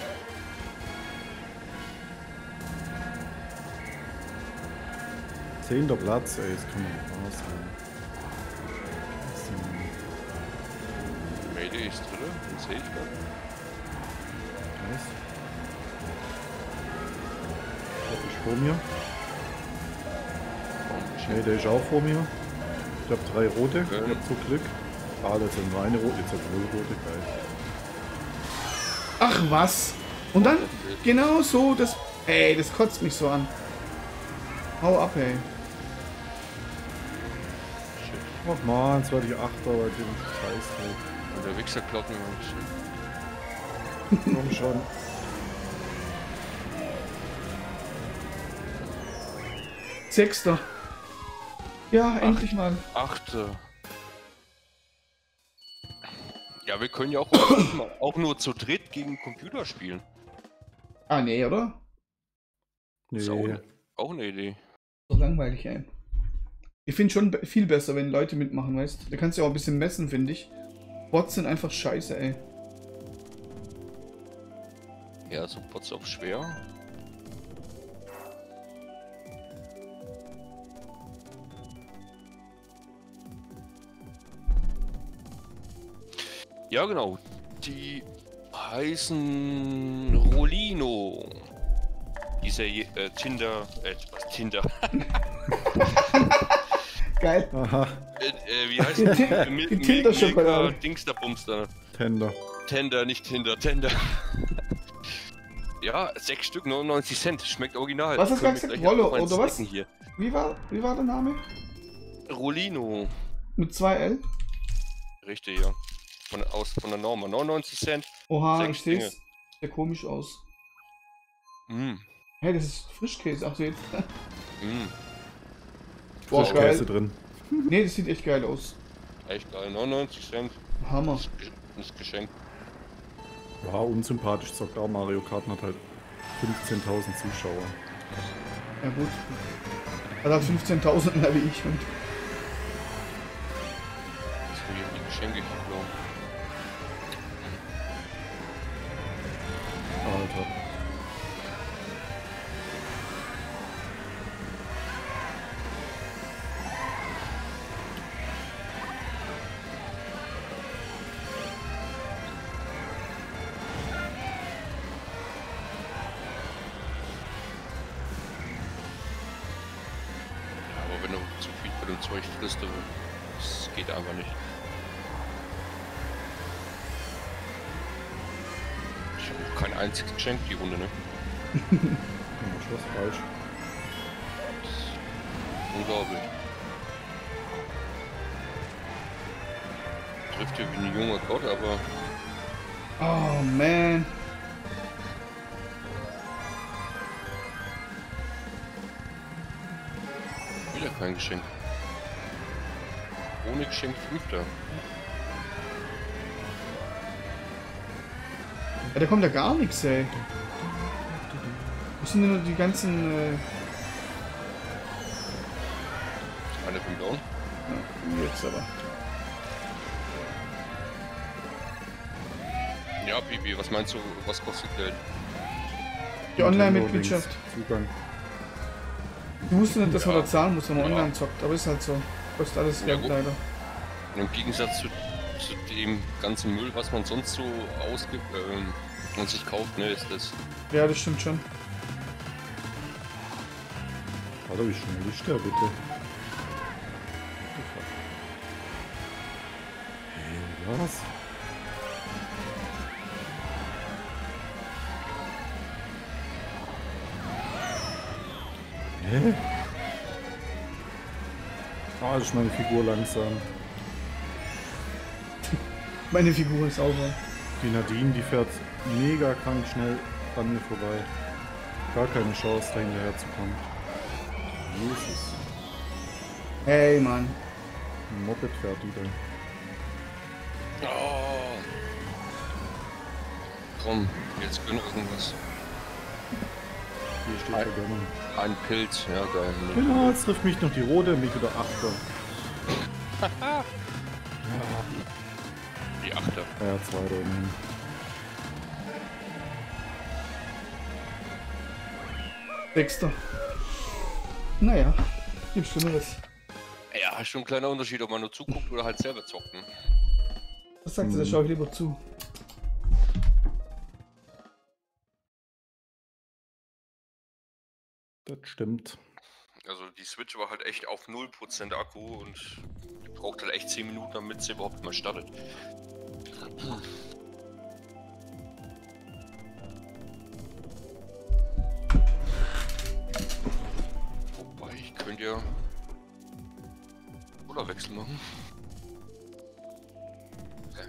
Zehnter Platz, ey, das kann man nicht wahr sein. Mayday ist drin, den sehe ich gerade. Was? Der ist vor mir. Ne, der ist auch vor mir. Ich habe drei rote. Ich hab so Glück. Ah, das sind nur eine rote. Jetzt hat null rote. Geil. Ach was. Und dann genau so, das... Ey, das kotzt mich so an. Hau ab, ey. Ach man, jetzt werde ich Achter bei dem Scheiß. Und der Wichser klaut mir mal ein Komm schon. Sechster. Ja, Ach, endlich mal. Achter. Ja, wir können ja auch, auch nur zu dritt gegen Computer spielen. Ah, nee, oder? Nee. Ist auch, auch eine Idee. So langweilig, ey. Ich finde schon viel besser, wenn Leute mitmachen, weißt du? Da kannst du ja auch ein bisschen messen, finde ich. Bots sind einfach scheiße, ey. Ja, so Bots auch schwer. Ja, genau. Die heißen Rolino. Dieser äh, Tinder. Äh, was Tinder? Geil. Aha. Äh, äh, wie heißt das? Die Tinder-Schokolade. Dings da Bums da. Tender. Tender, nicht Tinder, Tender. Ja, sechs Stück, neunundneunzig Cent. Schmeckt original. Was hast du gesagt? Rollo, oder was? Hier. Wie war, wie war der Name? Rolino. Mit zwei L? Richtig, ja. Von, aus, von der Norma. neunundneunzig Cent. Oha, sechs ich seh's. Dinge. Sieht ja komisch aus. Mm. Hey, das ist Frischkäse. Ach so, jetzt. Mm. Boah, Frischkäse geil. drin. Nee, das sieht echt geil aus. Echt geil. neunundneunzig Cent. Hammer. Das, das Geschenk. Ja, unsympathisch zockt auch Mario Kart und hat halt fünfzehntausend Zuschauer. Ja gut. Er hat fünfzehntausend mehr wie ich. Und Das sind hier die Geschenke geflogen. Alter. Wenn du zu viel von dem Zeug frisst, das geht einfach nicht. Ich habe noch kein einziges Geschenk die Runde, ne? Ja, was falsch. Das ist unglaublich. Trifft hier wie ein junger Gott, aber... oh man. Wieder kein Geschenk. Ohne Geschenk Fünfter. Ja, da kommt ja gar nichts, ey. Wo sind denn nur die ganzen... Äh Eine fünf down. ja, jetzt aber. Ja, Bibi, was meinst du, was kostet Geld? Die Online-Mitgliedschaft. Zugang. Ich wusste nicht, dass man Ja. da zahlen muss, wenn man Ja. online zockt, aber ist halt so. Kostet alles Ja, Geld gut. leider. Und im Gegensatz zu, zu dem ganzen Müll, was man sonst so ausgibt ähm, und sich kauft, ne, ist das. Ja, das stimmt schon. Alter, wie schnell ist der bitte? Hey, was? Hä? Ah, das ist meine Figur langsam. Meine Figur ist sauber. Die Nadine, die fährt mega krank schnell an mir vorbei. Gar keine Chance, da hinterher zu kommen. Jesus. Hey, Mann. Ein Moped fährt wieder. Oh. Komm, jetzt gönn irgendwas. Hier steht Ein- der Gönner. Ein Pilz, ja geil. Genau, jetzt trifft mich noch die rote, mich wieder Achter. Die Achter. Ja, zwei Runden. Sechster. Naja, gibt Schlimmeres. Ja, schon ein kleiner Unterschied, ob man nur zuguckt oder halt selber zockt. Ne? Was sagt ihr, da schaue ich lieber zu. Das stimmt. Also die Switch war halt echt auf null Prozent Akku und die braucht halt echt zehn Minuten, damit sie überhaupt mal startet. Wobei, ich könnte ja oder Wechsel machen. Okay.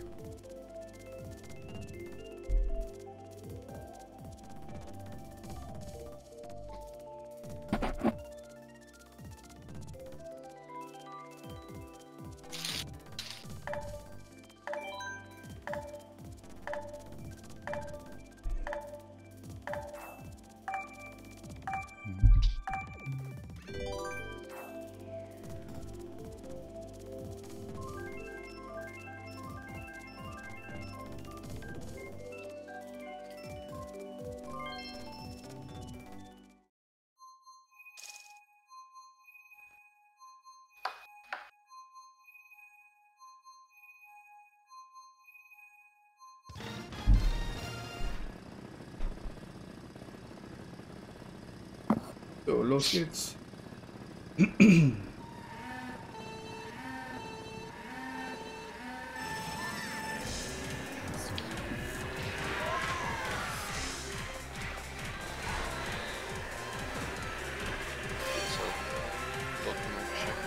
So, los geht's. Jetzt halt dort mein Geschäft.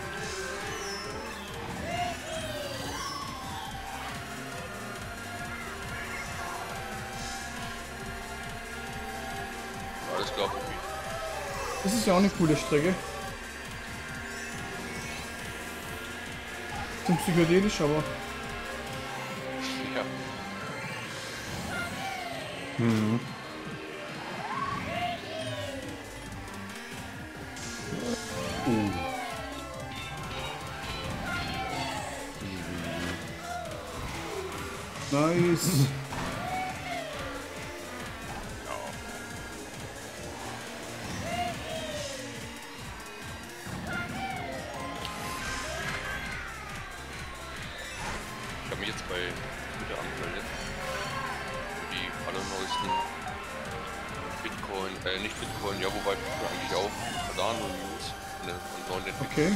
Alles klar, Profi. Das ist ja auch eine coole Strecke. Bisschen psychedelisch, aber Ja. Mhm. Uh. nice. Ich habe mich jetzt bei Twitter angemeldet. Für die allerneuesten Bitcoin, äh nicht Bitcoin, ja wobei Bitcoin eigentlich auch Cardano News von der von neuen Entwicklungen. Okay.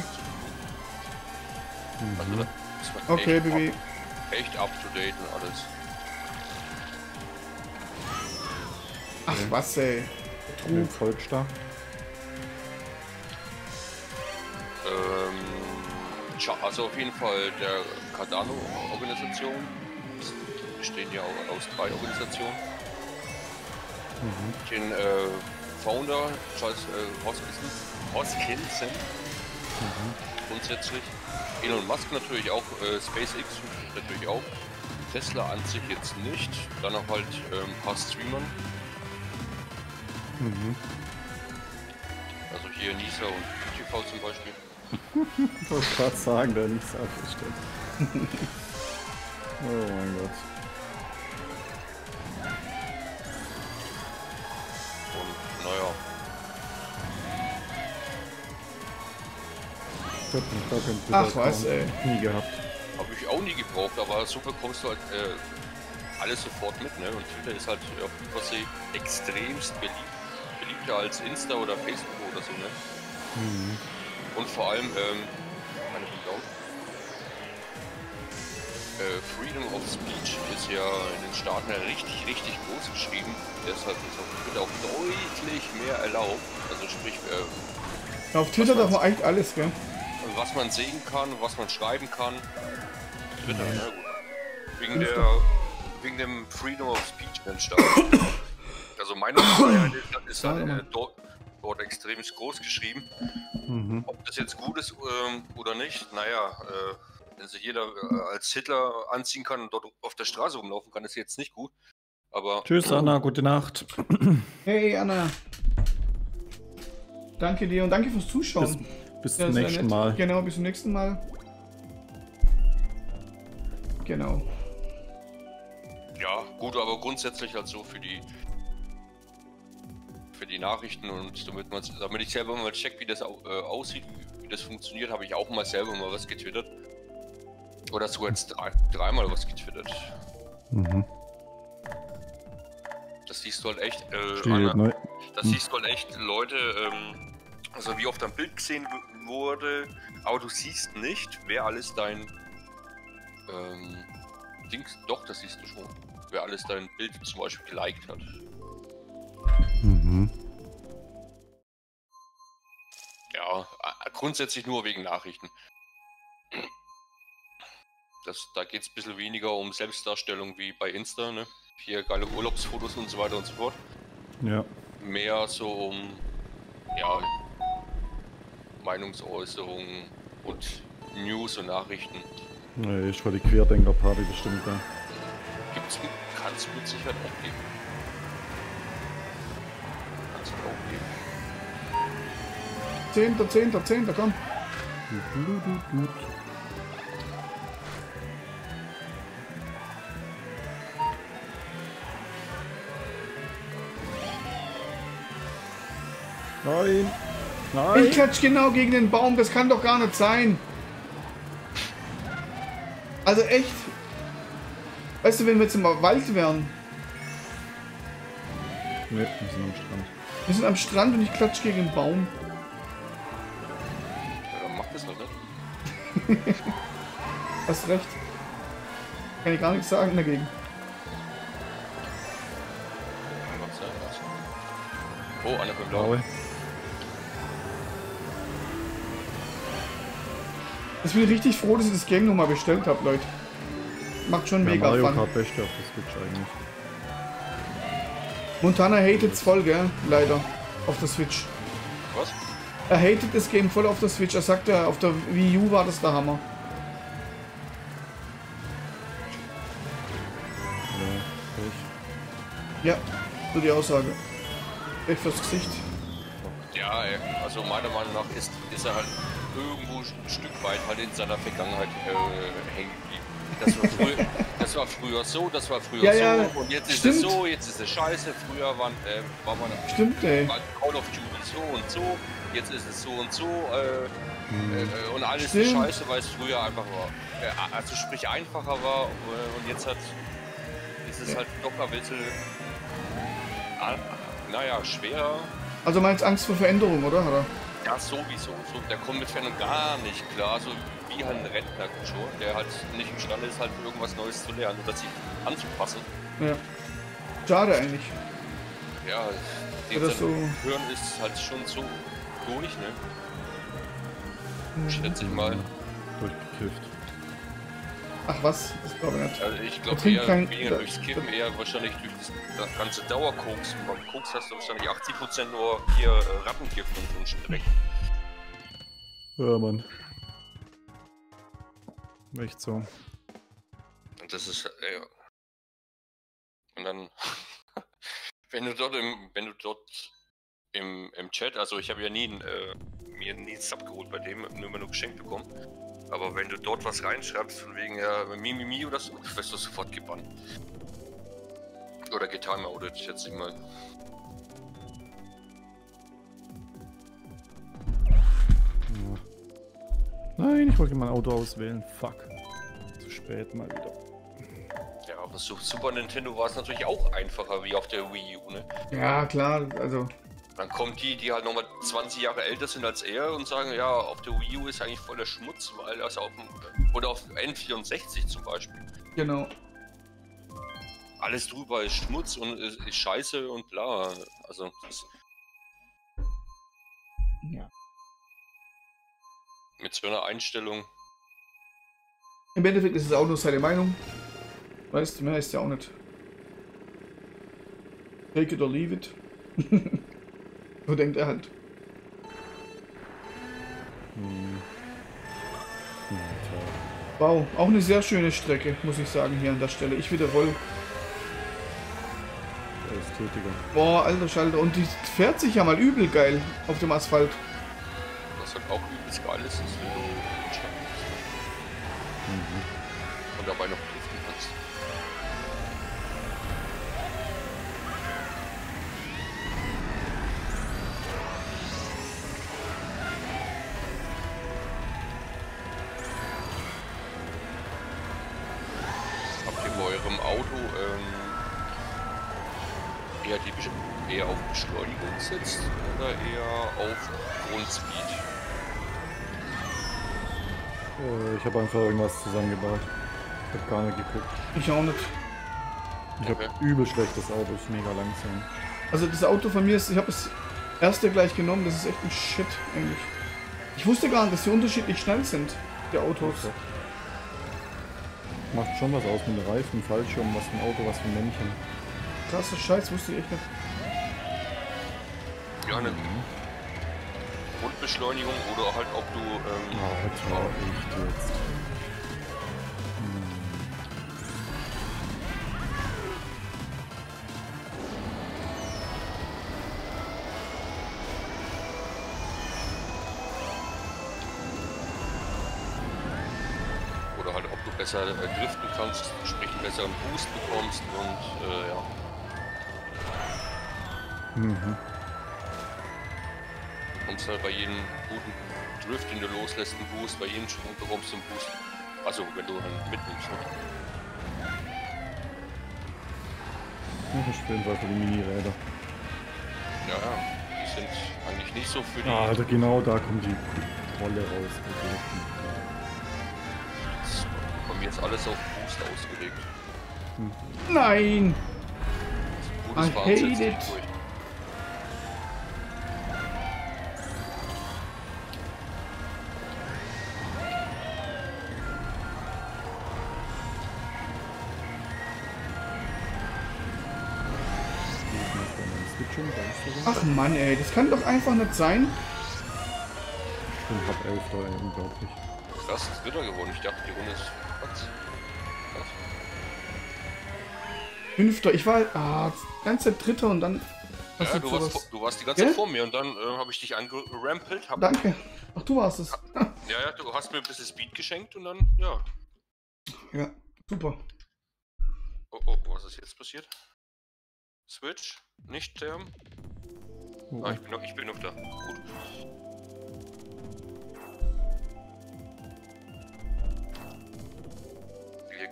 Also das war Okay, echt, Baby. up, echt up to date und alles. Ach was, ey. Den folgst da. Ähm, tja, also auf jeden Fall der Cardano-Organisation. Es bestehen ja auch aus drei Organisationen. Den äh, Founder Charles äh, Hoskinson, Hoskinson grundsätzlich. Elon Musk natürlich auch, äh, SpaceX natürlich auch. Tesla an sich jetzt nicht. Dann noch halt äh, ein paar Streamern. Mhm. Also hier Nisa und T V zum Beispiel. Ich wollte gerade sagen, der nicht so abgestellt. Oh mein Gott. Und naja, Ich hab noch gar keinen Ach, Twitter-Account was, ey. nie gehabt. habe ich auch nie gebraucht, aber so bekommst du halt äh, alles sofort mit, ne? Und Twitter ist halt auf Übersee extremst beliebt. Beliebter als Insta oder Facebook oder so, ne? Mhm. Und vor allem, ähm, meine Bildung, äh, Freedom of Speech ist ja in den Staaten ja richtig, richtig groß geschrieben. Deshalb ist auf Twitter auch deutlich mehr erlaubt. Also sprich, äh, Auf Twitter darf man eigentlich alles, gell? was man sehen kann, was man schreiben kann. Twitter, Ja. na gut. Wegen Insta. der wegen dem Freedom of Speech entstanden. Also Meinungsfreiheit ist, ist halt, äh, dort, dort extrem groß geschrieben. Mhm. Ob das jetzt gut ist ähm, oder nicht, naja, äh, wenn sich jeder äh, als Hitler anziehen kann und dort auf der Straße rumlaufen kann, ist jetzt nicht gut. Aber Tschüss, Anna, gute Nacht. Hey, Anna. Danke dir und danke fürs Bis, Zuschauen. bis Ja, zum sehr nächsten nett. Mal. Genau, bis zum nächsten Mal. Genau. ja, gut, aber grundsätzlich halt so für die für die Nachrichten und damit man damit ich selber mal check, wie das au äh, aussieht, wie, wie das funktioniert, habe ich auch mal selber mal was getwittert. Oder sogar jetzt drei, dreimal was getwittert. Mhm. Das siehst du halt echt, äh, Steht Anna, neu. das Hm. siehst du halt echt Leute, ähm, also wie oft am Bild gesehen w- wurde, aber du siehst nicht, wer alles dein ähm, Dings, doch, das siehst du schon, wer alles dein Bild zum Beispiel geliked hat. Mhm. Ja, äh, grundsätzlich nur wegen Nachrichten. Das, da geht es ein bisschen weniger um Selbstdarstellung wie bei Insta, ne? Hier geile Urlaubsfotos und so weiter und so fort. Ja. Mehr so um, ja, Meinungsäußerungen und News und Nachrichten. Nee, ich war die Querdenker-Party bestimmt da. Gibt's, kann's mit Sicherheit auch geben. Kann's auch geben. Zehnter, Zehnter, Zehnter, komm. Du, du, du, du. Nein! Nein! Ich klatsch genau gegen den Baum, das kann doch gar nicht sein. Also echt. Weißt du, wenn wir jetzt im Wald wären, Ne, wir sind am Strand. wir sind am Strand und ich klatsch gegen den Baum. Ja, dann macht das doch nicht. Hast recht. Kann ich gar nichts sagen dagegen. Macht's ja, macht's. Oh, einer von blau. Blaue. Ich bin richtig froh, dass ich das Game nochmal bestellt habe, Leute. Macht schon Ja, mega Mario Fun. Kart Beste auf der Switch eigentlich. Montana hatet's voll, gell? Leider. Auf der Switch. Was? Er hatet das Game voll auf der Switch. Er sagt ja, auf der Wii U war das der Hammer. Ja, ich. Ja, so die Aussage. Echt fürs Gesicht. Ja, ey, also meiner Meinung nach ist, ist er halt irgendwo ein Stück weit halt in seiner Vergangenheit äh, hängen geblieben. Das war, früher, das war früher so, das war früher Ja, so ja, und jetzt ist stimmt. es so, jetzt ist es scheiße. Früher waren, äh, war man Stimmt, ey. war Call of Duty so und so, jetzt ist es so und so äh, äh, und alles ist Stimmt. scheiße, weil es früher einfach war. Äh, also sprich einfacher war äh, und jetzt hat ist es Ja. halt doch ein bisschen, ah, naja, schwer. Also meinst Angst vor Veränderung, oder? Hat er? Ja, sowieso. So, der kommt mit Veränderung gar nicht klar. So wie halt ein Rentner schon, der halt nicht imstande ist, halt irgendwas Neues zu lernen oder sich anzupassen. Ja. Schade eigentlich. Ja, Ja, den das sein so- Hören ist halt schon so durch, ne? Schätze ich mal. Durchgekifft. Ach was? Das glaube ich nicht. Also ich Er glaube trinkt eher kein- weniger das- durchs Kiffen, eher wahrscheinlich durch das, das ganze Dauerkoks. Und beim Koks hast du wahrscheinlich achtzig Prozent nur hier äh, Rattengift und so ein Streck. Ja, Mann. Echt so. Und das ist, äh, und dann, wenn du dort im, wenn du dort im, im Chat, also ich habe ja nie, äh, mir nie einen Sub geholt bei dem, nur immer nur geschenkt bekommen. Aber wenn du dort was reinschreibst, von wegen, ja, Mimimi oder so, wirst du sofort gebannt. Oder getimeoutet, schätze ich mal. Ja. Nein, ich wollte mein Auto auswählen. Fuck. Zu spät mal wieder. Ja, aber so Super Nintendo war es natürlich auch einfacher wie auf der Wii U, ne? Ja, klar. Also, Dann kommen die, die halt nochmal zwanzig Jahre älter sind als er und sagen, ja, auf der Wii U ist eigentlich voller Schmutz, weil das auf dem, oder auf N vierundsechzig zum Beispiel. genau. Alles drüber ist Schmutz und ist, ist scheiße und bla. Also, das, Ja. mit so einer Einstellung, Im Endeffekt ist es auch nur seine Meinung. Weißt du, mehr ist ja auch nicht. Take it or leave it. So denkt er halt. Hm. Ja, toll. Wow, auch eine sehr schöne Strecke, muss ich sagen, hier an der Stelle. Ich wiederhole. Der Ästhetiker. Boah, alter Schalter. Und die fährt sich ja mal übel geil auf dem Asphalt. Was halt auch übelst geil ist, ist, wenn du entstanden bist. Mhm. Und dabei noch driften kannst. Habt ihr bei eurem Auto ähm, eher, die, Besch- eher auf Beschleunigung gesetzt oder eher auf Grundspeed? Äh, ich habe einfach irgendwas zusammengebaut. Ich habe gar nicht geguckt. Ich auch nicht. Ich Okay. habe übel schlechtes Auto, ist mega langsam. Also das Auto von mir ist, ich habe das erste gleich genommen, das ist echt ein Shit eigentlich. Ich wusste gar nicht, dass die unterschiedlich schnell sind, die Autos. Doch. Macht schon was aus mit den Reifen, Fallschirm, was für ein Auto, was für ein Männchen. Krasser Scheiß, wusste ich echt nicht. Ja, eine Grundbeschleunigung oder halt ob du ähm, Alter, echt jetzt. oder halt ob du besser äh, driften kannst, sprich einen besseren Boost bekommst und äh, ja. Mhm. Du kommst halt bei jedem guten Drift, den du loslässt, einen Boost, bei jedem Sprung bekommst du einen Boost. Also wenn du ihn mitnimmst. Ne? Ja, das ist auf jeden Fall für die Mini-Räder. Ja, ja, die sind eigentlich nicht so für die. Ah, Alter, genau da kommt die Rolle raus. Das- Bei mir ist alles auf Boost ausgelegt. Nein! Gutes I Fahren hate setzt sich it. durch. Ach Mann, ey, das kann doch einfach nicht sein. Ich bin hab elf, ey, unglaublich. Das ist Dritter geworden. Ich dachte, die Runde ist. Was? Was? Fünfter, ich war ah, ganze Zeit Dritter und dann Ja, passiert du warst, sowas. vor- du warst die ganze Gell? Zeit vor mir und dann äh, habe ich dich angerampelt. Hab, Danke. Ach, du warst es. ja, ja, du hast mir ein bisschen Speed geschenkt und dann, ja. Ja, super. Oh, oh, was ist jetzt passiert? Switch? Nicht sterben? Oh, Ah, ich bin noch, ich bin noch da. Gut. Hier.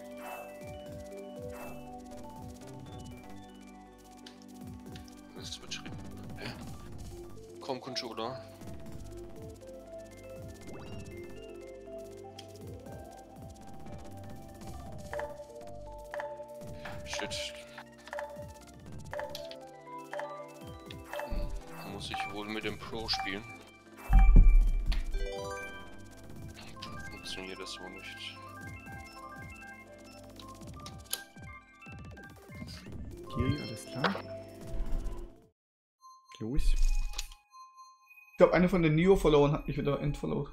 Das ist Switch. Hä? Komm, Controller. Shit. Hm, muss ich wohl mit dem Pro spielen? Funktioniert das so nicht. Kiri, alles klar? Los. Ich glaube, eine von den Neo verloren hat mich wieder entfollowed.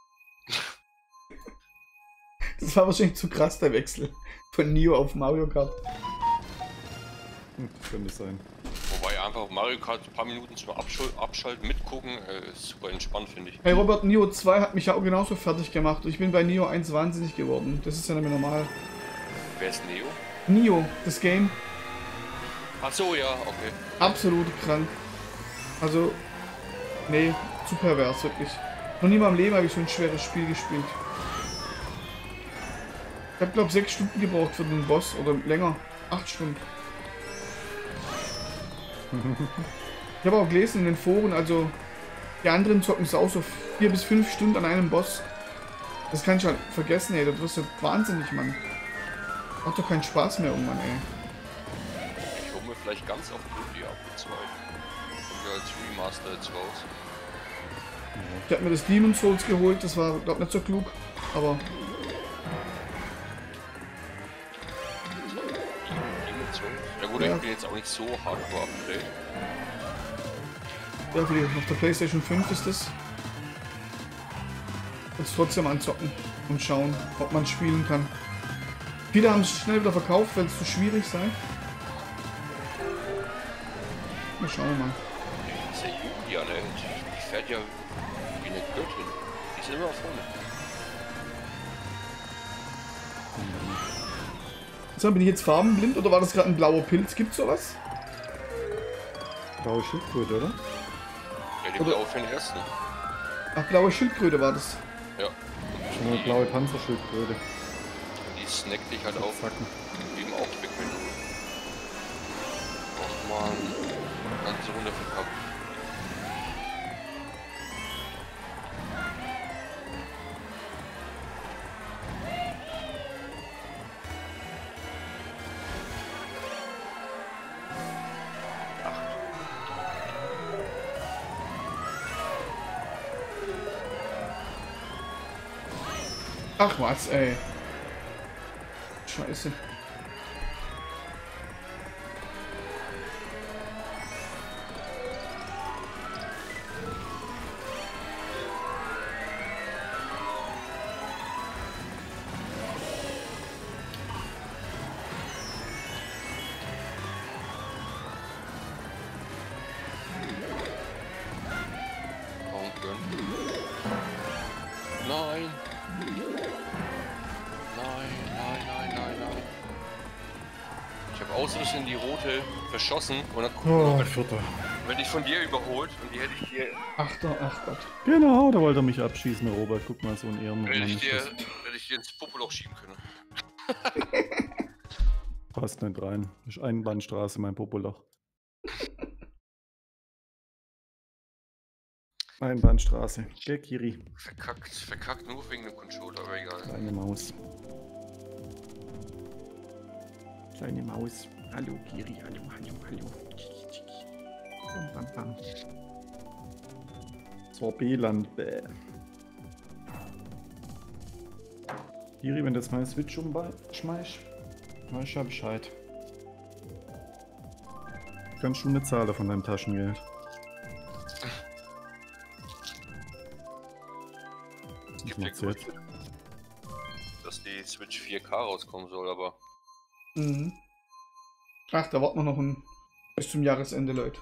Das war wahrscheinlich zu krass, der Wechsel. Von Neo auf Mario Kart. Hm, das könnte sein. Wobei einfach Mario Kart ein paar Minuten zum Abschal Abschalten mitgucken, äh, ist super entspannt, finde ich. Hey Robert, Neo zwei hat mich ja auch genauso fertig gemacht. Ich bin bei Neo eins wahnsinnig geworden. Das ist ja nicht mehr normal. Wer ist Neo? Neo, das Game, Ach so, ja, okay. absolut krank. Also, nee, zu pervers, wirklich. Noch nie mal im Leben habe ich so ein schweres Spiel gespielt. Ich habe, glaube ich, sechs Stunden gebraucht für den Boss oder länger. Acht Stunden. Ich habe auch gelesen in den Foren, also die anderen zocken es auch so vier bis fünf Stunden an einem Boss. Das kann ich halt vergessen, ey. Das wirst du wahnsinnig, Mann. Macht doch keinen Spaß mehr irgendwann, ey. Ich hole mir vielleicht ganz auf Blue Diablo zwei. Kommt ja als Remaster jetzt raus. Ich habe mir das Demon's Souls geholt, das war, glaube ich, nicht so klug. Aber so. Ja gut, Ja. ich bin jetzt auch nicht so hardcore up-to-date. Ja, für die, auf der PlayStation fünf ist das. Jetzt trotzdem anzocken und schauen, ob man spielen kann. Viele haben es schnell wieder verkauft, weil es zu schwierig sei. Na, schauen wir mal. Diese Julia, ne? Die fährt ja wie eine Göttin. Die ist immer vorne. So, bin ich jetzt farbenblind oder war das gerade ein blauer Pilz? Gibt's sowas? Blaue Schildkröte, oder? Ja, die Oder- blaue für den ersten. Ach, blaue Schildkröte war das. Ja. Schon eine blaue Panzerschildkröte. Die snackt dich halt auf. Zacken. Wie im Aufblick mit. Och man. Ganze Runde verkackt. Ach was, ey. Scheiße. Warum können? Nein. Nein, nein, nein, nein, nein. Ich habe aus in die rote verschossen und dann Oh, Vierter. werde ich von dir überholt und die hätte ich dir, Achter, ach Gott. Genau, da wollte er mich abschießen, der Robert. Guck mal, so ein Ehrenmann. hätte ich ist dir, das. hätte ich dir ins Popoloch schieben können. Passt nicht rein. Das ist Einbahnstraße, mein Popoloch. Einbahnstraße. Der Kiri. Verkackt, verkackt nur wegen dem Controller, aber egal. Kleine Maus. Kleine Maus. Hallo Kiri, hallo, hallo, hallo. Bam, bam, bam. Sorbetland, bäh. Kiri, wenn du jetzt meine Switch umschmeißt, weiß ich ja Bescheid. Kannst du eine Zahl von deinem Taschengeld. Es Was gibt ja macht's jetzt? Gerüchte, dass die Switch vier K rauskommen soll, aber Mhm. Ach, da warten wir noch ein, bis zum Jahresende, Leute.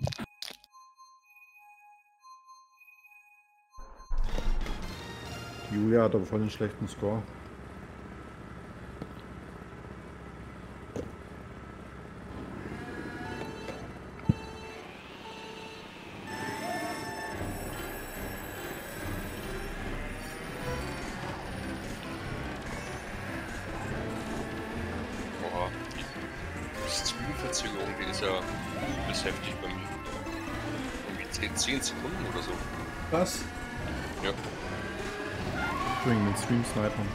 Julia hat aber voll einen schlechten Score. boah, die Stream-Verzögerung, die ist ja übelst heftig bei mir. Irgendwie zehn Sekunden oder so. Was? Ja. Wegen den Stream-Snipern.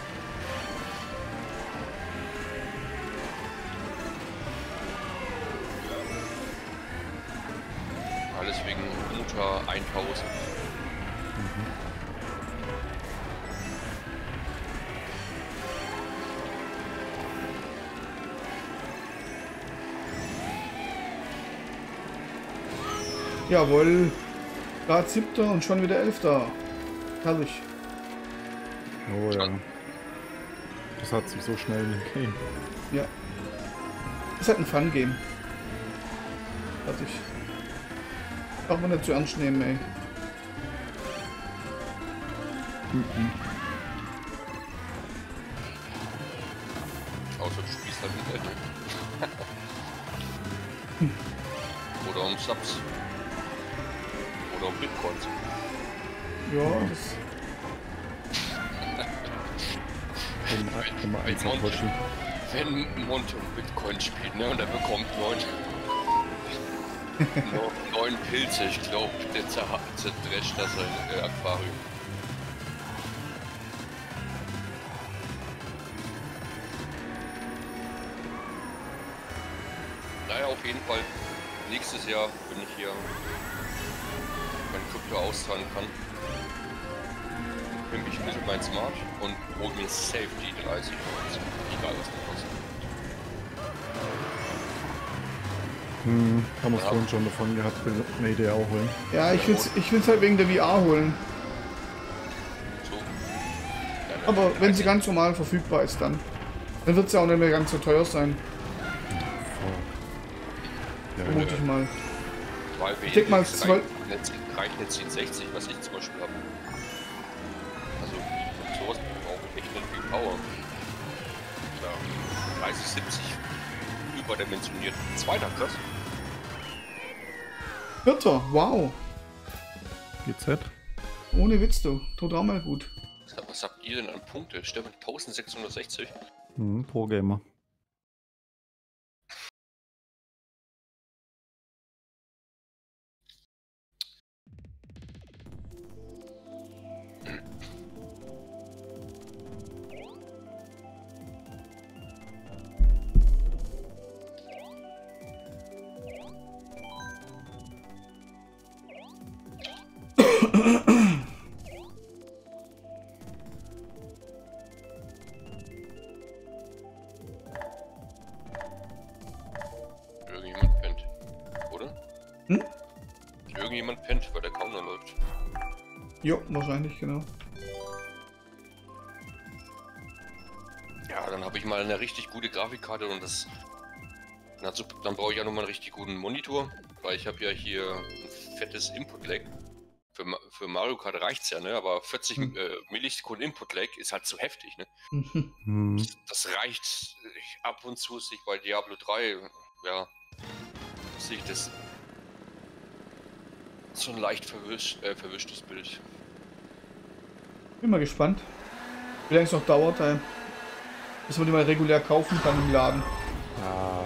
Alles wegen Mutter tausend. Jawohl. Grad siebter und schon wieder elfter. Herrlich. Oh ja. Das hat sich so schnell gegeben. Ja. Ist halt ein Fun-Game. Fertig. Braucht man nicht zu ernst nehmen, ey. Außer du spielst halt mit Eltern. Oder um Subs. Oder um Bitcoins. Ja, das. Immer, immer Wenn eins Monte, abwaschen. wenn Monte um Bitcoin spielt, ne, und er bekommt neun, neun- neun Pilze, ich glaube, der zer- zerdrescht das sein äh, Aquarium. Naja, auf jeden Fall, nächstes Jahr, wenn ich hier mein Krypto auszahlen kann, pimp ich ein bisschen mein Smart und hol mir safe die dreißig, egal was das kostet. Hm, haben wir es Ja. vorhin schon davon gehabt, will eine Idee auch holen. Ja, ich will's, ich will's halt wegen der V R holen. So. Ja, dann- Aber wenn sie ganz normal verfügbar ist, dann, dann wird sie auch nicht mehr ganz so teuer sein, Ja, vermute ich mal. Weil Ich denk mal, es zwei- reicht jetzt- reicht jetzt zehn sechzig, was ich zum Beispiel habe. Also sowas braucht echt nicht viel Power. Klar, dreißig siebzig überdimensioniert. Zweiter krass. Vierter, wow. G Z. Ohne Witz, du. Tut auch mal gut. Was- Was habt ihr denn an Punkte? Stefan, eintausendsechshundertsechzig? Hm, Pro Gamer. Irgendjemand pennt. Oder? Hm? Irgendjemand pennt, weil der Counter läuft. Jo, wahrscheinlich, genau. Ja, dann habe ich mal eine richtig gute Grafikkarte und das. Na, super, dann brauche ich ja nochmal einen richtig guten Monitor, weil ich habe ja hier ein fettes Input-Lag. Für, Ma- für Mario Kart reicht's ja, ne? Aber vierzig Hm. äh, Millisekunden Input-Lag ist halt zu heftig, ne? Mhm. Hm. Das reicht. Ich, ab und zu sich bei Diablo drei, ja, sehe ich das. So ein leicht verwisch, äh, verwischtes Bild. Bin mal gespannt, wie lange es noch dauert, äh, bis man die mal regulär kaufen kann im Laden. Ah,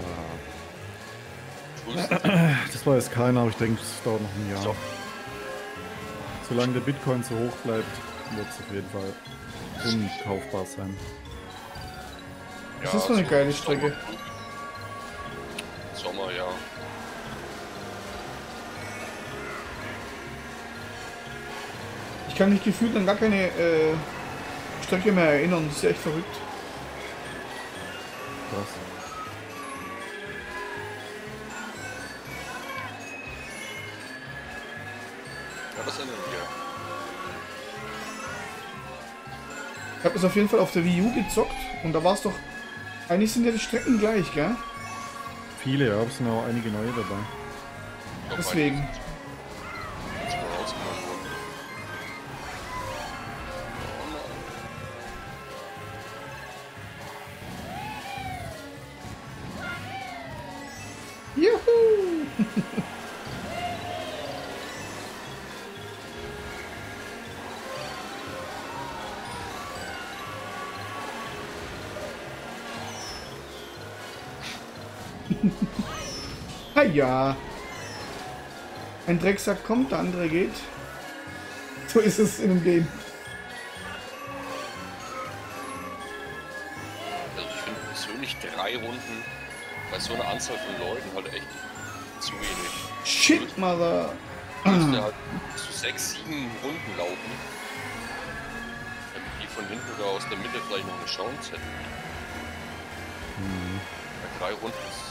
Tust das weiß keiner, aber ich denke, es dauert noch ein Jahr. So. Solange der Bitcoin so hoch bleibt, wird es auf jeden Fall unkaufbar sein. Das ist so eine geile Strecke. Sommer, Sommer, ja. Ich kann mich gefühlt an gar keine äh, Strecke mehr erinnern. Das ist echt verrückt. Krass. Ja, das ändern wir. Ich habe das auf jeden Fall auf der Wii U gezockt und da war es doch. Eigentlich sind ja die Strecken gleich, gell? Viele, ja, aber es sind auch einige neue dabei. Ich glaub, Deswegen. einige sind schon rausgenommen worden. Oh nein. Juhu! Ah ja. Ein Drecksack kommt, der andere geht. So ist es in dem Game. Also ich finde persönlich drei Runden bei so einer Anzahl von Leuten halt echt zu wenig. Shit, Mother. Ich müsste halt so sechs, sieben Runden laufen. Damit die von hinten oder aus der Mitte vielleicht noch eine Chance hätten. Hm. Bei drei Runden ist.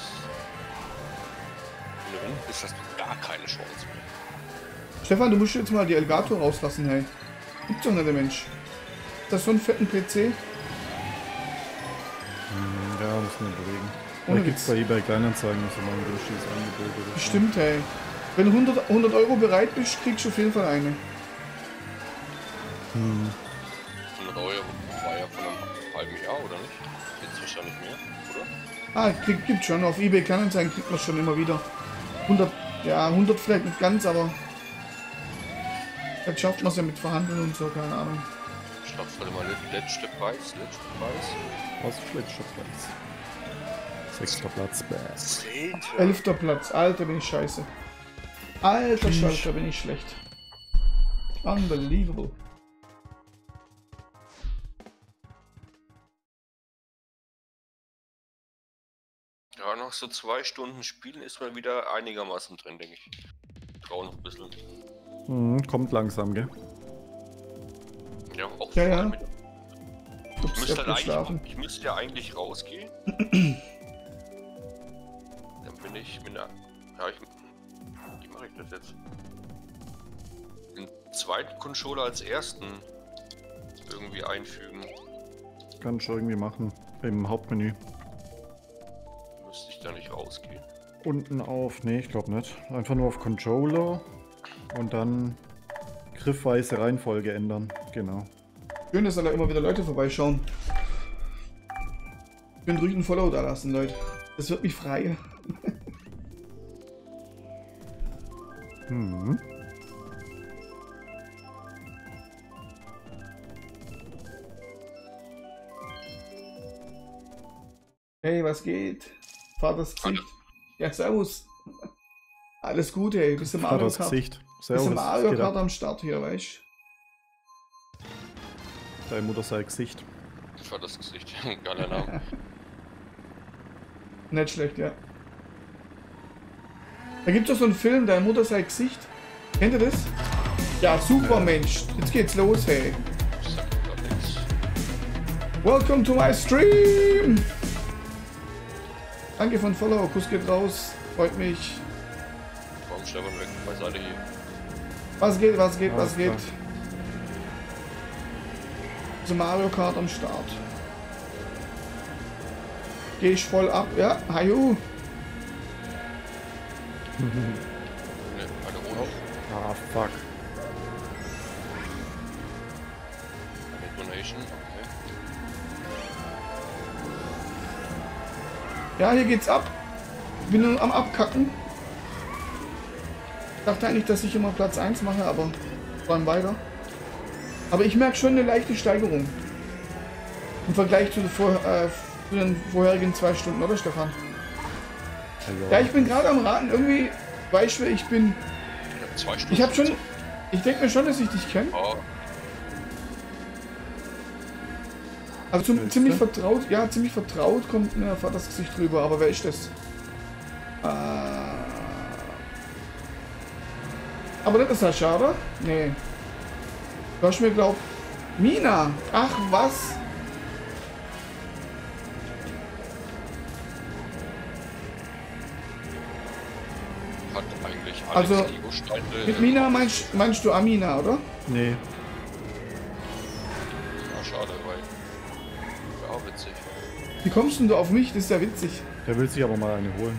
Wenn du hinten bist, hast du gar keine Chance mehr. Stefan, du musst jetzt mal die Elgato rauslassen, hey. Gibt's doch nicht, der Mensch. Ist das so ein fetten P C? Hm, ja, muss man überlegen. Ohne Da gibt es Witz. bei eBay Kleinanzeigen so mal ein günstiges Angebot oder so. Bestimmt, hey. Wenn du hundert, hundert Euro bereit bist, kriegst du auf jeden Fall eine. Hm. hundert Euro war ja von einem halben Jahr, oder nicht? Jetzt wahrscheinlich mehr, oder? Ah, krieg, gibt schon. Auf eBay Kleinanzeigen kriegt man schon immer wieder. hundert, ja, hundert vielleicht nicht ganz, aber vielleicht schafft man es ja mit Verhandeln und so, keine Ahnung. Schnappst halt mal den letzten Preis, letzten Preis. Was für letzter Platz? Sechster Platz, bäh. Zehnter. Elfter Platz. Alter, bin ich scheiße. Alter Schalter, bin ich schlecht. Unbelievable. Ja, noch so zwei Stunden spielen ist man wieder einigermaßen drin, denke ich. Trau noch ein bisschen. Hm, kommt langsam, gell? Ja, auch Ja, vor ja. allem mit- Ups, Ich ich müsste, hab halt geschlafen. eigentlich, ich müsste ja eigentlich rausgehen. Dann bin ich mit einer Ja, ich. Wie mache ich das jetzt? Den zweiten Controller als ersten irgendwie einfügen. Kannst du irgendwie machen. Im Hauptmenü. Müsste ich da nicht rausgehen. Unten auf, nee, ich glaube nicht. Einfach nur auf Controller und dann griffweise Reihenfolge ändern. Genau. Schön, dass da immer wieder Leute vorbeischauen. Ich bin ruhig ein Follow da lassen, Leute. Das wird mich frei. Hm. Hey, was geht? Vaters Gesicht. Ja, servus. Alles gut, hey. Bist du Mario Vaters Kart? Gesicht. Bist Servus. du was Mario geht Kart ab? am Start hier, weißt Deine Mutter sei Gesicht. Das war das Gesicht. Geiler Name. du? Nicht schlecht, ja. Da gibt's doch so einen Film, Deine Mutter sei Gesicht. Kennt ihr das? Ja, super, Mensch. Jetzt geht's los, hey. Sagt gar nichts. Welcome to my stream! Danke von Follow, Kuss geht raus. Freut mich. Warum schnell mal weg? Beiseite hier. Was geht, was geht, Alles was geht? klar. So Mario Kart am Start. Geh ich voll ab, ja, haju. Ne, eine Runde. Ah, fuck. Eine Donation, okay. Ja, hier geht's ab. Ich bin nur am Abkacken. Ich dachte eigentlich, dass ich immer Platz eins mache, aber vor allem weiter. Aber ich merke schon eine leichte Steigerung. Im Vergleich zu den, vor, äh, zu den vorherigen zwei Stunden, oder Stefan? Ja, ich bin gerade am Raten. Irgendwie, weißt du, ich bin... Ich hab zwei Stunden. Ich habe schon... Ich denke mir schon, dass ich dich kenne. Oh, Also zum, Willst ziemlich du? vertraut, ja, ziemlich vertraut kommt mir Vaters Gesicht rüber, aber wer ist das? Äh, aber das ist ja schade. Nee. Du hast mir glaubt. Mina! Ach was? hat eigentlich Alex Also, Ego-Steine. Mit Mina meinst, meinst du Amina, oder? Nee. Ja, schade, weil. Ja, witzig. Wie kommst denn du auf mich? Das ist ja witzig. Der will sich aber mal eine holen.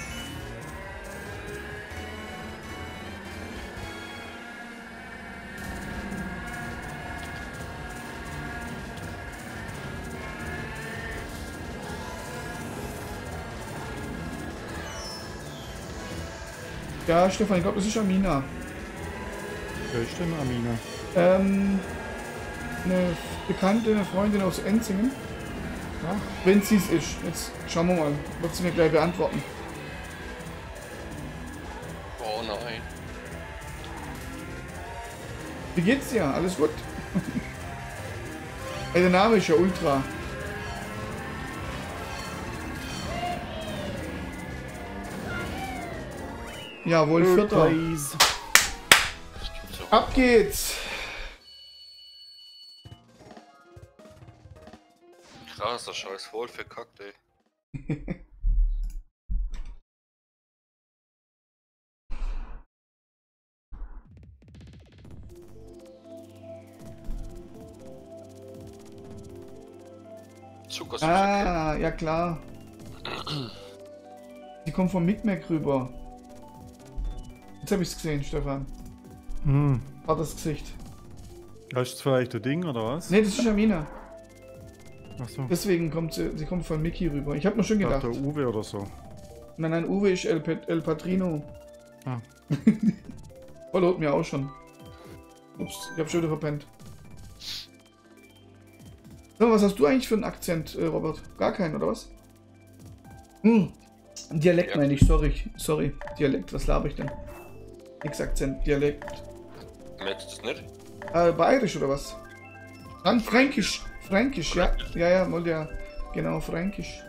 Ja, Stefan, ich glaube, das ist Amina. Wer ist denn Amina? Ähm, eine Bekannte, eine Freundin aus Enzingen. Ach, Wenn sie es ist. Jetzt schauen wir mal. Wird sie mir gleich beantworten. Oh nein. Wie geht's dir? Alles gut? Ey, der Name ist ja Ultra. Jawohl, Vierter. Please. Das gibt's ja. Ab geht's. Krass, das Scheiß voll verkackt, ey. Zuckersüße. Ah, ja klar. Die kommt vom Micmac rüber. Jetzt habe ich's gesehen, Stefan. Hm. War das Gesicht. Hast du vielleicht ein Ding oder was? Ne, das ist Amina. Achso. Deswegen kommt sie, sie kommt von Mickey rüber. Ich habe mir schon Ich gedacht. dachte Uwe oder so. Nein, nein, Uwe ist El, Pet- El Patrino. Ah. Verlot mir auch schon. Ups, ich hab schon wieder verpennt. So, was hast du eigentlich für einen Akzent, äh, Robert? Gar keinen, oder was? Hm. Dialekt Ja. meine ich, sorry. Sorry, Dialekt, was laber ich denn? Nix Akzent, Dialekt. Merkst du das nicht? Äh, bayerisch oder was? Dann Fränkisch. Fränkisch, ja. Ja, ja, mal ja. Genau, Fränkisch.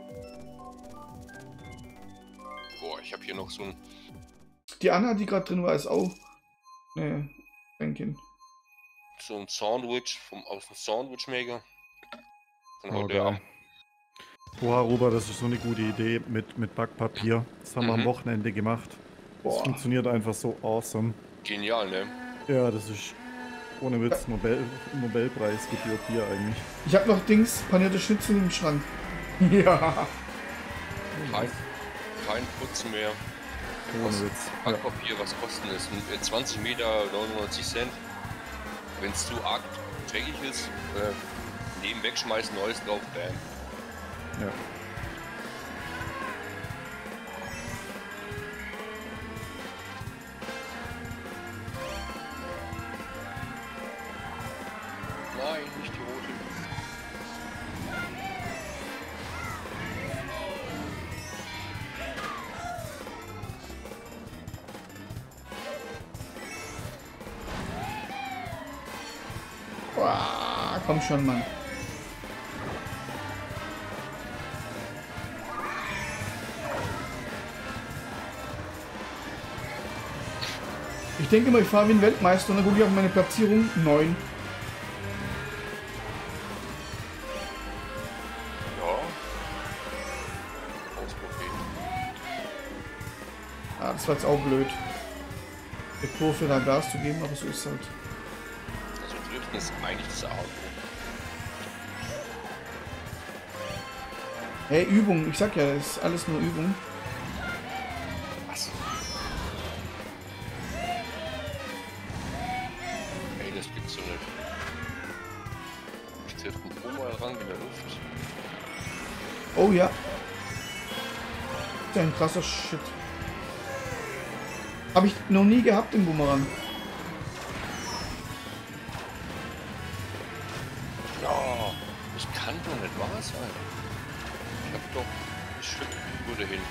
Boah, ich habe hier noch so ein. Die Anna, die gerade drin war, ist auch. Ne, Fränkin. So ein Sandwich vom, aus dem Sandwich-Maker. Von Oh, heute geil. Abend. Boah, Robert, das ist so eine gute Idee mit, mit Backpapier. Das haben wir am Mhm. Wochenende gemacht. Das Boah. funktioniert einfach so awesome. Genial, ne? Ja, das ist ohne Witz Nobel, Nobelpreis gebührt hier eigentlich. Ich habe noch Dings, panierte Schnitzel im Schrank. Ja. Kein, kein Putzen mehr. Ohne Witz. Ja. Backpapier, was kosten das? Ein- zwanzig Meter, neunundneunzig Cent. Wenn es zu arg dreckig ist, äh, neben wegschmeißen, neues drauf, bam. Ja. Nein, nicht die rote. Boah, komm schon, Mann. Ich denke mal, ich fahre wie ein Weltmeister und dann gucke ich auf meine Platzierung neun. Ja. Ausprobieren. Ah, das war jetzt auch blöd. Der Kurve da Gas zu geben, aber so ist es halt. Also Driften ist eigentlich das A und O. Hey, Übung. Ich sag ja, das ist alles nur Übung. Was? Ey, das gibt's so nicht. Ich treffe einen Bumerang in der Luft. Oh ja. Das ist ja ein krasser Shit. Habe ich noch nie gehabt im Bumerang. Ja, das kann doch nicht wahr sein. Ich hab doch bestimmt wurde hin.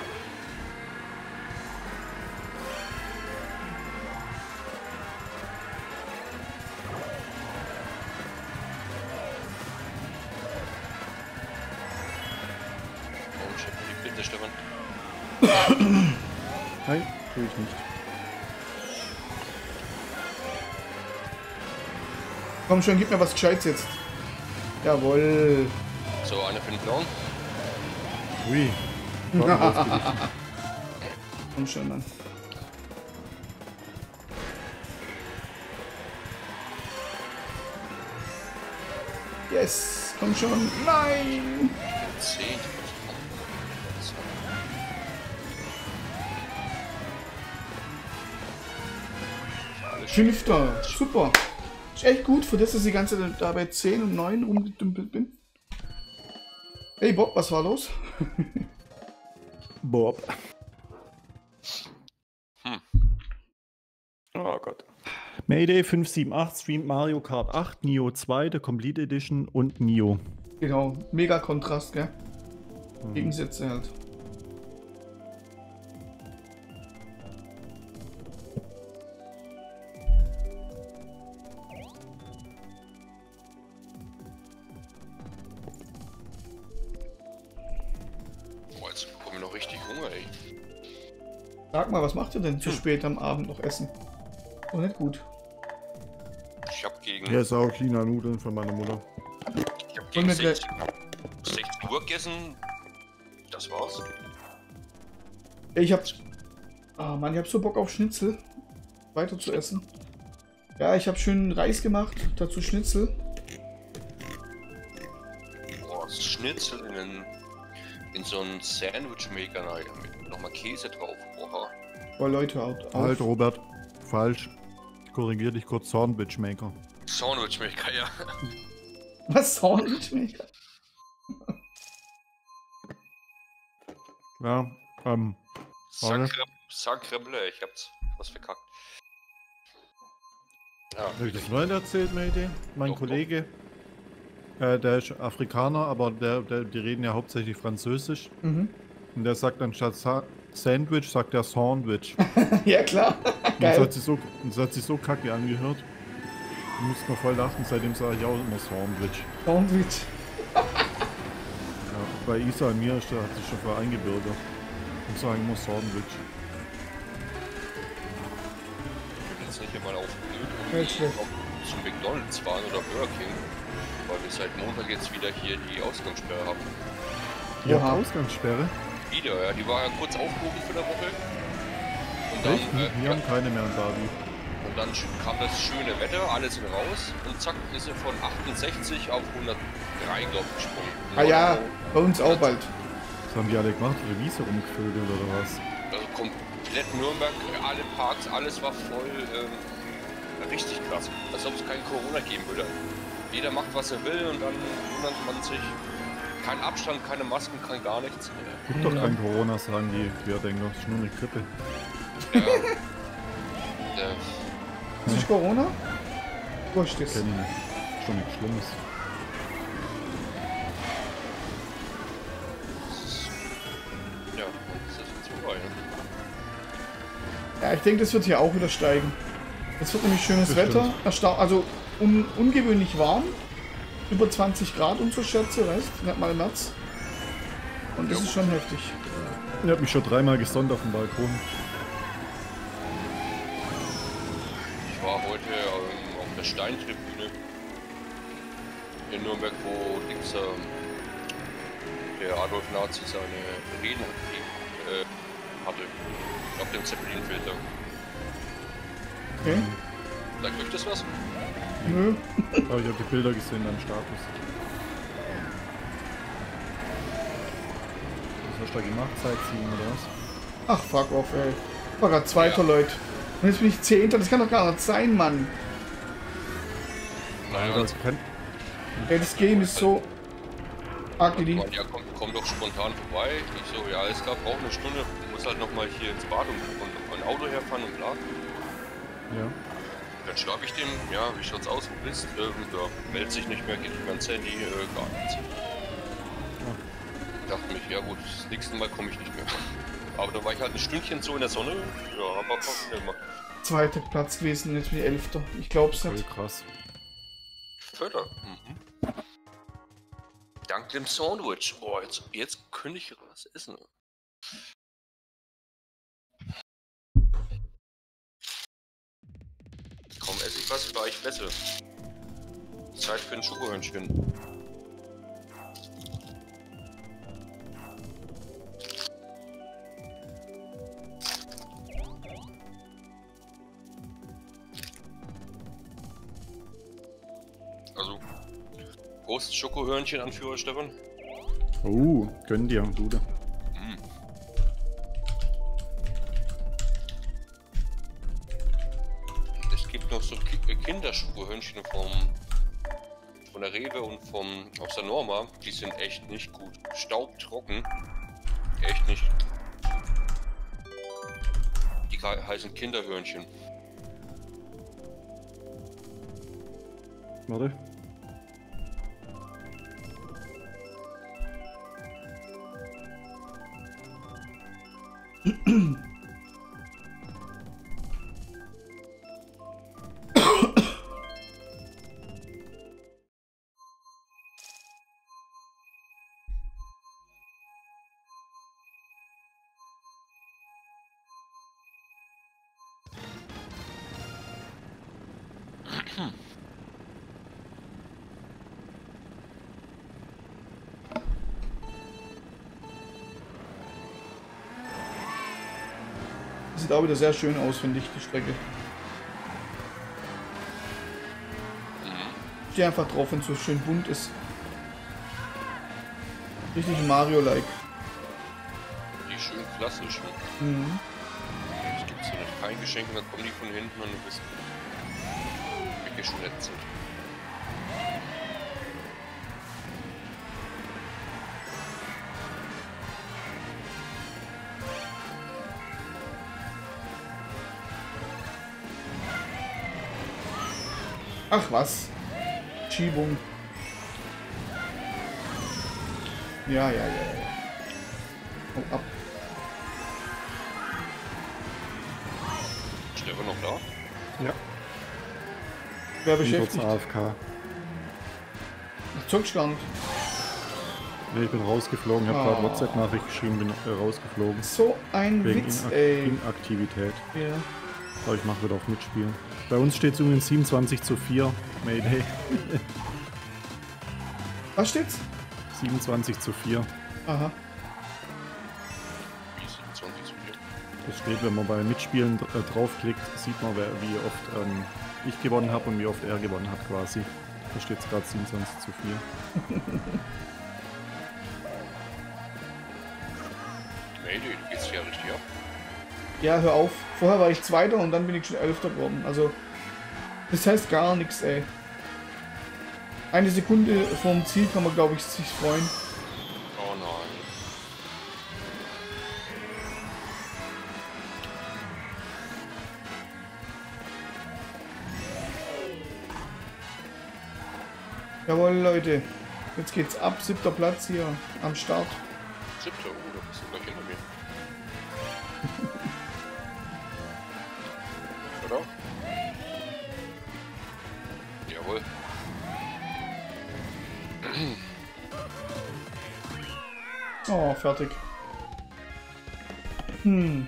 Oh, ich hab die Bitte, Stefan. Nein, tue ich nicht. Komm schon, gib mir was Gescheites jetzt. Jawohl. So, eine für den Blauen. Ui. Komm schon, Mann. Yes, komm schon. Nein. zehn. Fünfter. Super. Ist echt gut, für das, dass ich die ganze Zeit da bei zehn und neun rumgedümpelt bin. Hey Bob, was war los? Bob. Hm. Oh Gott. Mayday fünf sieben acht streamt Mario Kart acht, Nioh zwei, der Complete Edition und Nioh. Genau, mega Kontrast, gell? Gegensätze halt. Boah, jetzt bekommen wir noch richtig Hunger, ey. Sag mal, was macht ihr denn zu spät am Abend noch essen? Oh, nicht gut. Ich hab gegen, Hier ist auch China-Nudeln von meiner Mutter. ich hab Wollen gegen wir gleich- sechzehn, sechzehn Uhr gegessen. Das war's. Ich hab. Ah Mann, ich hab so Bock auf Schnitzel. Weiter zu essen. Ja, ich hab schön Reis gemacht, dazu Schnitzel. Boah, das Schnitzel in, einen, in so einen Sandwich-Maker rein, mit nochmal Käse drauf. Boah. Oh Leute, haut auf. Halt, Robert. Falsch. Ich korrigiere dich kurz. Sandwich Maker. Sandwich-Maker, ja. Was Sandwich Maker? Ja, ähm. Warte. Sacre, Sacreble, ich hab's was verkackt. Ja, Habe ich das nicht erzählt, Mayday? Mein Doch, Kollege, äh, der ist Afrikaner, aber der, der, die reden ja hauptsächlich Französisch. Mhm. Und der sagt anstatt Sa Sandwich, sagt er Sandwich. Ja klar. Und das Geil. hat sich so, das hat sich so kacke angehört. Da musste man voll lachen, seitdem sage ich auch immer Sandwich. Sandwich. Ja, bei Isa und mir ist, der hat sich schon voll eingebürgert. Und sagen immer Sandwich. jetzt nicht einmal auf Ja, blöd ist schlecht. irgendwie zum McDonalds fahren oder Burger King, weil wir seit Montag jetzt wieder hier die Ausgangssperre haben. Die hat Oha. Ausgangssperre. Wieder, ja. Die war ja kurz aufgehoben für eine Woche. Und dann, Echt? äh, Wir haben keine mehr in Bali. und dann kam das schöne Wetter, alle sind raus und zack ist sie von achtundsechzig auf hundertdrei, glaube ich, gesprungen. Ah ja, bei uns auch bald. Was haben die alle gemacht? Reviese rumgevögelt oder was? Also komplett Nürnberg, alle Parks, alles war voll. Ähm, richtig krass. Als ob es kein Corona geben würde. Jeder macht, was er will und dann wundert man sich. Kein Abstand, keine Masken, kein gar nichts. Gibt doch kein Corona, sagen die Querdenker. Das ist nur eine Grippe. Ja. äh, Ist nicht Corona? Wurscht Kenn ist. ich nicht. Ist doch nichts Schlimmes. ja, das ist jetzt vorbei. Ne? Ja, ich denke, das wird hier auch wieder steigen. Es wird nämlich schönes Bestimmt. Wetter. Ersta also un ungewöhnlich warm. Über zwanzig Grad und so Schätze, weißt du? Nicht mal im März. Und das Ja, ist schon heftig. Ich hab mich schon dreimal gesonnt auf dem Balkon. Ich war heute ähm, auf der Steintribüne in Nürnberg, wo Dings, ähm, der Adolf Nazi seine Reden äh, hatte. Auf dem Zeppelin-Filter. Okay? Sagt euch das was? Nö. Aber ich habe die Bilder gesehen, deinen Status. Was hast du da gemacht? Sightseeing oder was? Ach, fuck off, ey. Ich war grad Zweiter, Ja. Leute. Und jetzt bin ich Zehnter. Das kann doch gar nicht sein, Mann. Naja, Also, kann, Ey, das Game ist so ugly. Und ja, komm, komm doch spontan vorbei. Ich so, ja, alles klar, braucht eine Stunde. Muss halt nochmal hier ins Bad und, und ein Auto herfahren und bla. ja. Dann schlag ich dem, ja, wie schaut's aus, wo bist? Ähm, ja, meldet sich nicht mehr, geht nicht mehr ans Handy, äh, gar nichts. Dachte mich, ja gut, das nächste Mal komme ich nicht mehr. Aber da war ich halt ein Stündchen so in der Sonne, ja, hab einfach schnell gemacht. Zweiter Platz gewesen, jetzt bin ich Elfter. Ich glaub's Voll nicht. krass. Förder. Mhm. Dank dem Sandwich. Boah, jetzt, jetzt könnte ich was essen. Kaum esse ich was, war ich besser. Zeit für ein Schokohörnchen. Also, großes Schokohörnchen, Anführer Stefan. Oh, gönn dir, Dude. Mm. Es gibt noch so Ki- Kinderschokohörnchen vom von der Rewe und vom aus der Norma. Die sind echt nicht gut. Staubtrocken. Echt nicht. Die ge- heißen Kinderhörnchen. Warte. Sieht auch wieder sehr schön aus, finde ich, die Strecke. Ich stehe einfach drauf, wenn es so schön bunt ist. Richtig Mario-like. Die schön klassischen. Mhm. Das gibt's hier nicht. Kein Geschenk, dann kommen die von hinten und du bist weggeschnetzt. Ach was. Schiebung. Ja, ja, ja, ja. Oh, ab. Stefan noch da? Ja. Wer Ich bin kurz beschäftigt? A F K. Ich zock's gar nicht. Nee, ich bin rausgeflogen. Ich habe Ah. gerade WhatsApp-Nachricht geschrieben, bin äh, rausgeflogen. So ein Wegen Witz, Inak ey. Inaktivität. Ja. Aber ich mache wieder auf Mitspielen. Bei uns steht es übrigens siebenundzwanzig zu vier. Mayday. Was steht's? siebenundzwanzig zu vier. Aha. Wie siebenundzwanzig zu viel? Das steht, wenn man bei Mitspielen äh, draufklickt, sieht man, wer, wie oft ähm, ich gewonnen habe und wie oft er gewonnen hat quasi. Da steht es gerade siebenundzwanzig zu viel. Nee, nee, du gehst ja richtig ab. Ja, hör auf. Vorher war ich Zweiter und dann bin ich schon Elfter geworden. Also, das heißt gar nichts, ey. Eine Sekunde vorm Ziel kann man, glaube ich, sich freuen. Oh nein. Jawohl, Leute. Jetzt geht's ab. Siebter Platz hier am Start. Siebter, oh, da bist du gleich hinter mir. Oder? Jawohl. Oh, fertig. Hm.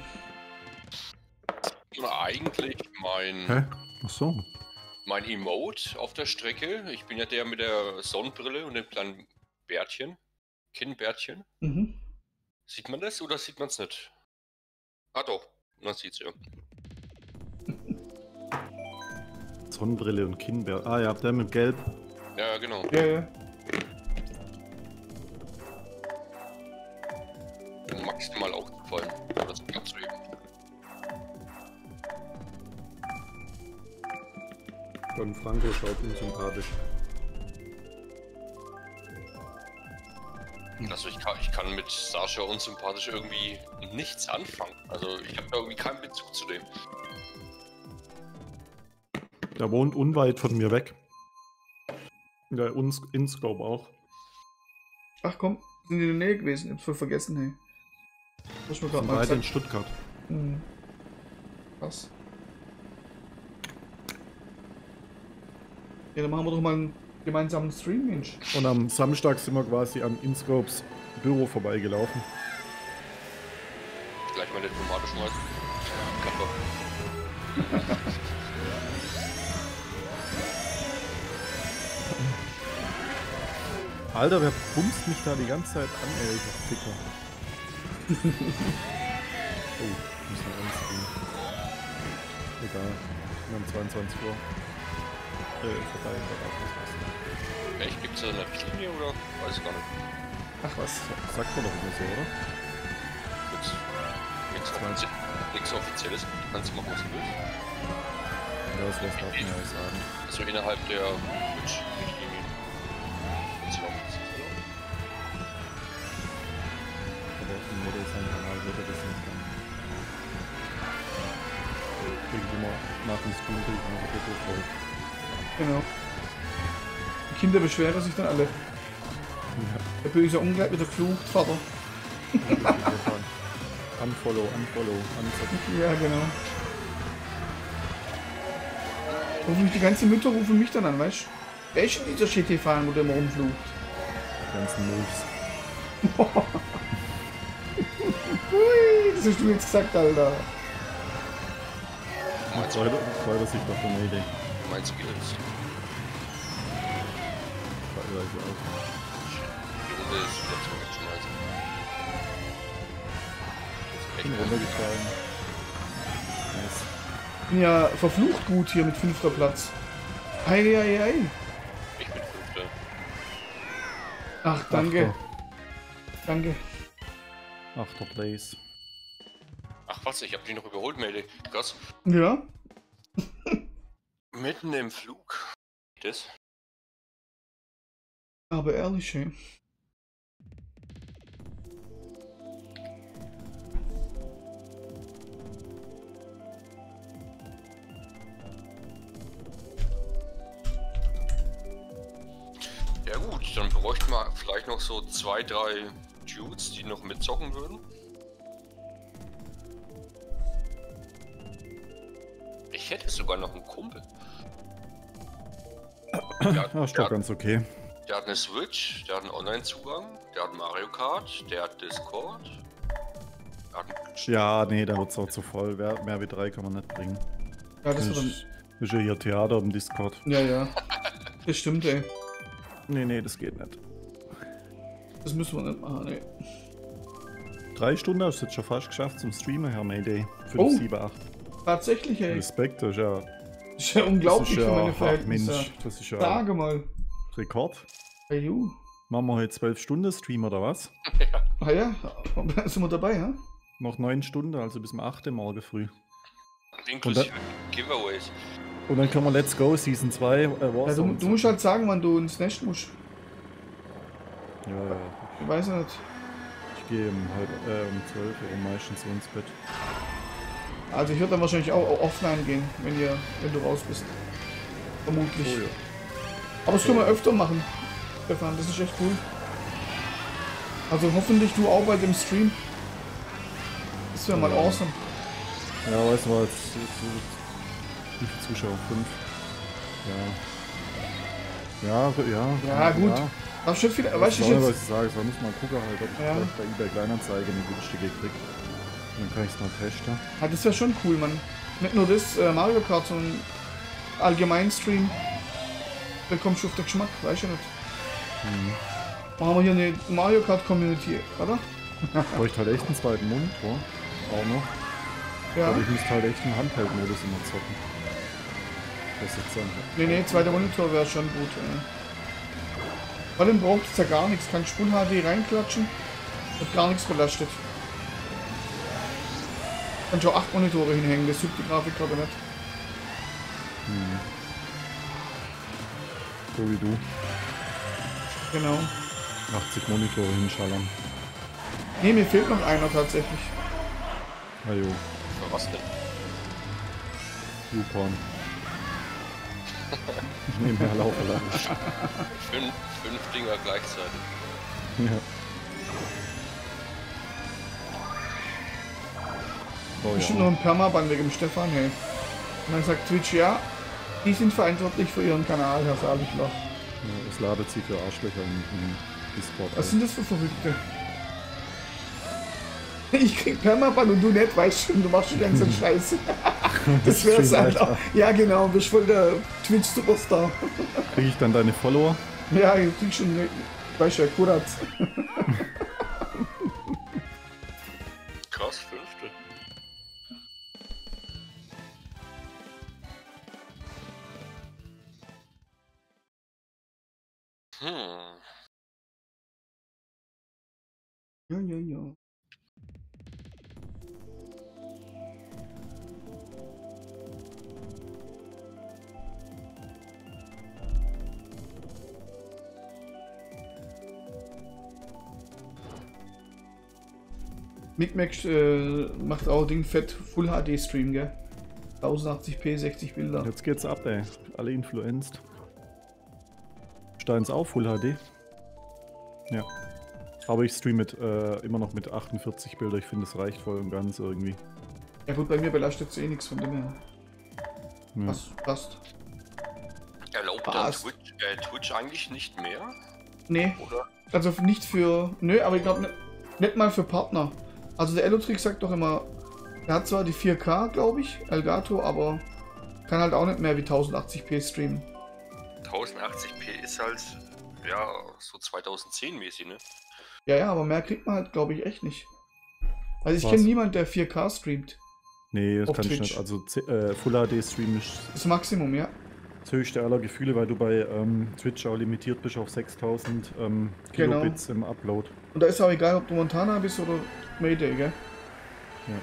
Eigentlich mein, Hä? Ach so. mein Emote auf der Strecke. Ich bin ja der mit der Sonnenbrille und dem kleinen Bärtchen. Kinnbärtchen. Mhm. Sieht man das oder sieht man es nicht? Ah doch, man sieht's ja. Sonnenbrille und Kinnbär. Ah ja, der mit Gelb. Ja, genau. Ja, ja. Maximal aufgefallen. Das ist abzuheben. Don Franco schaut unsympathisch. Also ich kann, ich kann mit Sascha unsympathisch irgendwie nichts anfangen. Also ich habe da irgendwie keinen Bezug zu dem. Der wohnt unweit von mir weg. Der uns InScope auch. Ach komm, sind in der Nähe gewesen. Ich hab's voll vergessen, hey. Muss ich mir grad Sind mal beide in gesagt. Stuttgart. Hm. Was? Ja, dann machen wir doch mal einen gemeinsamen Stream, Mensch. Und am Samstag sind wir quasi an InScopes Büro vorbeigelaufen. Gleich mal eine Tomate schmeißen. Kappa. Alter, wer bumst mich da die ganze Zeit an, ey, ich hab Ficker. Oh, müssen wir ernst gehen. Egal, wir haben zweiundzwanzig Uhr. Äh, vorbei, vorbei. Echt? Gibt's da eine Richtlinie oder? Weiß ich gar nicht. Ach was, sagt man doch immer so, oder? Gibt's nichts Offizie nichts Offizielles. Du kannst machen, was du willst. Ja, das darf man ja auch sagen. Also innerhalb der Twitch-Richtlinie. Kannst du auch nichts sagen. Aber auf dem Model sein Kanal wird er das nicht dann. Krieg ich immer nach dem Stream krieg ich immer so Foto voll. Genau. Die Kinder beschweren sich dann alle. Ja. Der böse Onkel hat wieder geflucht, Vater. Unfollow, unfollow, unfollow. Ja, genau. Rufen mich die ganzen Mütter rufen mich dann an, weißt du? Wer ist denn dieser G T-Fahrer, wo der immer rumflucht? Die ganzen Moves. Hui, das hast du jetzt gesagt, Alter. Meinst du, Freut freut er sich doch von der Idee. meinst du, geht jetzt? Teilweise auch. Die Runde ist wieder zurückschmeißen. Ich bin runtergefallen. Nice. Ich bin ja verflucht gut hier mit fünfter Platz. Ei, ei, ei. Ich bin Fünfter. Ach, danke. Danke. Achter Place. Ach was, ich hab dich noch überholt, Melde. Krass. Ja? Mitten im Flug. Das? Aber ehrlich, hey. Ja gut, dann bräuchten wir vielleicht noch so zwei, drei Dudes, die noch mitzocken würden. Ich hätte sogar noch einen Kumpel. Der, Ja, ist der, doch hat, ganz okay. der hat eine Switch, der hat einen Online-Zugang, der hat Mario Kart, der hat Discord. Der hat einen Ja, nee, da wird's auch zu voll. Mehr, mehr wie drei kann man nicht bringen. Ja, das Das wird dann. ist, ist ja hier Theater im Discord. Ja, ja. Das stimmt, ey. Nee, nee, das geht nicht. Das müssen wir nicht machen, ne. Drei Stunden hast du jetzt schon fast geschafft zum Streamen, Herr Mayday. fünf, Oh. sieben, acht. Tatsächlich, ey. Respekt, das ist ja, Das ist ja unglaublich das ist für meine ja ach, Verhältnisse. Mensch, das ist ja Sage mal. Rekord. Hey, you. Machen wir heute zwölf Stunden Stream oder was? Ah ja, sind wir dabei, ja? Noch neun Stunden, also bis zum achten morgen früh. Inklusive Giveaways. Und dann können wir Let's Go Season zwei äh, ja du, Warzone. du musst halt sagen, wann du ins Nest musst. Ja, ja. Ich weiß ja nicht. Ich gehe um halb, äh, um zwölf Uhr meistens so ins Bett. Also ich würde dann wahrscheinlich auch offline gehen, wenn ihr, wenn du raus bist. Vermutlich. Oh ja. Aber das können wir öfter machen, Stefan, das ist echt cool. Also hoffentlich du auch bei dem Stream. Das wäre mal Ja. awesome. Ja, weißt du was, jetzt- jetzt- wie viele Zuschauer? Fünf? Ja. Ja, ja. Ja, gut. Aber schon viel, Ja. weißt du Ich was jetzt. ich sage, ich muss mal gucken halt, ob ich Ja. vielleicht bei eBay Kleinanzeige eine günstige kriege. Dann kann ich es mal testen. Ja, das wäre schon cool, Mann. Nicht nur das, äh, Mario Kart, sondern allgemein Stream. Dann kommst du auf den Geschmack, weißt du nicht. Mhm. Machen wir hier eine Mario Kart Community, oder? Bräuchte halt echt einen zweiten Monitor. Auch noch. Ja. Aber ich müsste halt echt einen Handheld-Modus immer zocken. Das ist dann. Nee, nee, zweiter Monitor wäre schon gut. Äh. Vor allem braucht es ja gar nichts. Kann Spul-H D reinklatschen. Wird gar nichts belastet. Kann schon acht Monitore hinhängen, das tut die Grafikkarte nicht. Hm. So wie du. Genau. achtzig Monitore hinschallern. Ne, mir fehlt noch einer tatsächlich. Na jo, Für was denn? YouPorn. Ich nehme mehr Laufe lang. Fünf, fünf Dinger gleichzeitig. Ja. Oh Bestimmt ja. noch ein Permaban wegen dem Stefan, hey. Und dann sagt Twitch, ja, die sind verantwortlich für ihren Kanal, Herr Salichloch. Ja, es ladet sie für Arschlöcher in, in Discord. Was ein. sind das für Verrückte? Ich krieg Permaban und du nicht, weißt schon, du machst schon ganz einen Scheiß. Das wär's Stream halt weiter. auch. Ja genau, bist voll der Twitch-Superstar. Krieg ich dann deine Follower? Ja, ich krieg schon, weißt du, akkurat. Krass, fünfte. Hm. Ja, ja, ja. Micmac äh, macht auch Ding fett Full H D Stream, gell? tausendachtzig p, sechzig Bilder. Jetzt geht's ab, ey. Alle influenced. Steins auch Full H D. Ja. Aber ich streame mit, äh, immer noch mit achtundvierzig Bilder. Ich finde, es reicht voll und ganz irgendwie. Ja gut, bei mir belastet es eh nichts von dem her. Ja. Passt, passt. Erlaubt dann Passt. Twitch, äh, Twitch eigentlich nicht mehr? Nee, Oder? also nicht für. Nö, aber ich glaube nicht, nicht mal für Partner. Also der Elotrix sagt doch immer, er hat zwar die vier K, glaube ich, Elgato, aber kann halt auch nicht mehr wie tausendachtzig p streamen. tausendachtzig p ist halt, ja, so zweitausendzehn mäßig, ne? Ja, ja, aber mehr kriegt man halt, glaube ich, echt nicht. Also ich Was? kenne niemanden, der vier K streamt. Nee, das Auf kann ich Twitch. nicht. Also C- äh, Full H D Stream ist Das Maximum, ja. das höchste aller Gefühle, weil du bei ähm, Twitch auch limitiert bist auf sechstausend ähm, Genau. Kilobits im Upload. Und da ist auch egal, ob du Montana bist oder Mayday, gell? Ja.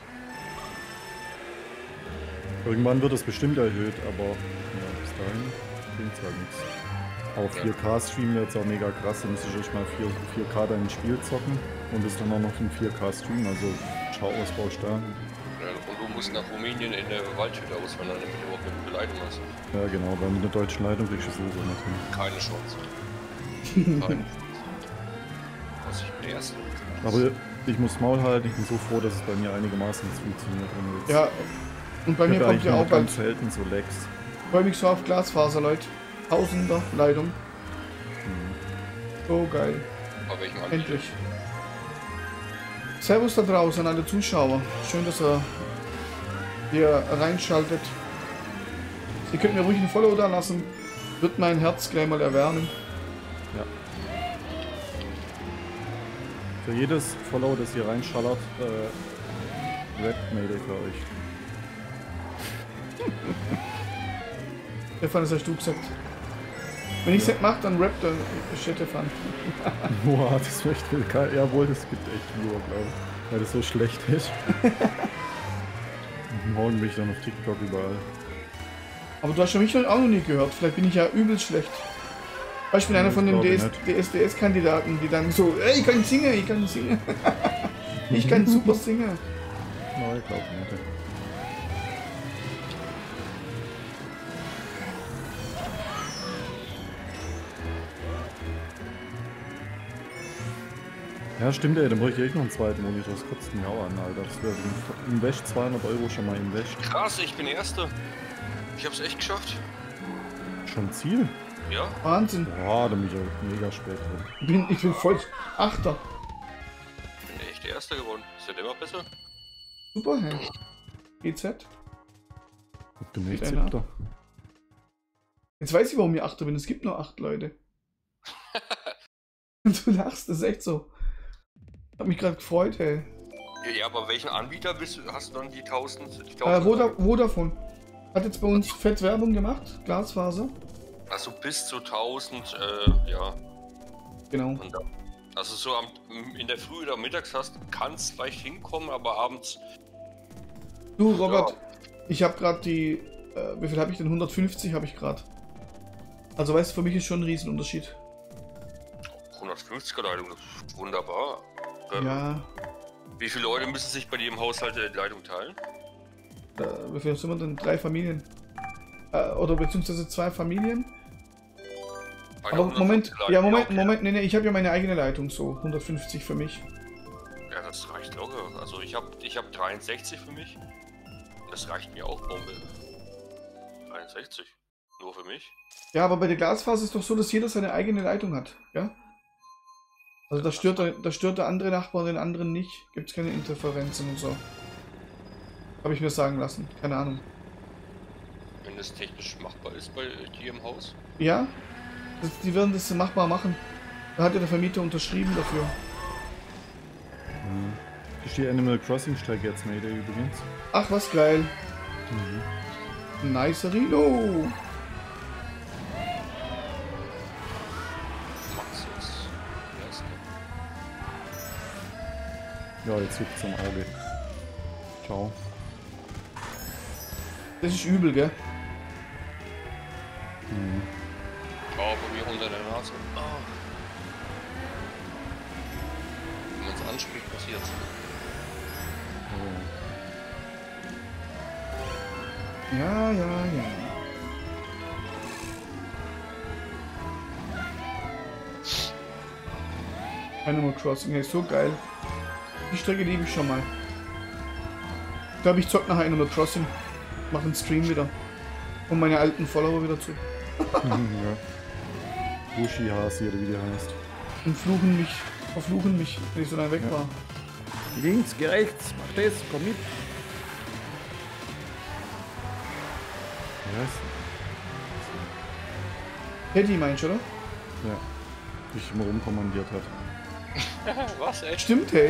Irgendwann wird es bestimmt erhöht, aber ja, bis dahin bringt's halt nichts. Auch vier K Stream wäre jetzt auch mega krass, dann müsstest du erst mal vier K dein Spiel zocken und das dann auch noch in vier K Stream, also schau was brauchst du da. Ja, und du musst nach Rumänien in der Waldhütte auswandern, damit du überhaupt eine Beleidigung hast. Ja genau, weil mit der deutschen Leitung kriegst du sowieso nicht hin. Keine Chance. Keine Chance. Was ich bin der Erste. Aber ich muss Maul halten, ich bin so froh, dass es bei mir einigermaßen funktioniert. ohne Witz. Ja. Und bei Ich mir hab kommt eigentlich ja nur auch bald. ganz selten so Lags. Ich freue mich so auf Glasfaser, Leute. Tausender Leitung. So geil. Bei welchem Anbieter? Endlich. Servus da draußen an alle Zuschauer. Schön, dass ihr hier reinschaltet. Ihr könnt mir ruhig ein Follow da lassen. Wird mein Herz gleich mal erwärmen. Ja. Für jedes Follow, das hier reinschallert, äh, rappt Mayday für euch. Stefan, das hast du gesagt. Wenn ich es nicht mache, dann rappt dann Stefan. Boah, das ist echt viel geil. Jawohl, das gibt echt Viewer, glaube ich. Weil das so schlecht ist. Morgen bin ich dann auf TikTok überall. Aber du hast ja mich noch auch noch nie gehört. Vielleicht bin ich ja übel schlecht. Ich bin Ja, einer von den glaube ich D S D S-Kandidaten, die dann so, ey, ich kann singen, ich kann singen. Ich kann super singen. Nein, ich glaube nicht. Ja, stimmt, ey, dann bräuchte ich echt noch einen zweiten Monitor. Das kotzt mich auch an, Alter. Das wäre im Wäsch zweihundert Euro schon mal im Wäsch. Krass, ich bin Erster. Ich hab's echt geschafft. Schon Ziel? Ja. Wahnsinn. Boah, da bin ich auch mega spät drin. Ich bin, ich bin voll Achter. Ich bin echt Erster geworden. Ist ja immer besser. Super, hey. G Z. Und demnächst Geht einer siebter. Jetzt weiß ich, warum ich Achter bin. Es gibt nur acht Leute. Du lachst, das ist echt so. Hab mich gerade gefreut, hey. Ja, ja, aber welchen Anbieter willst du, hast du dann die tausend? Die Äh, tausend Voda Vodafone. Hat jetzt bei uns fett Werbung gemacht. Glasfaser. Also bis zu tausend, äh, ja. Genau. Und dann, also so am, in der Früh oder mittags hast, kann es leicht hinkommen, aber abends. Du, Robert, ja. Ich habe gerade die. Äh, wie viel habe ich denn? hundertfünfzig habe ich gerade. Also, weißt du, für mich ist schon ein Riesenunterschied. hundertfünfziger Leitung, das ist wunderbar. Ähm, Ja. Wie viele Leute müssen sich bei dir im Haushalt die Leitung teilen? Äh, wie viel sind wir denn? Drei Familien. Äh, oder beziehungsweise zwei Familien. Ah, Aber Moment, ja, Moment, okay. Moment, nee, nee, ich habe ja meine eigene Leitung, so hundertfünfzig für mich. Ja, das reicht locker. Also ich habe ich hab dreiundsechzig für mich. Das reicht mir auch, Bombe. dreiundsechzig. Nur für mich. Ja, aber bei der Glasfaser ist doch so, dass jeder seine eigene Leitung hat, ja? Also da stört der, da stört der andere Nachbar den anderen nicht. Gibt es keine Interferenzen und so. Habe ich mir sagen lassen, keine Ahnung. Wenn das technisch machbar ist bei dir im Haus? Ja, das, die werden das machbar machen. Da hat ja der Vermieter unterschrieben dafür. Mhm. Ich stehe Animal Crossing Strecke jetzt, Mayday übrigens. Ach, was geil. Mhm. Nicerino. Ja, jetzt juckt's am Auge. Ciao. Das ist übel, gell? Mhm. Oh, bei mir unter der Nase. Oh. Wenn man es anspricht, passiert's. Oh. Ja, ja, ja. Animal Crossing, hey, so geil. Die Strecke liebe ich schon mal. Ich glaube, ich zock nachher Animal Crossing. Mach einen Stream wieder. Und meine alten Follower wieder zu. Ja. Bushi Hasi oder wie der heißt. Und fluchen mich, verfluchen mich, wenn ich so lange weg Ja. war. Links, rechts, mach das, komm mit. Yes. Teddy meinst du, oder? Ja. Dich immer rumkommandiert hat. Was, echt? Stimmt, hey.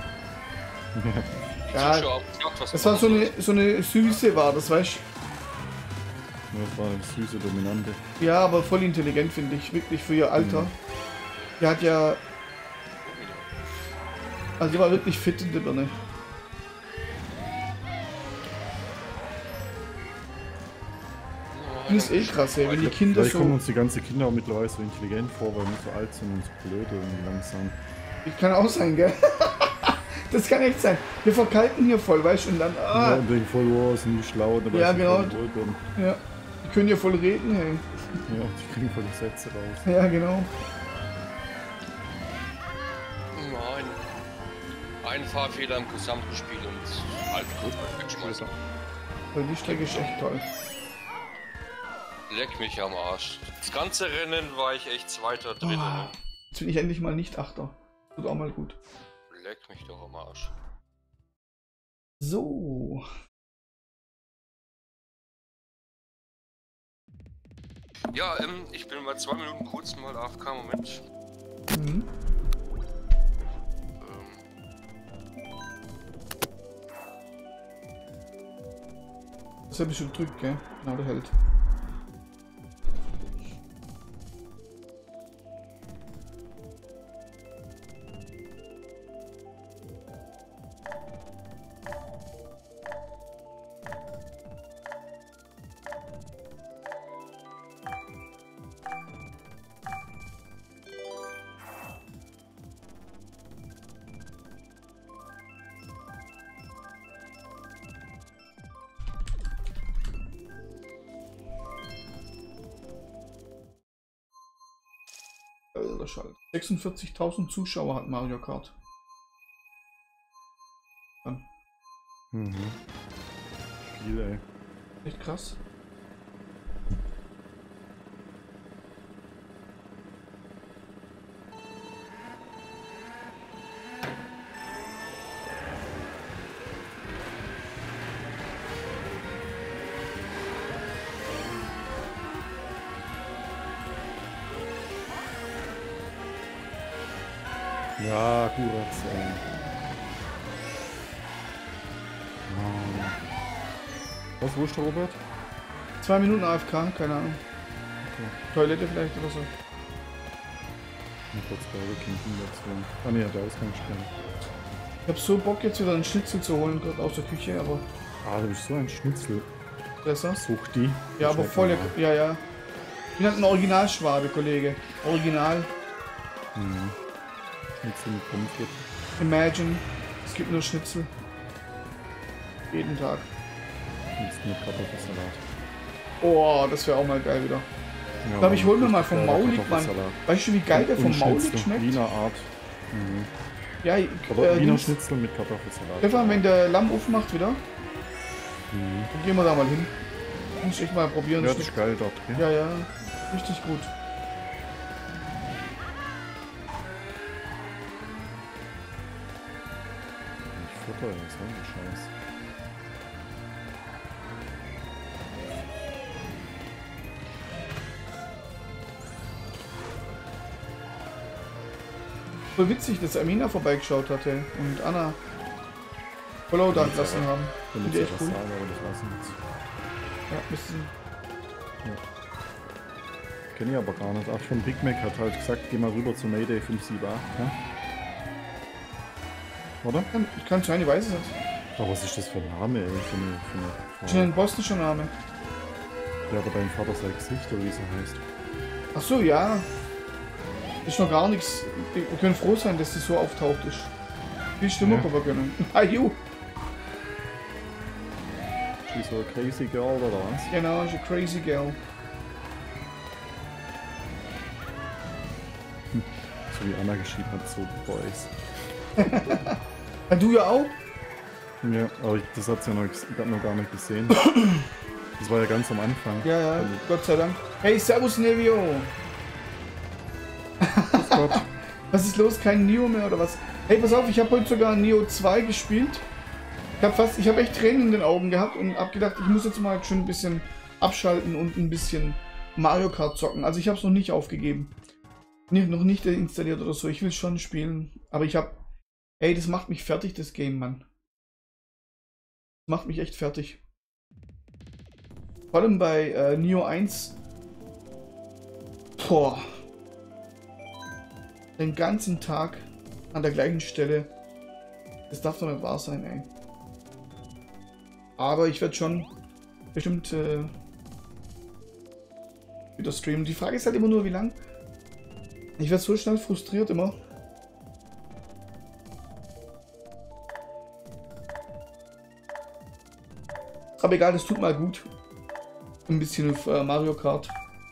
Die Ja, Zuschauer haben gesagt, was Das du war so machen eine, so eine Süße war, das weißt Das war eine süße Dominante. du. Ja, aber voll intelligent, finde ich. Wirklich für ihr Alter. Mhm. Die hat ja, sollst. also die war wirklich fit in der Birne. Das ist eh krass, ey, wenn die Kinder Vielleicht kommen so... uns die ganzen Kinder auch mittlerweile so intelligent vor, weil wir so alt sind und so blöd und langsam. Das kann auch sein, gell? Das kann echt sein. Wir verkalken hier voll, weißt du, und dann... Ja, Ah, und denken voll, oh, sind die schlau, dabei Ja, sind die genau. voll wohlgebildet. ja. Die können ja voll reden, hey. Ja, die kriegen voll die Sätze raus. Ja, genau. Nein. Ein Fahrfehler im gesamten Spiel und halt gut wegschmeißen. Weil die Strecke ist echt toll. Leck mich am Arsch. Das ganze Rennen war ich echt Zweiter drin. Ah. Jetzt bin ich endlich mal nicht Achter. Tut auch mal gut. Leck mich doch am Arsch. So. Ja, ähm, ich bin mal zwei Minuten kurz mal A F K. Moment. Mhm. Das habe ich schon gedrückt, gell? Genau, der hält. sechsundvierzigtausend Zuschauer hat Mario Kart. Dann. Mhm. Viel, ey. Echt krass. Ja, gut. Ähm. Oh. Was, wo ist der Robert? Zwei Minuten A F K, keine Ahnung. Okay. Toilette vielleicht oder so. Ich kurz Burger King hingezogen. Ah ne, der Ausgangssperre. Ich hab so Bock jetzt wieder einen Schnitzel zu holen, gerade aus der Küche, aber... Ah, du bist so ein Schnitzel. Besser? Such die. Ja, aber voll... Ja, ja, ja. Ich bin halt ein Originalschwabe, Kollege. Original. Mhm. Schnitzel mit Pommes frites. Imagine, es gibt nur Schnitzel. Jeden Tag. Jetzt mit Kartoffelsalat. Oh, das wäre auch mal geil wieder. Ja, Ich glaube, ich hol mir mal vom geiler Maulig, Mann. Kartoffelsalat. Weißt du, wie geil der vom Und Maulig Schnitzel, schmeckt? Wiener Art. Mhm. Ja, ich, Aber äh, Wiener Dings- Schnitzel mit Kartoffelsalat. Stefan, wenn der Lamm aufmacht wieder, Mhm. dann gehen wir da mal hin. Muss ich echt mal probieren. Ja, Das das ist schmeckt- geil dort, gell? ja, ja, richtig gut. Ich futter, was soll der Scheiß? Voll witzig, dass Amina vorbeigeschaut hatte und Anna Follow da gelassen haben. Wenn Finde ich ich was echt cool. sage, aber das lassen wir jetzt. Ja, bisschen. Kenn ich aber gar nicht. Ach, von Big Mac hat halt gesagt, geh mal rüber zu Mayday fünf sieben acht, ne? Oder? Ich kann sein, ich weiß es nicht. Aber was ist das für ein Name, ey? Für eine, für eine Das ist Frau? ein bosnischer Name. Ja, aber dein Vater sein Gesicht, oder wie sie heißt. Ach so, ja. Ist noch gar nichts. Wir können froh sein, dass sie so auftaucht ist. Viel Stimme Ja. kommen können. Ah, you. She's so a crazy girl, oder was? Genau, ist a crazy girl. So wie Anna geschrieben hat, so Boys. Ah, du ja auch? Ja, aber ich, das hat sie ja noch, ich noch gar nicht gesehen. Das war ja ganz am Anfang. Ja, ja, Also, Gott sei Dank. Hey, servus Nevio. grüß Gott. Was ist los? Kein Neo mehr oder was? Hey, pass auf, ich habe heute sogar Neo zwei gespielt. Ich habe fast, ich habe echt Tränen in den Augen gehabt und habe gedacht, ich muss jetzt mal schon ein bisschen abschalten und ein bisschen Mario Kart zocken. Also ich habe es noch nicht aufgegeben. Nicht, noch nicht installiert oder so. Ich will schon spielen. Aber ich habe... Ey, das macht mich fertig, das Game, Mann. Das macht mich echt fertig. Vor allem bei äh, Neo eins. Boah. Den ganzen Tag an der gleichen Stelle. Das darf doch nicht wahr sein, ey. Aber ich werde schon bestimmt äh, wieder streamen. Die Frage ist halt immer nur, wie lang. Ich werde so schnell frustriert immer. Aber egal, das tut mal gut. Ein bisschen auf äh, Mario Kart.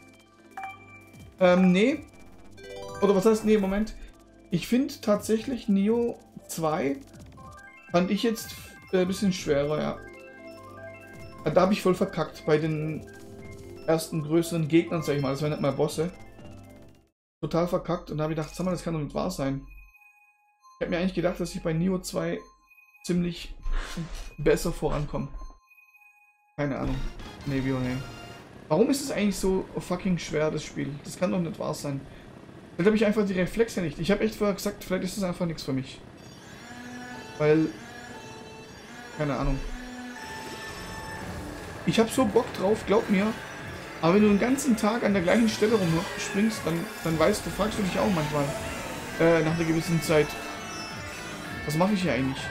Ähm, nee. Oder was heißt, nee, Moment. Ich finde tatsächlich Neo zwei fand ich jetzt äh, ein bisschen schwerer, ja. Da habe ich voll verkackt bei den ersten größeren Gegnern, sag ich mal. Das waren nicht mal Bosse. Total verkackt und da habe ich gedacht, sag mal, das kann doch nicht wahr sein. Ich habe mir eigentlich gedacht, dass ich bei Neo zwei ziemlich besser vorankomme. Keine Ahnung. Nee, wie auch nee. Warum ist es eigentlich so fucking schwer, das Spiel? Das kann doch nicht wahr sein. Vielleicht habe ich einfach die Reflexe nicht. Ich habe echt vorher gesagt, vielleicht ist das einfach nichts für mich. Weil... Keine Ahnung. ich habe so Bock drauf, glaub mir. Aber wenn du den ganzen Tag an der gleichen Stelle rumspringst, dann, dann weißt du, fragst du dich auch manchmal, äh, nach einer gewissen Zeit, was mache ich hier eigentlich?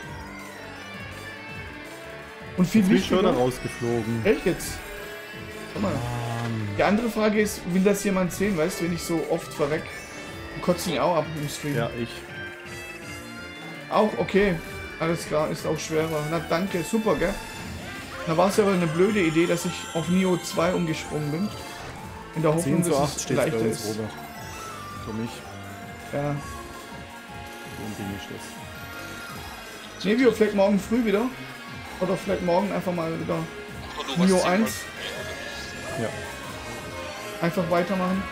Und viel Jetzt bin ich schon wichtiger... rausgeflogen. Echt jetzt? Guck mal. Mann. Die andere Frage ist, will das jemand sehen, weißt du, wenn ich so oft verreck? Die kotzen ja auch ab im Stream. Ja, ich. Auch, okay. Alles klar, ist auch schwerer. Na danke, super, gell? Da war es ja aber eine blöde Idee, dass ich auf Nioh zwei umgesprungen bin. In der Hoffnung, zehn zu dass acht es steht bei leichter uns, ist. Robert. Für mich. Ja. So ein Ding ist das. Ne, wir vielleicht morgen früh wieder. Oder vielleicht morgen einfach mal wieder Ach, du, was Nioh ziehen eins. wolltest. Ja. Einfach weitermachen.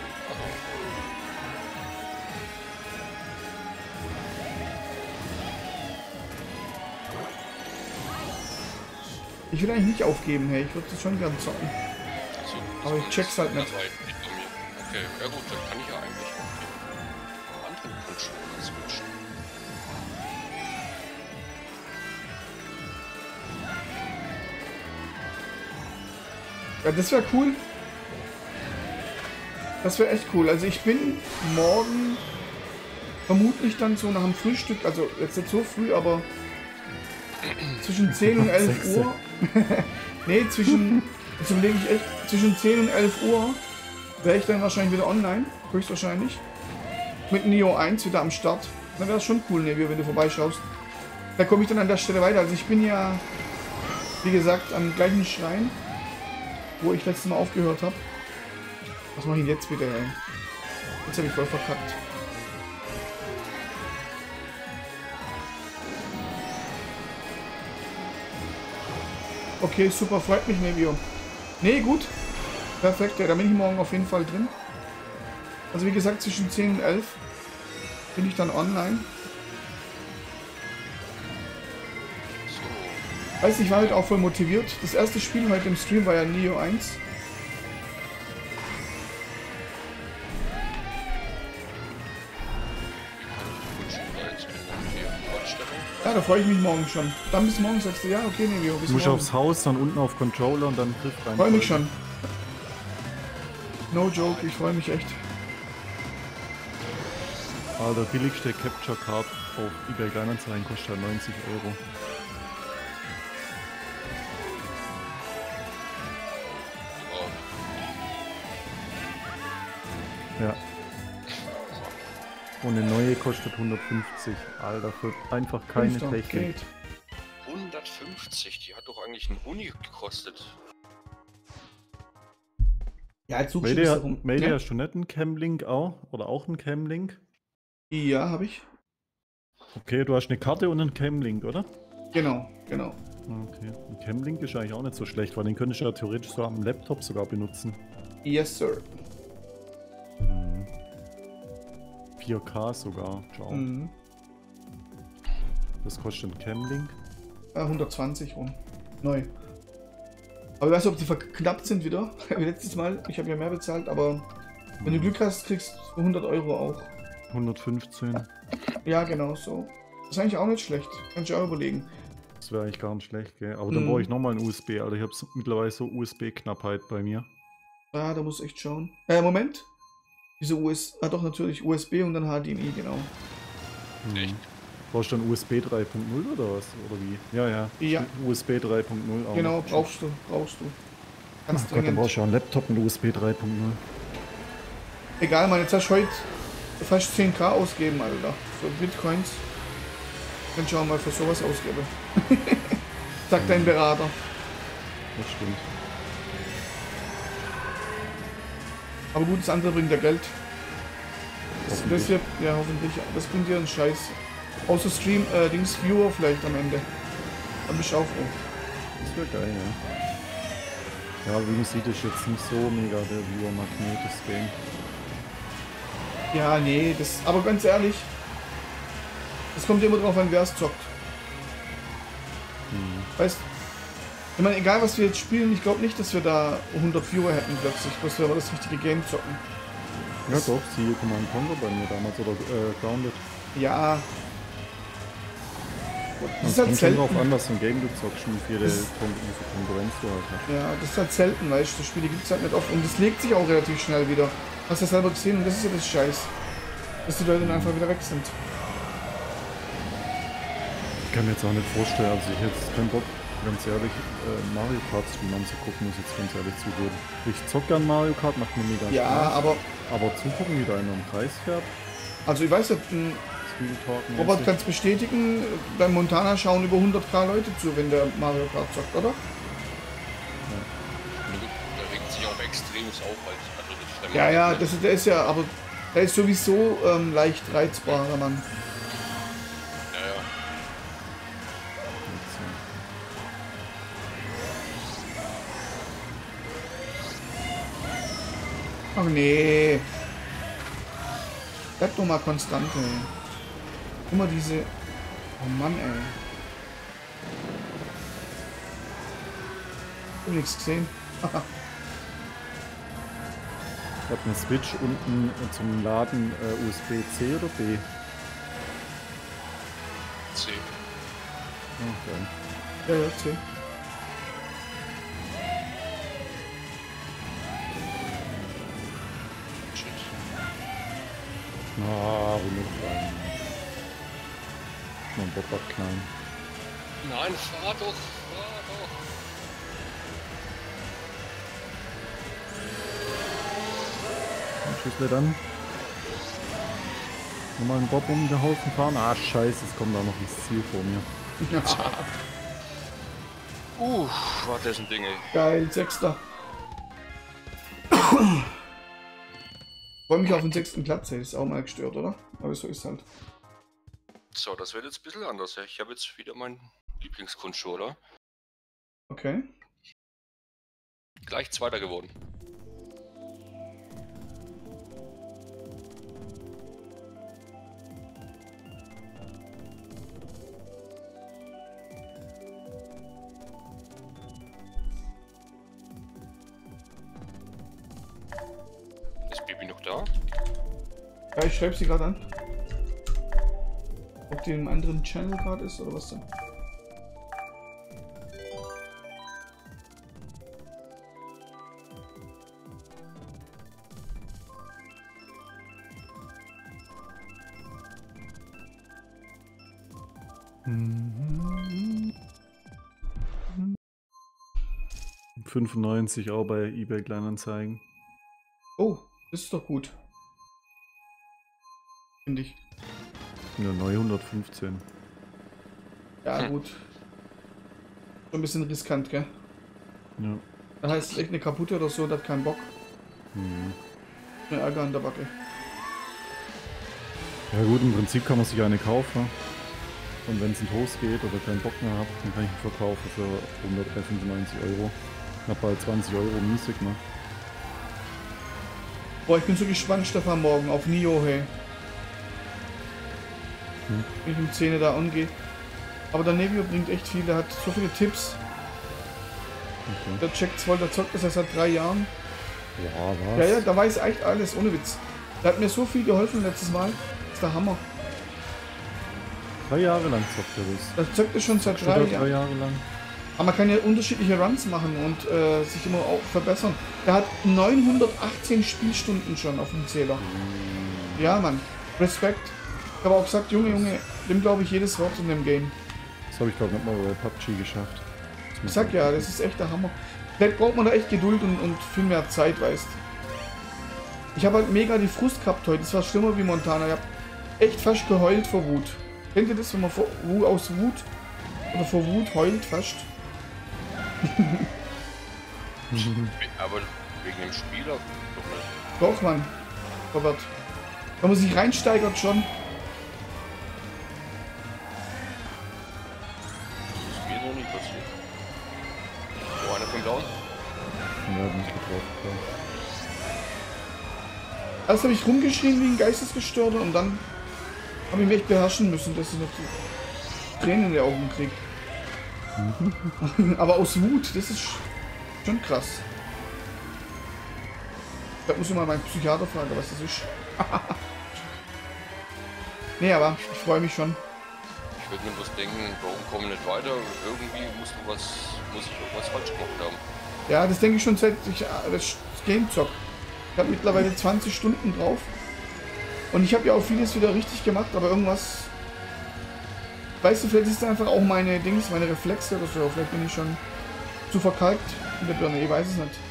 Ich will eigentlich nicht aufgeben, hey. Ich würde das schon gern zocken. Also, Aber ich check's halt nicht. das war jetzt nicht bei mir. Okay, ja gut, dann kann ich ja eigentlich auch den anderen Controller switchen. Ja, das wäre cool. Das wäre echt cool. Also ich bin morgen vermutlich dann so nach dem Frühstück, also jetzt nicht so früh, aber zwischen zehn und elf Uhr. Nee, zwischen, jetzt überlege ich echt, zwischen zehn und elf Uhr wäre ich dann wahrscheinlich wieder online, höchstwahrscheinlich. Mit Nioh eins wieder am Start. Dann wäre das schon cool, Nevio, wenn du vorbeischaust. Da komme ich dann an der Stelle weiter. Also ich bin ja, wie gesagt, am gleichen Schrein, wo ich letztes Mal aufgehört habe. Was mache ich denn jetzt bitte, ey? Jetzt habe ich voll verkackt. Okay, super, freut mich, Nevio. Nee, gut. Perfekt, ja, da bin ich morgen auf jeden Fall drin. Also wie gesagt, zwischen zehn und elf bin ich dann online. So, Weiß, ich war halt auch voll motiviert. Das erste Spiel heute im Stream war ja Nioh eins. Controller jetzt ändern hier. Vorstellung. Ja, da freue ich mich morgen schon. Dann bis morgen sagst du, ja, okay, Nevio, bis Du musst morgen. aufs Haus, dann unten auf Controller und dann Griff rein. Freue mich schon. No joke, ich freue mich echt. Ah, der billigste Capture Card auf eBay Kleinanzeigen kostet halt neunzig Euro. Wow. Ja. Und eine neue kostet hundertfünfzig. Alter, für einfach keine Fünfter, Technik. geht. hundertfünfzig, die hat doch eigentlich einen Huni gekostet. Ja, jetzt suchst du Mayday, das hat- rum. Mayday Ja? hast du nicht einen Cam-Link auch? Oder auch einen Cam-Link? Ja, habe ich. Okay, du hast eine Karte und einen Cam-Link, oder? Genau, genau. Okay. Ein Cam-Link ist eigentlich auch nicht so schlecht, weil den könntest du ja theoretisch so am Laptop sogar benutzen. Yes, sir. Hm. vier K sogar. Ciao. Mhm. Das kostet ein Cam-Link. Äh, hundertzwanzig rum. Neu. Aber ich weiß nicht, ob die verknappt sind wieder. Wie letztes Mal. Ich habe ja mehr bezahlt, aber wenn du Glück hast, kriegst du hundert Euro auch. hundertfünfzehn. Ja, genau so. Das ist eigentlich auch nicht schlecht. Kannst du auch überlegen. Das wäre eigentlich gar nicht schlecht, gell? Aber dann Mhm. brauche ich nochmal ein U S B, Alter. Ich habe mittlerweile so U S B-Knappheit bei mir. Ah, da muss ich echt schauen. Äh, Moment. Diese U S... Ah, doch, natürlich. U S B und dann H D M I, genau. Hm. Echt? Brauchst du dann U S B drei Punkt null oder was? Oder wie? Ja, ja. Ja. U S B drei Punkt null auch. Genau, brauchst du. Brauchst du. Ganz Ach Gott, dann dringend. brauchst du ja einen Laptop mit U S B drei Punkt null. Egal, Mann, jetzt hast du heute fast zehn K ausgeben, Alter. Für Bitcoins. Kannst du auch mal für sowas ausgeben. Sagt dein Berater. Das stimmt. Aber gut, das andere bringt ja Geld. Das, das Hoffentlich. hier, ja, hoffentlich. Das bringt dir einen Scheiß. Außer Stream, äh, Dings, Viewer vielleicht am Ende. Dann bist du auch froh. Das wäre geil, ja. Ja, wie man sieht, ist jetzt nicht so mega der Viewer-Magnet, das Game. Ja, nee, das. Aber ganz ehrlich, es kommt immer drauf an, wer es zockt. Hm. Weißt ich meine, egal was wir jetzt spielen, ich glaube nicht, dass wir da hundert Viewer hätten plötzlich, bloß wenn wir das richtige Game zocken. Ja doch, siehe Command Conquer bei mir damals oder äh, Grounded. Ja. Das ist kommt halt schon drauf selten. an, was für ein Game du zockst und wie viele Das- Kon wie viel Konkurrenz du halt hast. Ja, das ist halt selten, weißt du. Das Spiele gibt es halt nicht oft. Und das legt sich auch relativ schnell wieder. Hast du ja selber gesehen und das ist ja das Scheiß. Dass die Leute dann einfach wieder weg sind. Ich kann mir jetzt auch nicht vorstellen, also ich hätte jetzt keinen Bock, ganz ehrlich, äh, Mario Kart Stream anzugucken, muss ich jetzt ganz ehrlich zugeben. Ich zock gern Mario Kart, macht mir mega Ja, Spaß. aber, Aber zugucken, wie da einer im Kreis fährt, also ich weiß nicht, ein Street Talk Robert kann es bestätigen, beim Montana schauen über hunderttausend Leute zu, wenn der Mario Kart zockt, oder? Da regt sich auch extremes auf, halt. Also das Ja, ja, das ist, der ist ja, aber der ist sowieso ähm, leicht reizbar, der Mann. Ja, ja. Ach nee. Bleib doch mal konstant, ey. Immer diese... Oh Mann, ey. Ich hab nichts gesehen. Ich habe eine Switch unten zum Laden äh, U S B C oder B? C. Okay. Ja, ja, C. Shit. Ah, runterfallen. Mal einen Bob abknallen. Nein, fahr doch, fahr doch. Schüssel dann. Nochmal einen Bob um den Haufen fahren. Ah, scheiße, es kommt da noch ins Ziel vor mir. Uh, war das ein Ding, ey. Geil, Sechster. Freue mich auf den sechsten Platz, ey. Ist auch mal gestört, oder? Aber so ist halt. So, das wird jetzt ein bisschen anders, ja. Ich habe jetzt wieder meinen Lieblingscontroller. Okay. Gleich Zweiter geworden. Ist Baby noch da? Ja, ich schreibe sie gerade an. Ob die in einem anderen Channel gerade ist oder was denn? fünfundneunzig auch bei eBay Kleinanzeigen. Oh, das ist doch gut. Finde ich. Ja, neu hundertfünfzehn. Ja, Hm. gut. Schon ein bisschen riskant, gell? Ja. Da heißt es echt eine kaputte oder so, das hat keinen Bock. Hm. Eine Ärger an der Backe. Ja gut, im Prinzip kann man sich eine kaufen. Und wenn es in Toast geht oder keinen Bock mehr hat, dann kann ich ihn verkaufen für hundertfünfundneunzig Euro. Knapp bald zwanzig Euro Musik, ne? Boah, ich bin so gespannt, Stefan, morgen auf Nio, hey. Hm. Wenn ich um zehn da angehe. Aber der Nevio bringt echt viel, der hat so viele Tipps. Okay. Der checkt's voll, der zockt das erst seit drei Jahren. Ja, was? Ja, ja, da weiß echt alles, ohne Witz. Der hat mir so viel geholfen letztes Mal. Das ist der Hammer. Drei Jahre lang zockt er das. Der zockt es schon seit Steht drei er drei Jahren. Jahre lang. Aber man kann ja unterschiedliche Runs machen und äh, sich immer auch verbessern. Der hat neunhundertachtzehn Spielstunden schon auf dem Zähler. Ja, Mann. Respekt. Ich habe auch gesagt, Junge, Junge, dem glaube ich jedes Wort in dem Game. Das habe ich glaube nicht mal bei P U B G geschafft. Ich sag ja, das ist echt der Hammer. Vielleicht braucht man da echt Geduld und, und viel mehr Zeit, weißt. Ich habe halt mega die Frust gehabt heute. Das war schlimmer wie Montana. Ich habe echt fast geheult vor Wut. Kennt ihr das, wenn man vor, Wu- aus Wut oder vor Wut heult fast? Aber wegen dem Spieler doch nicht. Doch, Mann. Robert. Wenn man sich reinsteigert schon. Das ist mir noch nicht passiert. Oh, einer kommt down. Ja, bin ich drauf gekommen. Erst habe ich rumgeschrien wie ein Geistesgestörter und dann habe ich mich echt beherrschen müssen, dass ich noch so Tränen in die Augen kriege. Aber aus Wut, das ist schon krass. Da muss ich mal meinen Psychiater fragen, was das ist. Nee, aber ich freue mich schon. Ich Ich würde mir bloß denken, warum kommen wir nicht weiter? Irgendwie muss, was, muss ich irgendwas falsch gemacht haben. Ja, das denke ich schon seit ich das Game zock. Ich habe mittlerweile zwanzig Stunden drauf. Und ich habe ja auch vieles wieder richtig gemacht, aber irgendwas... Weißt du, vielleicht ist es einfach auch meine Dings, meine Reflexe oder so. Vielleicht bin ich schon zu verkalkt in der Birne, ich weiß es nicht.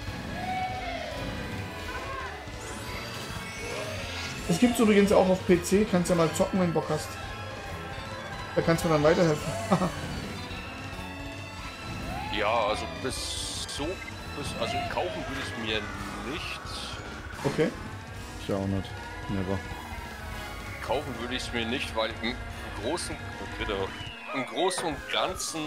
Es gibt es übrigens auch auf P C, kannst ja mal zocken, wenn du Bock hast. Da kannst du mir dann weiterhelfen. Ja, also bis so, bis, also kaufen würde ich es mir nicht. Okay. Ich auch nicht. Never. Kaufen würde ich es mir nicht, weil im Großen, bitte, im Großen und Ganzen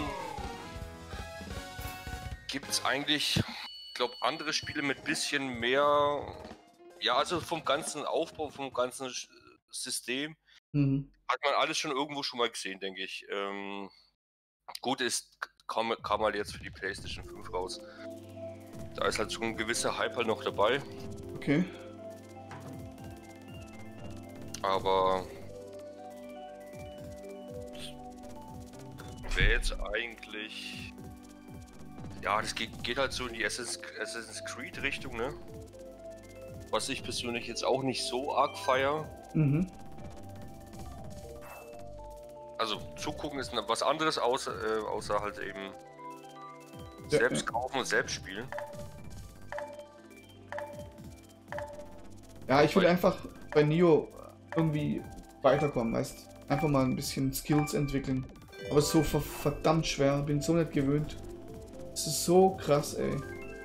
gibt es eigentlich, ich glaube, andere Spiele mit bisschen mehr, ja, also vom ganzen Aufbau, vom ganzen System, Mhm. hat man alles schon irgendwo schon mal gesehen, denke ich. Ähm, gut ist, kam, kam halt jetzt für die PlayStation fünf raus. Da ist halt so ein gewisser Hype halt noch dabei. Okay. Aber wäre jetzt eigentlich... Ja, das geht, geht halt so in die Assassin's Creed Richtung, ne? Was ich persönlich jetzt auch nicht so arg feier. Mhm. Also zugucken ist was anderes, außer, äh, außer halt eben Ja, selbst ja. kaufen und selbst spielen. Ja, ich will einfach bei Neo irgendwie weiterkommen, weißt, einfach mal ein bisschen Skills entwickeln. Aber es ist so ver verdammt schwer, bin so nicht gewöhnt. Es ist so krass, ey.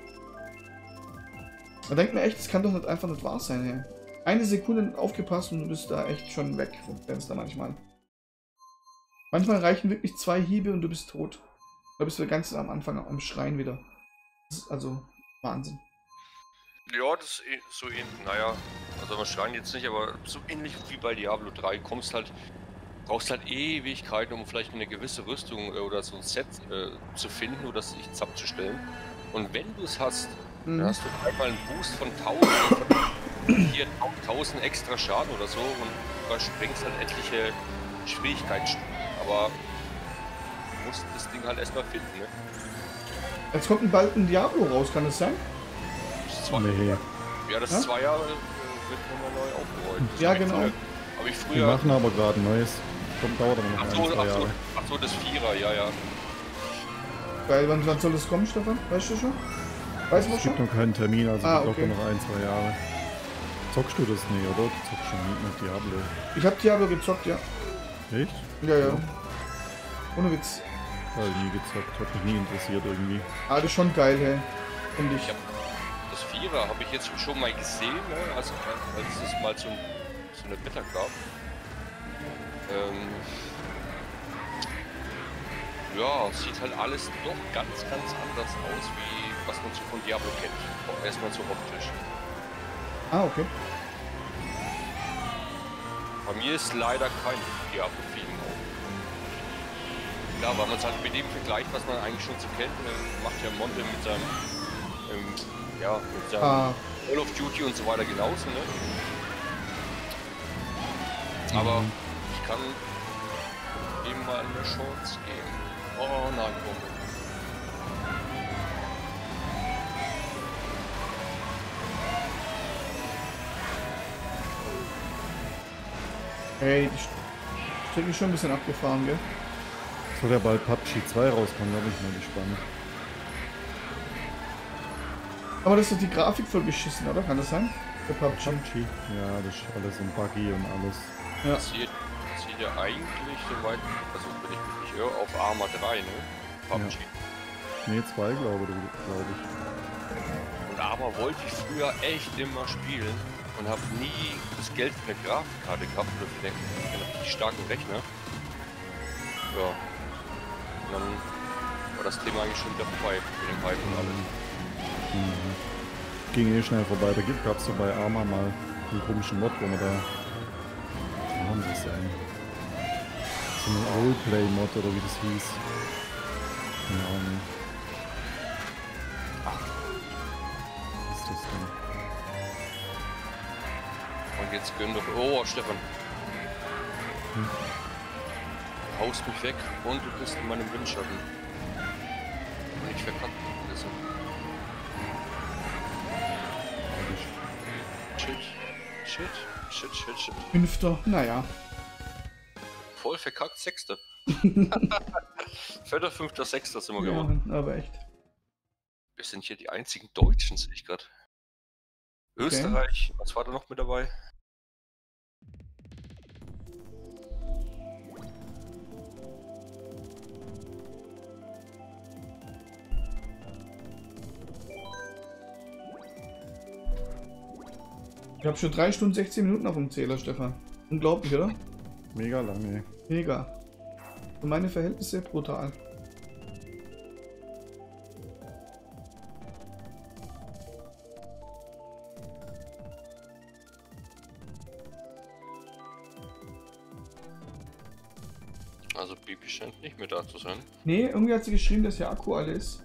Man denkt mir echt, es kann doch nicht einfach nicht wahr sein, ey. Eine Sekunde nicht aufgepasst und du bist da echt schon weg vom Fenster manchmal. Manchmal reichen wirklich zwei Hiebe und du bist tot. Da bist du ganz am Anfang am Schreien wieder. Das ist also Wahnsinn. Ja, das ist eh- so ähnlich, naja, also wir schreien jetzt nicht, aber so ähnlich wie bei Diablo drei, kommst halt, brauchst halt Ewigkeiten, um vielleicht eine gewisse Rüstung äh, oder so ein Set äh, zu finden oder sich abzustellen. Und wenn du es hast, Mhm. dann hast du einmal einen Boost von tausend, hier tausend extra Schaden oder so und überspringst halt etliche Schwierigkeitsstufen. Aber du musst das Ding halt erstmal finden, ne? Jetzt kommt ein bald ein Diablo raus, kann das sein? Das ist zwar, Nee. Ja, das Ja? ist zwei Jahre äh, wird nochmal neu aufgerollt. Das Ja, hab ich genau. früher- Habe ich Die früher. machen aber gerade ein neues. Kommt, dauert aber noch Ach ein, so, zwei ach so, Jahre. ach so, das Vierer, ja, ja. Geil, wann, wann soll das kommen, Stefan? Weißt du schon? Weißt du Es was gibt schon? noch keinen Termin, also Ah, ah, okay. okay. noch ein, zwei Jahre. Zockst du das nie, oder? Du zockst schon nicht mit Diablo. Ich hab Diablo gezockt, ja. Echt? Ja, ja. Ohne Witz. Weil nie gezockt, hat mich nie interessiert irgendwie. Ah, das ist schon geil, hey. Finde ich. Ich hab, das Vierer habe ich jetzt schon mal gesehen, ne? als, als es mal so, so eine Beta gab. Ähm, ja, sieht halt alles doch ganz, ganz anders aus, wie was man so von Diablo kennt. Erstmal so optisch. Ah, okay. Bei mir ist leider kein Diablo-Film auf. Ja, weil man es halt mit dem vergleicht, was man eigentlich schon so kennt. äh, Macht ja Monte mit seinem, ähm, ja, mit seinem Ah, Call of Duty und so weiter genauso, ne? Aber ich kann eben mal eine Chance geben. Oh nein, Bombe. hey, die Strecke ist schon ein bisschen abgefahren, gell? Soll ja bald P U B G zwei rauskommen, da bin ich mal gespannt. Aber das ist die Grafik voll beschissen, oder? Kann das sein? Der P U B G. P U B G? Ja, das ist alles im Buggy und alles. Ja. Das hier, das hier ja eigentlich soweit, also wenn ich mich nicht irre, auf Arma drei, ne? P U B G. Ne, zwei glaube glaub ich. Und Arma wollte ich früher echt immer spielen und habe nie das Geld für eine Grafikkarte gehabt oder für einen, für einen richtig starken Rechner. Ja. Und dann war das Thema eigentlich schon wieder vorbei mit dem Hype und allem. Mhm. Ging eh schnell vorbei. Da gab es so bei Arma mal einen komischen Mod, wo man da... Was war denn das denn? So ein Roleplay-Mod oder wie das hieß. Keine Ahnung. Was ist das denn? Und jetzt gönn doch. Oh, Stefan. haust mich weg und du bist in meinem Windschatten. Und ich verkackt. Also. Shit, shit, shit, shit, shit. Fünfter, naja. Voll verkackt, Sechster. Vierter, Fünfter, Sechster sind wir Ja, geworden. aber echt. Wir sind hier die einzigen Deutschen, sehe ich gerade. Okay. Österreich, was war da noch mit dabei? Ich habe schon drei Stunden sechzehn Minuten auf dem Zähler, Stefan. Unglaublich, oder? Mega lange. Mega. Für meine Verhältnisse brutal. Also Bibi scheint nicht mehr da zu sein. Nee, irgendwie hat sie geschrieben, dass ihr Akku alle ist.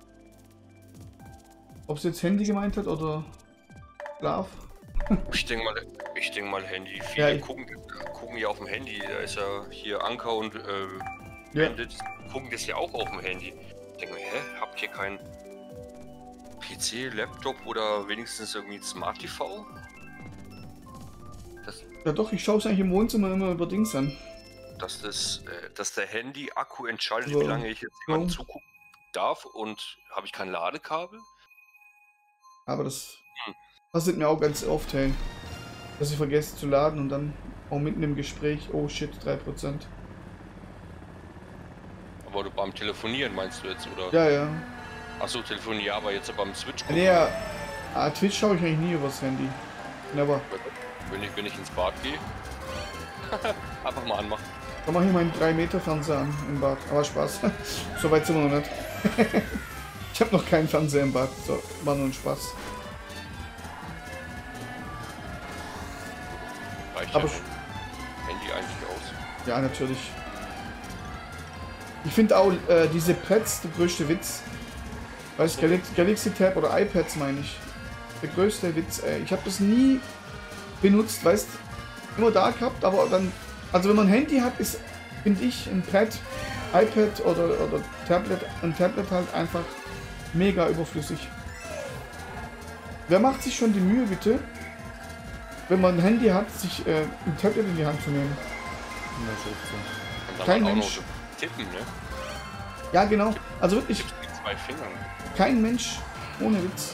Ob sie jetzt Handy gemeint hat oder Schlaf. Ich denke mal, ich denke mal Handy. Viele Ja, ich- gucken, gucken ja auf dem Handy. Da ist ja hier Anker und äh, Ja. Bandit gucken das ja auch auf dem Handy. Ich denke mir, hä, habt ihr kein P C, Laptop oder wenigstens irgendwie ein Smart T V? Das, Ja doch, ich schaue es eigentlich im Wohnzimmer immer über Dings an. dass, das, äh, dass der Handy-Akku entscheidet, So. wie lange ich jetzt jemandem So. zugucken darf und habe ich kein Ladekabel? Aber das Hm. passiert mir auch ganz oft, hey. Dass ich vergesse zu laden und dann auch mitten im Gespräch, oh shit, drei Prozent. Aber du beim Telefonieren meinst du jetzt, oder? Ja, ja. Achso, telefonieren, ja, aber jetzt beim Switch gucken. Nee, ja. Ah, Twitch schaue ich eigentlich nie übers Handy. Never. Wenn ich, wenn ich ins Bad gehe, einfach mal anmachen. Da mache ich meinen drei Meter Fernseher an im Bad. Aber Spaß. So weit sind wir noch nicht. Ich habe noch keinen Fernseher im Bad. So, war nur ein Spaß. Reicht Aber ja vom Handy eigentlich aus. Ja, natürlich. Ich finde auch äh, diese Pads der größte Witz. Weißt du, Galaxy, Galaxy Tab oder iPads meine ich. Der größte Witz, ey. Ich habe das nie benutzt, weißt du, immer da gehabt, aber dann. Also wenn man ein Handy hat, ist, finde ich, ein Pad, iPad oder, oder Tablet, ein Tablet halt einfach mega überflüssig. Wer macht sich schon die Mühe, bitte, wenn man ein Handy hat, sich äh, ein Tablet in die Hand zu nehmen? Ja, das ist echt so. Und dann Kein halt auch Mensch. noch so tippen, ne? Ja, genau. Also wirklich Mit zwei Fingern. kein Mensch ohne Witz.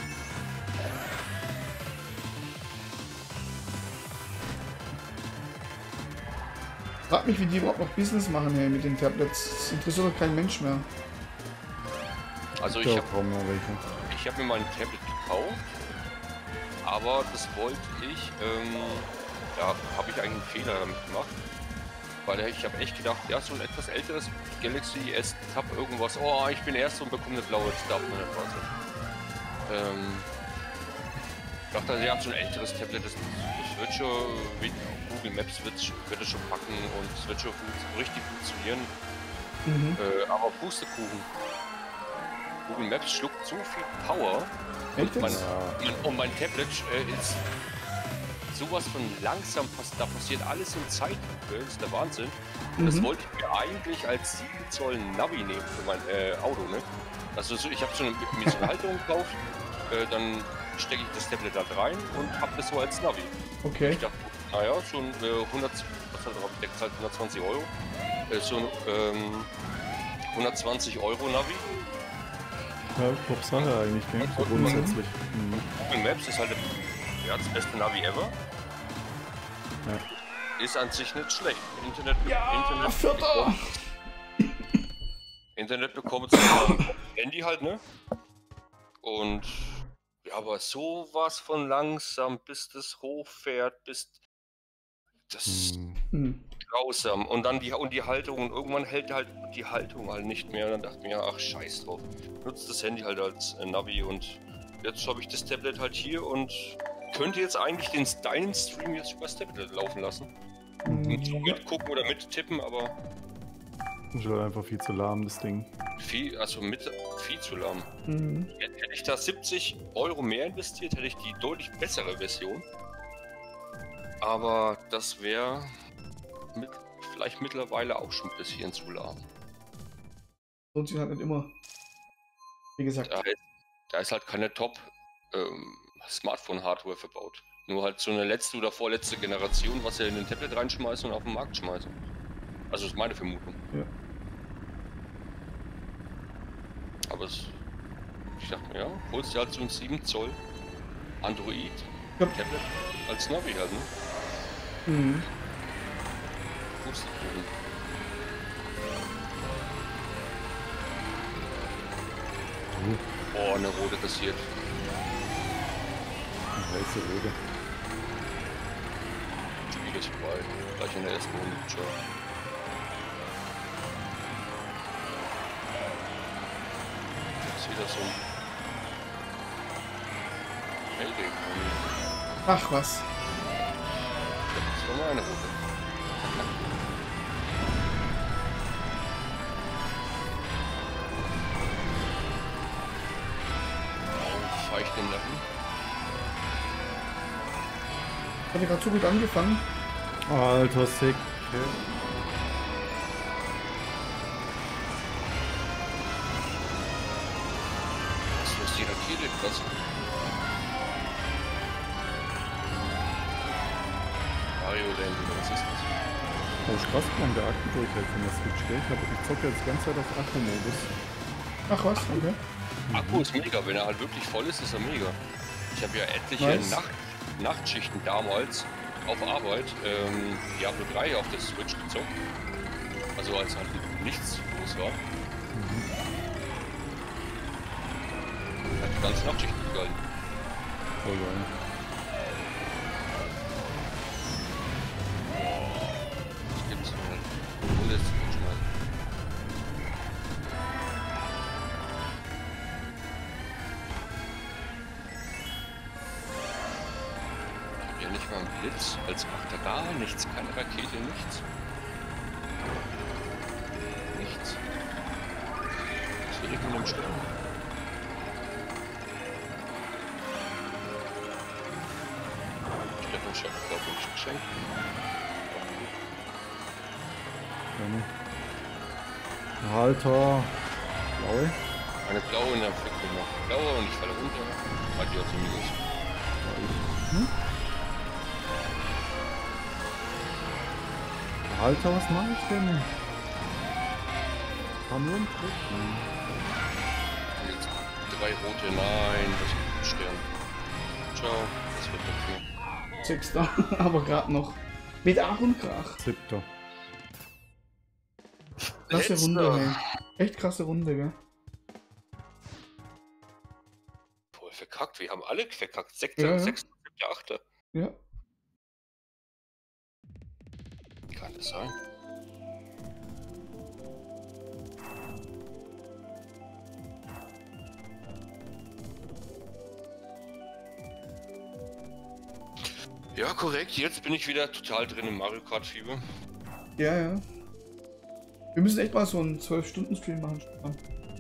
Frag mich, wie die überhaupt noch Business machen, hey, mit den Tablets. Das interessiert doch kein Mensch mehr. Also ich Ja, habe kaum mehr welche. ich hab mir mal ein Tablet gekauft, aber das wollte ich, ähm, ja, habe ich eigentlich einen Fehler damit gemacht. Weil ich habe echt gedacht, ja, so ein etwas älteres Galaxy S Tab irgendwas, oh, ich bin erst und bekomme eine blaue Tab, ne, das war's nicht. Ähm, ich dachte, ja, so ein älteres Tablet, das, das wird schon, wie Google Maps wird, wird es schon packen und es wird schon fun- richtig funktionieren. Mhm. Äh, aber Pustekuchen. Google Maps schluckt so viel Power Echt und mein, jetzt? mein, und mein Tablet äh, ist sowas von langsam, pass- da passiert alles in Zeitlupe, das ist der Wahnsinn. Und das Mhm. wollte ich mir eigentlich als sieben Zoll Navi nehmen für mein äh, Auto, ne? Also so, ich habe so eine, mir so eine Halterung gekauft, äh, dann stecke ich das Tablet da rein und habe das so als Navi. Okay. Ich dachte, naja, so ein äh, hundert, was hat er drauf, der zahlt hundertzwanzig Euro, äh, so ein ähm, hundertzwanzig Euro Navi. Ja, top Sache eigentlich, gell? So grundsätzlich. Mhm. Google Maps ist halt ja, das beste Navi ever. Ja. Ist an sich nicht schlecht. Internet, Ja, Internet, Vierter! Internet bekommt es auf dem Handy halt, ne? Und ja, aber sowas von langsam, bis das hochfährt, bis das ist Mhm. Hm. grausam. Und dann die und die Halterung und irgendwann hält halt die Halterung halt nicht mehr. Und dann dachte ich mir, ach scheiß drauf. Nutzt das Handy halt als äh, Navi und jetzt habe ich das Tablet halt hier und könnte jetzt eigentlich den deinen Stream jetzt über das Tablet laufen lassen. Mit so Ja. mitgucken oder mittippen, aber Das ist halt einfach viel zu lahm, das Ding. viel, also mit viel zu lahm. Mhm. Hätte ich da siebzig Euro mehr investiert, hätte ich die deutlich bessere Version. Aber das wäre mit vielleicht mittlerweile auch schon ein bisschen zu lahm. Lohnt sich halt nicht immer. Wie gesagt. Da ist, da ist halt keine Top ähm, Smartphone-Hardware verbaut. Nur halt so eine letzte oder vorletzte Generation, was sie in den Tablet reinschmeißen und auf den Markt schmeißen. Also ist meine Vermutung. Ja. Aber es, ich sag mir, ja, holst du halt so ein sieben Zoll Android Ja. Tablet als Navi halt, ne? Mhm. Pustekuchen. Oh, eine rote kassiert. Eine weiße Rode. Spiel ist vorbei. Gleich in der ersten Runde. Ciao. Jetzt wieder so ein Melding. Ach was. Das war meine Route. Oh, feucht den Nacken. Ich hatte gerade so gut angefangen. Alter Sick. Okay. Was ist die Rakete? Krass. Mario Land, was ist das? Oh, Spaß kann der Akku durchhält von der Switch, gell? Ich, hab, ich zocke jetzt die ganze Zeit auf Akku-Modus. Ach was, okay. Akku ist mega, wenn er halt wirklich voll ist, ist er mega. Ich habe ja etliche Nice. Nacht, Nachtschichten damals auf Arbeit, ähm, Diablo drei auf der Switch gezockt. Also als halt nichts los war. Hat die ganze Nachtschicht gehalten. Voll geil. Das gibt's noch nicht. Und jetzt schon mal. Ja, nicht mal ein Blitz, als macht er gar nichts, keine Rakete, nichts. Nichts. Was will ich mit dem Stern? Stefan Schöpf, glaube ich, geschenkt. Gerne. Alter. Blaue. Eine blaue in der Flickung noch. Blaue und ich falle runter. Adios, amigos. Hm? Alter, was mache ich denn? Kann nur ein Trick. Jetzt drei rote, nein, das ist ein Stern. Ciao, das wird dafür. Sechster, aber gerade noch. Mit Ach und Krach. Siebter. Krasse Letzter. Runde, ey. Echt krasse Runde, gell? Voll verkackt, wir haben alle verkackt. Sechster, Ja, ja. Sechster, Siebter, Achter. Ja. Kann das sein? Ja, korrekt. Jetzt bin ich wieder total drin im Mario Kart Fieber. Ja, ja. Wir müssen echt mal so einen zwölf Stunden Stream machen. Stefan.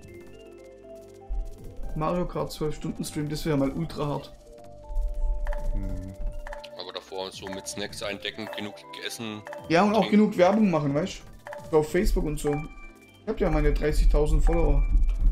Mario Kart zwölf Stunden Stream, das wäre mal ultra hart. Hm. Aber davor so mit Snacks eindecken, genug gegessen. Ja, und auch Trinken. genug Werbung machen, weißt du? So auf Facebook und so. Ich hab ja meine dreißigtausend Follower.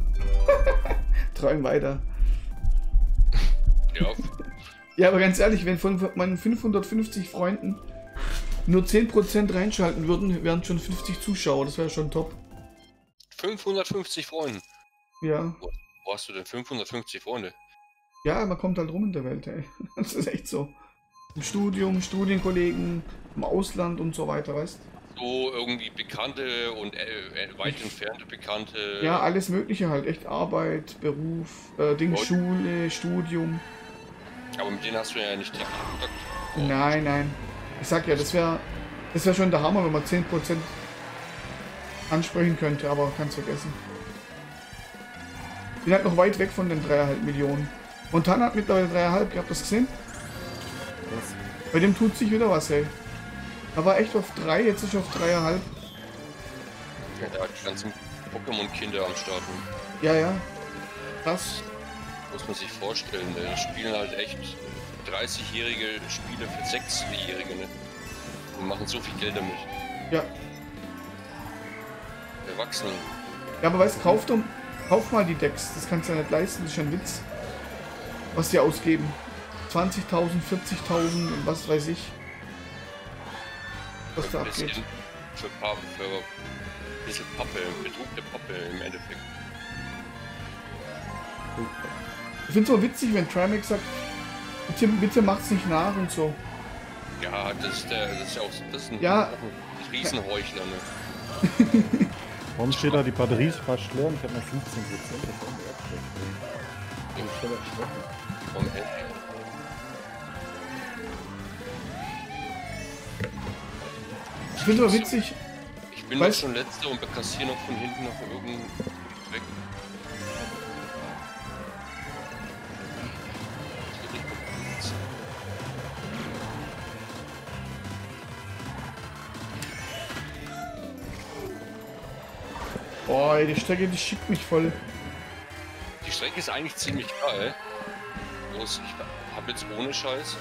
Träum weiter. Ja, Ja, aber ganz ehrlich, wenn von meinen fünfhundertfünfzig Freunden nur zehn Prozent reinschalten würden, wären schon fünfzig Zuschauer. Das wäre schon top. fünfhundertfünfzig Freunde. Ja. Wo hast du denn fünfhundertfünfzig Freunde? Ja, man kommt halt rum in der Welt, ey. Das ist echt so. Im Studium, Studienkollegen, im Ausland und so weiter, weißt du? So irgendwie Bekannte und äh, äh, weit entfernte Bekannte. Ja, alles Mögliche halt. Echt Arbeit, Beruf, äh, Ding, Und- Schule, Studium. Aber mit denen hast du ja nicht täglich Kontakt. Nein, nein. Ich sag ja, das wäre das wär schon der Hammer, wenn man zehn Prozent ansprechen könnte, aber kannst vergessen. Bin halt noch weit weg von den dreieinhalb Millionen. Montana hat mittlerweile dreieinhalb, ihr habt das gesehen? Was? Bei dem tut sich wieder was, ey. Er war echt auf drei, jetzt ist er auf dreieinhalb. Ja, da hat die ganzen Pokémon-Kinder am Start. Ja, ja. Krass. Muss man sich vorstellen, da spielen halt echt dreißigjährige Spiele für sechsjährige, ne? Und machen so viel Geld damit. Ja. Erwachsenen. Ja, aber weißt du, kauf, doch- kauf mal die Decks. Das kannst du ja nicht leisten, das ist ja ein Witz. Was die ausgeben. zwanzigtausend, vierzigtausend und was weiß ich. Was da Ein bisschen abgeht. für, paar, für ein bisschen Pappe, bedruckte Pappe im Endeffekt. Ich finde es so witzig, wenn Trimax sagt, bitte, bitte macht's nicht nach und so. Ja, das ist der, das ist ja auch, das ist ein, Ja. auch ein Riesenheuchler, ne? Warum steht da, die Batterie ist fast leer und ich habe noch fünfzehn Prozent? Das ist auch nicht schlecht. Ich bin voll erschrocken. Vom Ende. Ich finde es witzig, Ich bin Weißt- doch schon letzter und kassiere noch von hinten noch irgendeinen Dreck. boah, ey, die Strecke, die schickt mich voll. Die Strecke ist eigentlich ziemlich geil. Bloß, ich hab jetzt ohne Scheiß.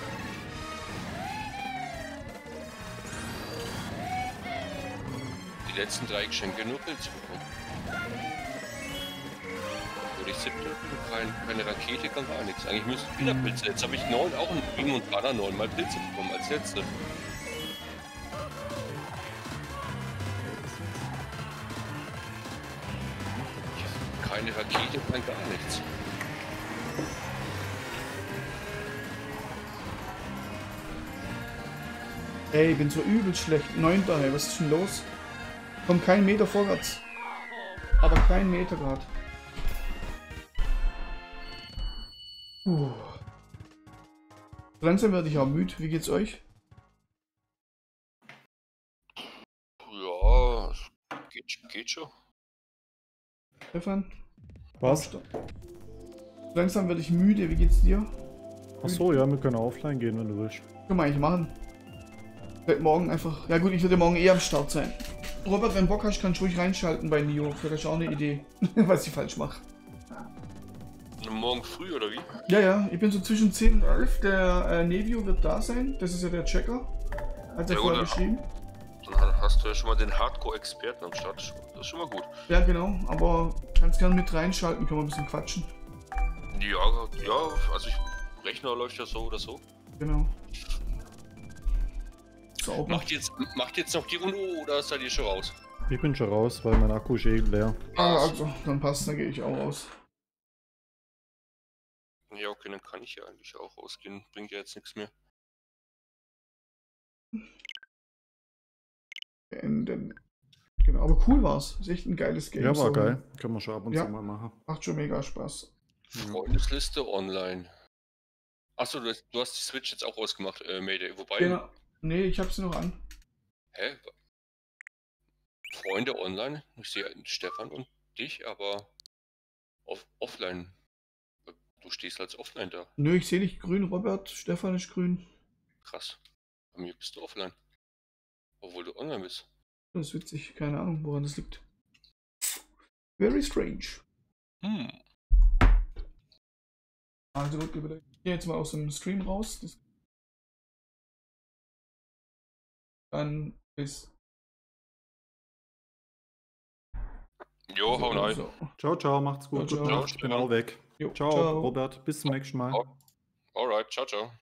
Die letzten drei Geschenke nur Pilze bekommen. Wurde ich siebte, kein, keine Rakete, kann gar nichts. Eigentlich müsste ich wieder Pilze. Jetzt habe ich neun, auch ein Wing und Banner neunmal Pilze bekommen als letzte. Keine Rakete, kann gar nichts. Ey, ich bin so übel schlecht. Neunter, ey, was ist denn los? Komm keinen Meter vorwärts. Aber keinen Meter grad. Puh. Langsam werde ich auch müde. Wie geht's euch? Ja, geht, geht schon. Stefan? Was? Langsam werde ich müde. Wie geht's dir? Ach so, ja, wir können offline gehen, wenn du willst. Können wir eigentlich machen. Vielleicht morgen einfach. Ja gut, ich werde morgen eh am Start sein. Robert, wenn du Bock hast, kannst du ruhig reinschalten bei Nio. Vielleicht auch eine Idee, was ich falsch mache. Morgen früh oder wie? Ja, ja, ich bin so zwischen zehn und elf. Der äh, Nevio wird da sein. Das ist ja der Checker. Hat er Ja, vorher oder? geschrieben. Dann hast du ja schon mal den Hardcore-Experten am Start. Das ist schon mal gut. Ja, genau. Aber kannst gerne mit reinschalten, können wir ein bisschen quatschen. Ja, ja, also ich, Rechner läuft ja so oder so. Genau. So, auch noch. Macht jetzt, macht jetzt noch die Runde oder seid ihr schon raus? Ich bin schon raus, weil mein Akku ist eh leer. Ah, also, dann passt, dann gehe ich auch raus. Ja, okay, dann kann ich ja eigentlich auch rausgehen. Bringt ja jetzt nichts mehr. Beenden. Genau, aber cool war's. Ist echt ein geiles Game. Ja, war so. geil. Können wir schon ab und Ja. zu mal machen. Macht schon mega Spaß. Freundesliste online. Achso, du, hast- du hast die Switch jetzt auch ausgemacht, äh, Mayday. Wobei, Genau. Nee, ich hab sie noch an. hä? Freunde online? Ich sehe Stefan und dich, aber off offline. Du stehst als offline da. Nö, ich sehe dich grün, Robert. Stefan ist grün. Krass. Bei mir bist du offline. Obwohl du online bist. Das ist witzig. Keine Ahnung, woran das liegt. Very strange. Hm. Also gut, ich gehe jetzt mal aus dem Stream raus. Das dann bis. Jo, hau rein. So. Ciao, ciao, macht's gut. Ciao, Gute ciao. Nacht, ich bin auch weg. Jo, Ciao, ciao. Robert, bis zum nächsten Mal. Alright, ciao, ciao.